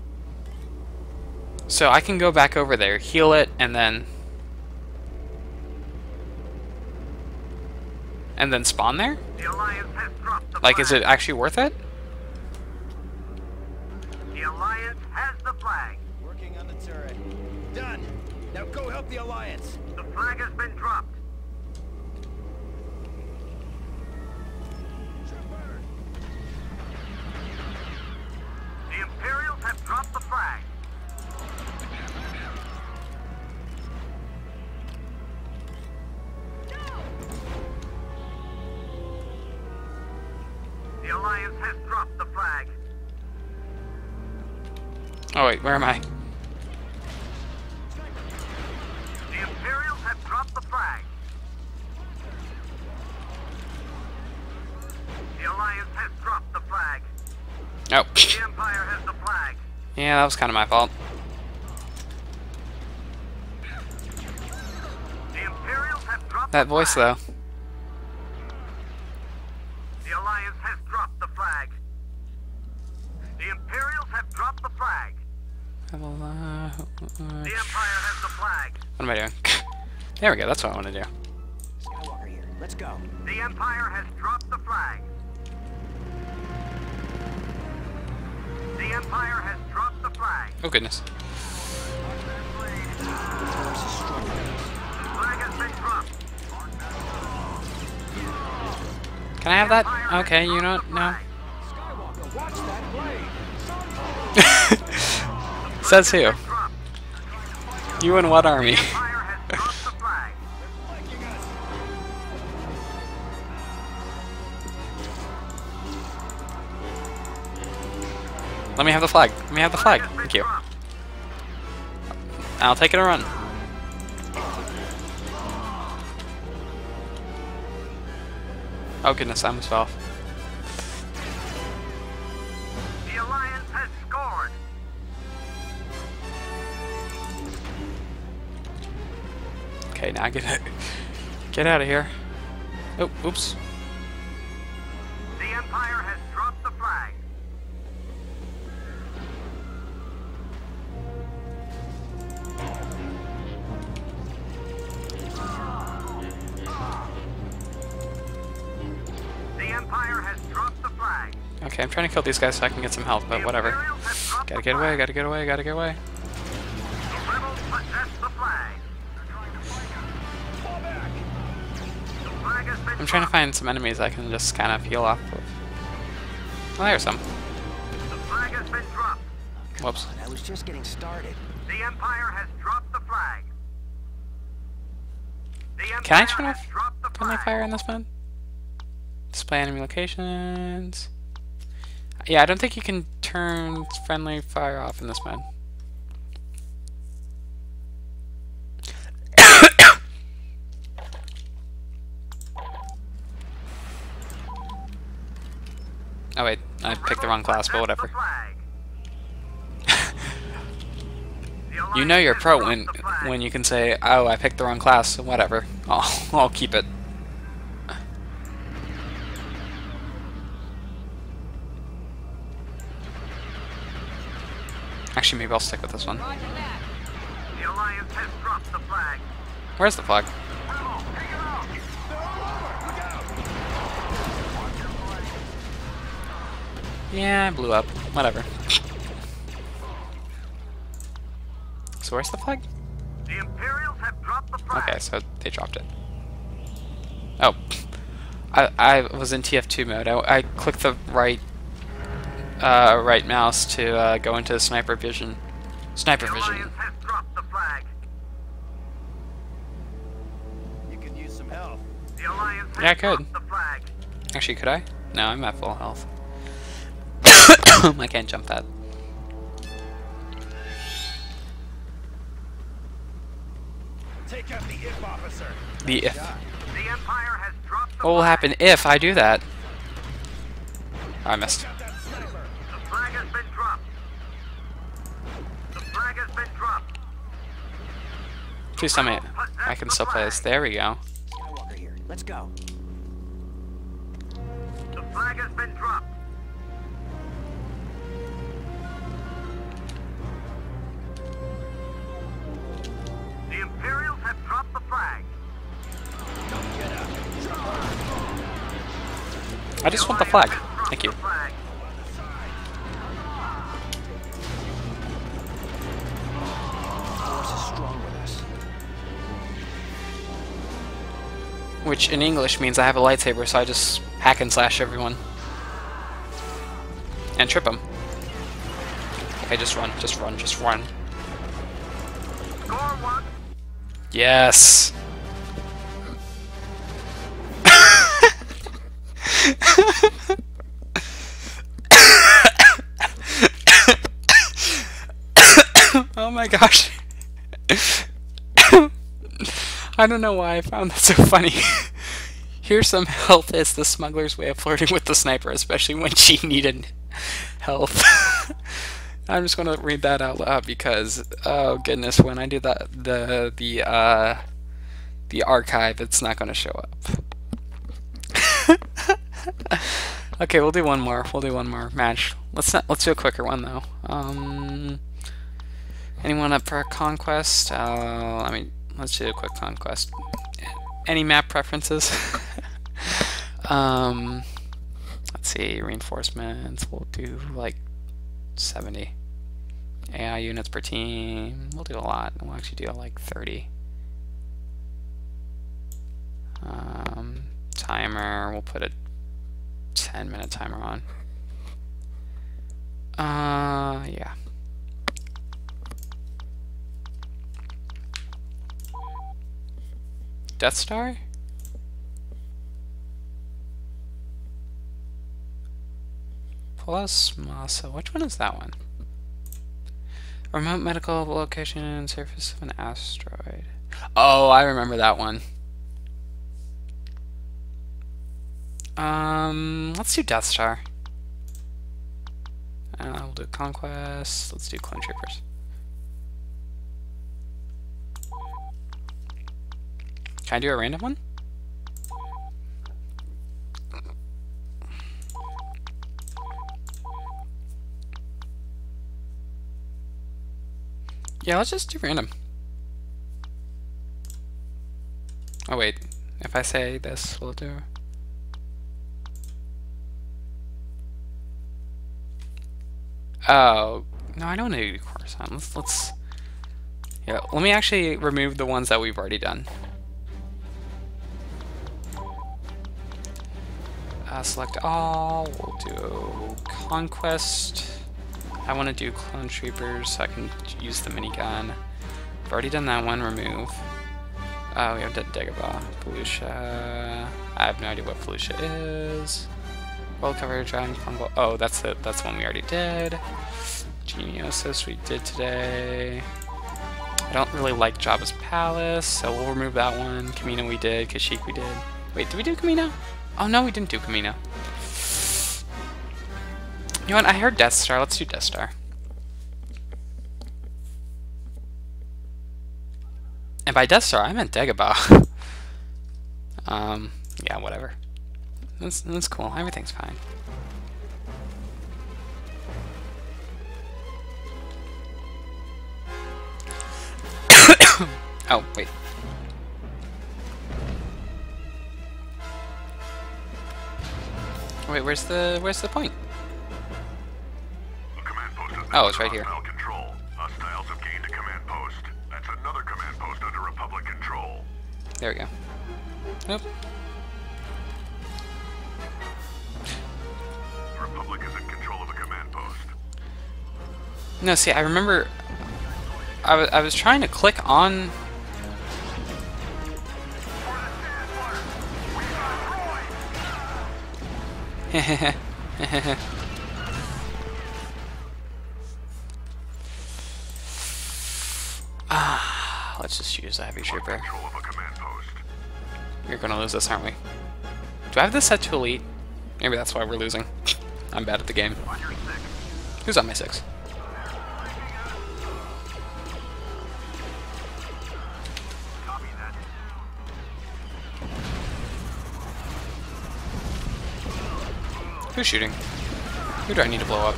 [SPEAKER 1] So I can go back over there, heal it, and then... And then spawn there?
[SPEAKER 4] The Alliance has dropped the
[SPEAKER 1] Like,
[SPEAKER 4] flag.
[SPEAKER 1] is it actually worth it?
[SPEAKER 4] The Alliance has the flag.
[SPEAKER 6] Working on the turret. Done. Now go help the Alliance.
[SPEAKER 4] The flag has been dropped. The Imperials have dropped the flag. The Alliance has dropped the flag.
[SPEAKER 1] Oh wait, where am I?
[SPEAKER 4] The Imperials have dropped the flag. The Alliance has dropped the flag.
[SPEAKER 1] Oh.
[SPEAKER 4] The Empire has the flag.
[SPEAKER 1] Yeah, that was kind of my fault.
[SPEAKER 4] The Imperials have dropped
[SPEAKER 1] That
[SPEAKER 4] the
[SPEAKER 1] voice,
[SPEAKER 4] flag.
[SPEAKER 1] though.
[SPEAKER 4] The Alliance has dropped the flag. The Imperials have dropped the flag.
[SPEAKER 1] The
[SPEAKER 4] The Empire has the flag.
[SPEAKER 1] What am I doing? There we go, that's what I want to do.
[SPEAKER 6] Skywalker here. Let's go.
[SPEAKER 4] The Empire has dropped the flag. The Empire has dropped the flag.
[SPEAKER 1] Oh goodness.
[SPEAKER 4] The flag has been dropped.
[SPEAKER 1] Can I have that? Okay, you know what? No.
[SPEAKER 6] Skywalker, watch that blade.
[SPEAKER 1] Says who?
[SPEAKER 4] Dropped.
[SPEAKER 1] You and what army?
[SPEAKER 4] Empire has dropped the flag.
[SPEAKER 1] Let me have the flag. Let me have the flag. Thank you. I'll take it and run. Oh goodness, I almost fell off.
[SPEAKER 4] The Alliance has scored.
[SPEAKER 1] Okay, now get it. Get out of here. Oh, oops.
[SPEAKER 4] The Empire has dropped the flag. The Empire has dropped the flag.
[SPEAKER 1] Okay, I'm trying to kill these guys so I can get some health, but whatever. Gotta get away, gotta get away, gotta get away.
[SPEAKER 4] The rebels possess the flag. The flag has been
[SPEAKER 1] I'm trying to
[SPEAKER 4] dropped.
[SPEAKER 1] find some enemies I can just kind of heal off of. Oh, there's some.
[SPEAKER 4] The flag has been dropped.
[SPEAKER 1] Whoops.
[SPEAKER 6] I was just getting started.
[SPEAKER 4] The Empire has dropped the flag. The Empire
[SPEAKER 1] Can I turn
[SPEAKER 4] has
[SPEAKER 1] off
[SPEAKER 4] dropped the
[SPEAKER 1] friendly
[SPEAKER 4] flag.
[SPEAKER 1] fire in this mode? Display enemy locations. Yeah, I don't think you can turn friendly fire off in this mode. Oh wait, I picked the wrong class, but whatever. You know you're pro when when you can say, "Oh, I picked the wrong class," whatever. I'll I'll keep it. Actually, maybe I'll stick with this one.
[SPEAKER 4] The Alliance has dropped the flag.
[SPEAKER 1] Where's the flag?
[SPEAKER 4] Rebel, take it out.
[SPEAKER 1] Yeah, I blew up. Whatever. So where's the flag?
[SPEAKER 4] The Imperials have dropped the flag.
[SPEAKER 1] Okay, so they dropped it. Oh, I I was in T F two mode. I, I clicked the right uh, right mouse to uh, go into sniper vision. Sniper
[SPEAKER 4] The
[SPEAKER 1] vision.
[SPEAKER 4] Alliance has dropped the flag.
[SPEAKER 6] You can use some help.
[SPEAKER 4] The Alliance has
[SPEAKER 1] Yeah, I could.
[SPEAKER 4] dropped the flag.
[SPEAKER 1] Actually, could I? No, I'm at full health. I can't jump that.
[SPEAKER 4] Take out the I F officer.
[SPEAKER 1] The if.
[SPEAKER 4] The Empire has dropped the
[SPEAKER 1] What will
[SPEAKER 4] flag.
[SPEAKER 1] happen if I do that? Oh, I missed.
[SPEAKER 4] The flag has been dropped. The flag has been dropped.
[SPEAKER 1] Please tell me I can still play this. There we go.
[SPEAKER 6] Skywalker here. Let's go.
[SPEAKER 4] The flag has been dropped. The Imperials have dropped the flag.
[SPEAKER 1] I just want the flag. Thank you.
[SPEAKER 4] The flag.
[SPEAKER 6] Force is strong with us.
[SPEAKER 1] Which in English means I have a lightsaber, so I just hack and slash everyone. And trip them. Okay, just run, just run, just run.
[SPEAKER 4] Score one.
[SPEAKER 1] Yes! Oh my gosh. I don't know why I found that so funny. Here's some health is the smuggler's way of flirting with the sniper, especially when she needed health. I'm just gonna read that out loud because, oh goodness, when I do that, the the uh, the archive, it's not gonna show up. Okay, we'll do one more. We'll do one more match. Let's not. Let's do a quicker one though. Um, anyone up for a conquest? Uh, I mean, let's do a quick conquest. Any map preferences? um, let's see. Reinforcements. We'll do like seventy. A I units per team. We'll do a lot. We'll actually do like thirty. Um, timer. We'll put a ten minute timer on. Uh, yeah. Death Star? Plus Massa. Which one is that one? Remote medical location, surface of an asteroid. Oh, I remember that one. Um, let's do Death Star. Uh, we'll do Conquest. Let's do Clone Troopers. Can I do a random one? Yeah, let's just do random. Oh wait, if I say this, we'll do... Oh, no, I don't want to do Coruscant. Let's, let's... Yeah, let me actually remove the ones that we've already done. Uh, select all, we'll do Conquest. I want to do Clone Troopers so I can use the minigun. I've already done that one, remove. Oh, we have Dagobah, Felucia. I have no idea what Felucia is. World coverage, Dragon Fungal. Oh, that's the that's the one we already did. Geniosis we did today. I don't really like Jabba's Palace, so we'll remove that one. Kamino we did, Kashyyyk we did. Wait, did we do Kamino? Oh no, we didn't do Kamino. You know what? I heard Death Star. Let's do Death Star. And by Death Star, I meant Dagobah. um, yeah, whatever. That's that's cool. Everything's fine. Oh wait. Wait, where's the where's the point?
[SPEAKER 4] A command post has been
[SPEAKER 1] Oh, it's right
[SPEAKER 4] under
[SPEAKER 1] here.
[SPEAKER 4] hostile control. Hostiles have gained a command post. That's another command post under Republic control.
[SPEAKER 1] There we go. Nope.
[SPEAKER 4] The Republic is in control of a command post.
[SPEAKER 1] No, see, I remember I was I was trying to click on. Ah, let's just use a heavy trooper.
[SPEAKER 4] Control of a command post.
[SPEAKER 1] We're gonna lose this, aren't we? Do I have this set to elite? Maybe that's why we're losing. I'm bad at the game.
[SPEAKER 4] On your six.
[SPEAKER 1] Who's on my six?
[SPEAKER 4] Copy that.
[SPEAKER 1] Who's shooting? Who do I need to blow up?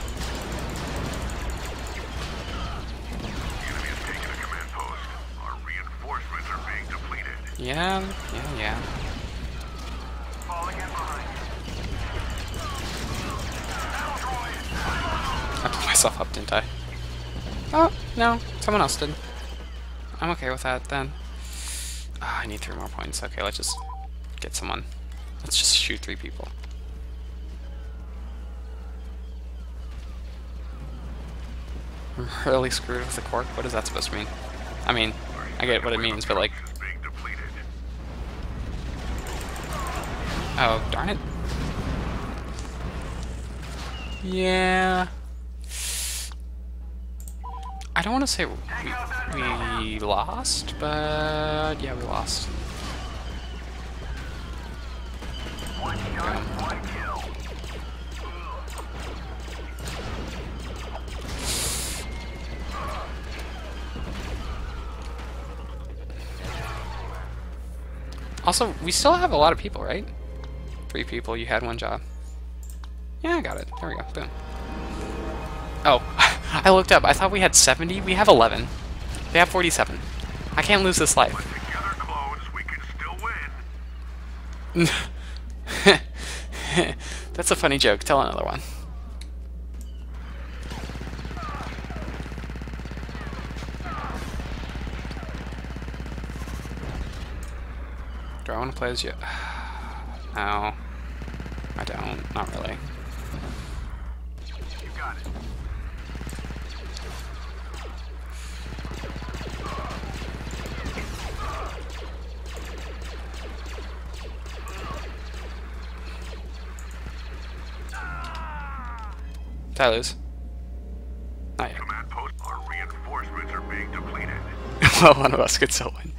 [SPEAKER 4] The enemy has taken a command post. Our reinforcements are being depleted.
[SPEAKER 1] Yeah, yeah, yeah.
[SPEAKER 4] Falling in behind.
[SPEAKER 1] I put myself up, didn't I? Oh, no. Someone else did. I'm okay with that, then. Ah, I need three more points. Okay, let's just get someone. Let's just shoot three people. I'm really screwed with the cork. What is that supposed to mean? I mean, I get what it means, but like...
[SPEAKER 4] Is being depleted.
[SPEAKER 1] Oh, darn it. Yeah... I don't want to say we, we lost, but yeah, we lost.
[SPEAKER 4] One shot,
[SPEAKER 1] Okay.
[SPEAKER 4] one kill.
[SPEAKER 1] Also, we still have a lot of people, right? Three people, you had one job. Yeah, I got it. There we go. Boom. Oh, I looked up. I thought we had seventy. We have eleven. They have forty-seven. I can't lose this life.
[SPEAKER 4] Together, clones, we can still win.
[SPEAKER 1] That's a funny joke. Tell another one. Do I want to play as you? No. I don't. Not really.
[SPEAKER 4] You got it.
[SPEAKER 1] Did I lose? Not yet.
[SPEAKER 4] Command post. Our reinforcements are being depleted.
[SPEAKER 1] Well, one of us could still win.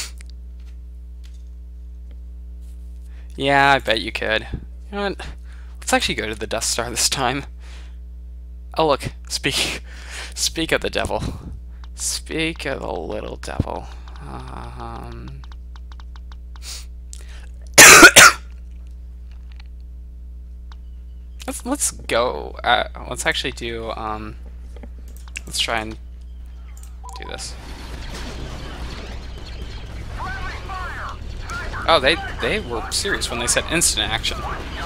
[SPEAKER 1] Yeah, I bet you could. You know what? Let's actually go to the Death Star this time. Oh look, speak, speak of the devil. Speak of the little devil. Um... let's let's go. Uh, let's actually do. Um, let's try and do this. Oh, they they were serious when they said instant action.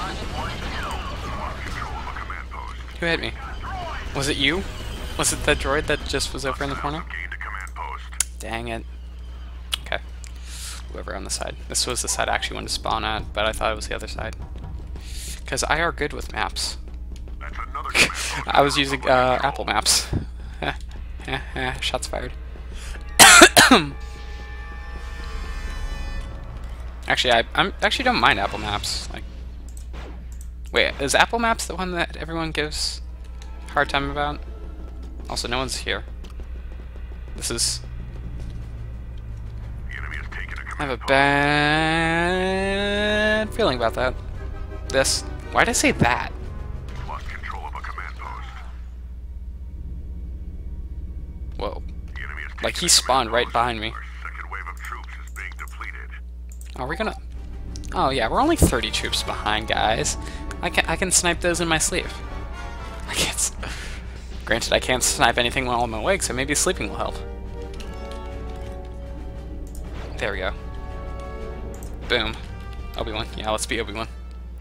[SPEAKER 1] Who hit me? Was it you? Was it that droid that just was over in the corner?
[SPEAKER 4] Gained a command post.
[SPEAKER 1] Dang it. Okay. Whoever on the side. This was the side I actually wanted to spawn at, but I thought it was the other side. Because I are good with maps.
[SPEAKER 4] That's another command post.
[SPEAKER 1] I was using uh, Apple Maps. Shots fired. Actually, I I'm, actually don't mind Apple Maps. Like, wait, is Apple Maps the one that everyone gives a hard time about? Also, no one's here. This is...
[SPEAKER 4] The enemy has taken a
[SPEAKER 1] I have a
[SPEAKER 4] command post.
[SPEAKER 1] bad feeling about that. This. Why'd I say that?
[SPEAKER 4] Lost control of a command post.
[SPEAKER 1] Whoa.
[SPEAKER 4] The enemy has
[SPEAKER 1] Like
[SPEAKER 4] taken
[SPEAKER 1] he
[SPEAKER 4] a
[SPEAKER 1] spawned
[SPEAKER 4] command
[SPEAKER 1] right
[SPEAKER 4] post.
[SPEAKER 1] behind me.
[SPEAKER 4] Our second wave of troops is being depleted.
[SPEAKER 1] Are we gonna... Oh yeah, we're only thirty troops behind, guys. I can I can snipe those in my sleep. I can't... s- Granted, I can't snipe anything while I'm awake, so maybe sleeping will help. There we go. Boom. Obi-Wan. Yeah, let's be Obi-Wan.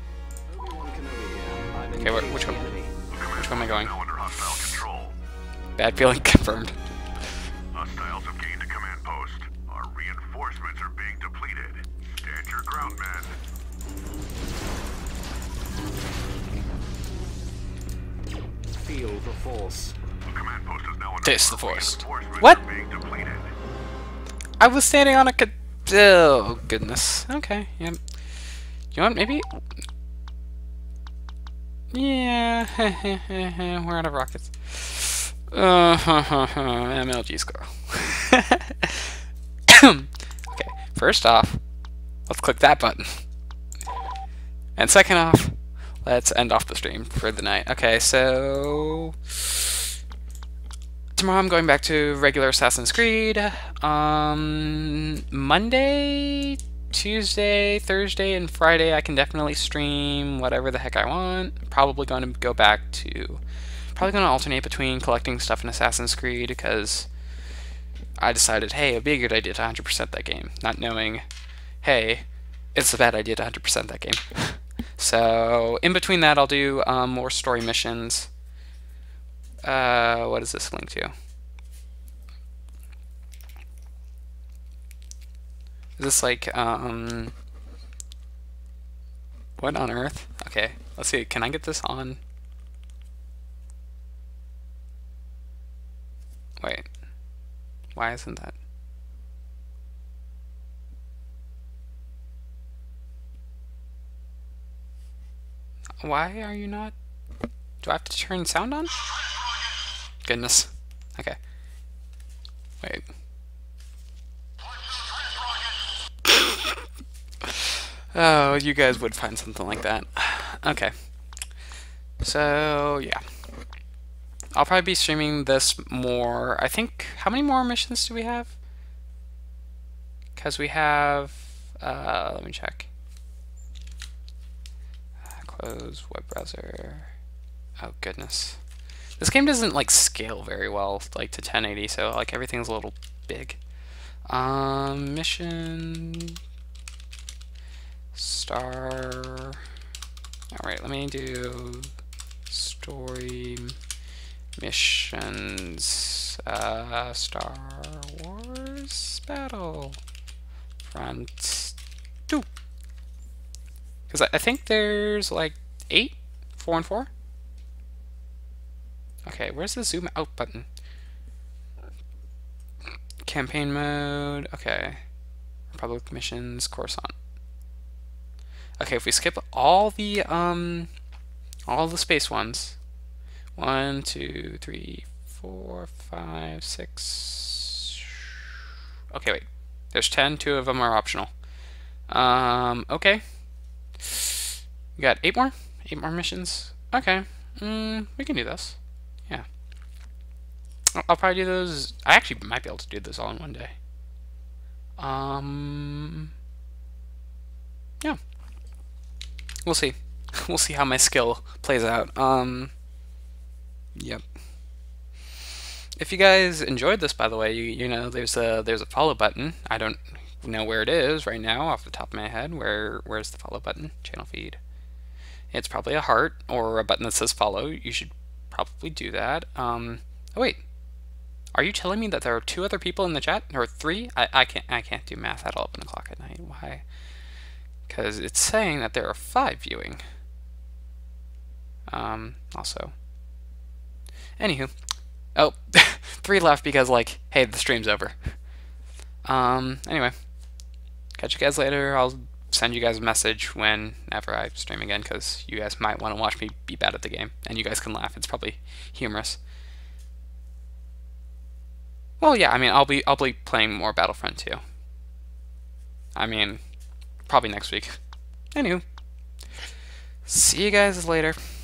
[SPEAKER 1] Okay, where, which one? Which one am I going?
[SPEAKER 4] Now under hostile control.
[SPEAKER 1] Bad feeling confirmed.
[SPEAKER 4] Hostiles have gained a command post. Our reinforcements are being depleted. Stand your ground, men.
[SPEAKER 6] Feel the force.
[SPEAKER 4] A command post is now under
[SPEAKER 1] Taste the
[SPEAKER 4] our
[SPEAKER 1] force.
[SPEAKER 4] reinforcements
[SPEAKER 1] What?
[SPEAKER 4] are being depleted.
[SPEAKER 1] I was standing on a ca- oh, goodness. Okay, yeah. You know what, maybe... Yeah, we're out of rockets. Uh, M L G score. first off, let's click that button. And second off, let's end off the stream for the night. Okay, so tomorrow I'm going back to regular Assassin's Creed. Um, Monday, Tuesday, Thursday, and Friday I can definitely stream whatever the heck I want. Probably going to go back to, probably going to alternate between collecting stuff in Assassin's Creed because I decided, hey, it'd be a good idea to one hundred percent that game, not knowing, hey, it's a bad idea to one hundred percent that game. So in between that, I'll do um, more story missions. Uh, what is this link to? Is this like, um, what on earth? Okay, let's see, can I get this on? Wait, why isn't that? Why are you not? Do I have to turn sound on? Goodness. Okay. Wait. Oh, you guys would find something like that. Okay. So, yeah. I'll probably be streaming this more. I think, how many more missions do we have? Because we have, uh, let me check. Close web browser. Oh goodness, this game doesn't like scale very well, like to ten eighty. So like everything's a little big. Um, mission star. All right, let me do story missions. Uh, Star Wars Battle Front two. Because I, I think there's like eight, four and four. Okay, where's the zoom out button? Campaign mode. Okay, Republic missions, Coruscant. Okay, if we skip all the um, all the space ones, one, two, three, four, five, six. Okay, wait. There's ten. Two of them are optional. Um. Okay. We got eight more? Eight more missions? Okay. Mm, we can do this. Yeah. I'll, I'll probably do those. I actually might be able to do those all in one day. Um. Yeah. We'll see. We'll see how my skill plays out. Um. Yep. If you guys enjoyed this, by the way, you you know there's a there's a follow button. I don't know where it is right now off the top of my head. Where where's the follow button? Channel feed. It's probably a heart or a button that says follow. You should probably do that. Um, oh wait, are you telling me that there are two other people in the chat or three? I I can't I can't do math at eleven o'clock at night. Why? Because it's saying that there are five viewing. Um, also. Anywho, oh, three left because like, hey, the stream's over. Um, anyway, catch you guys later. I'll send you guys a message whenever I stream again, because you guys might want to watch me be bad at the game, and you guys can laugh. It's probably humorous. Well, yeah, I mean, I'll be I'll be playing more Battlefront two. I mean, probably next week. Anywho, see you guys later.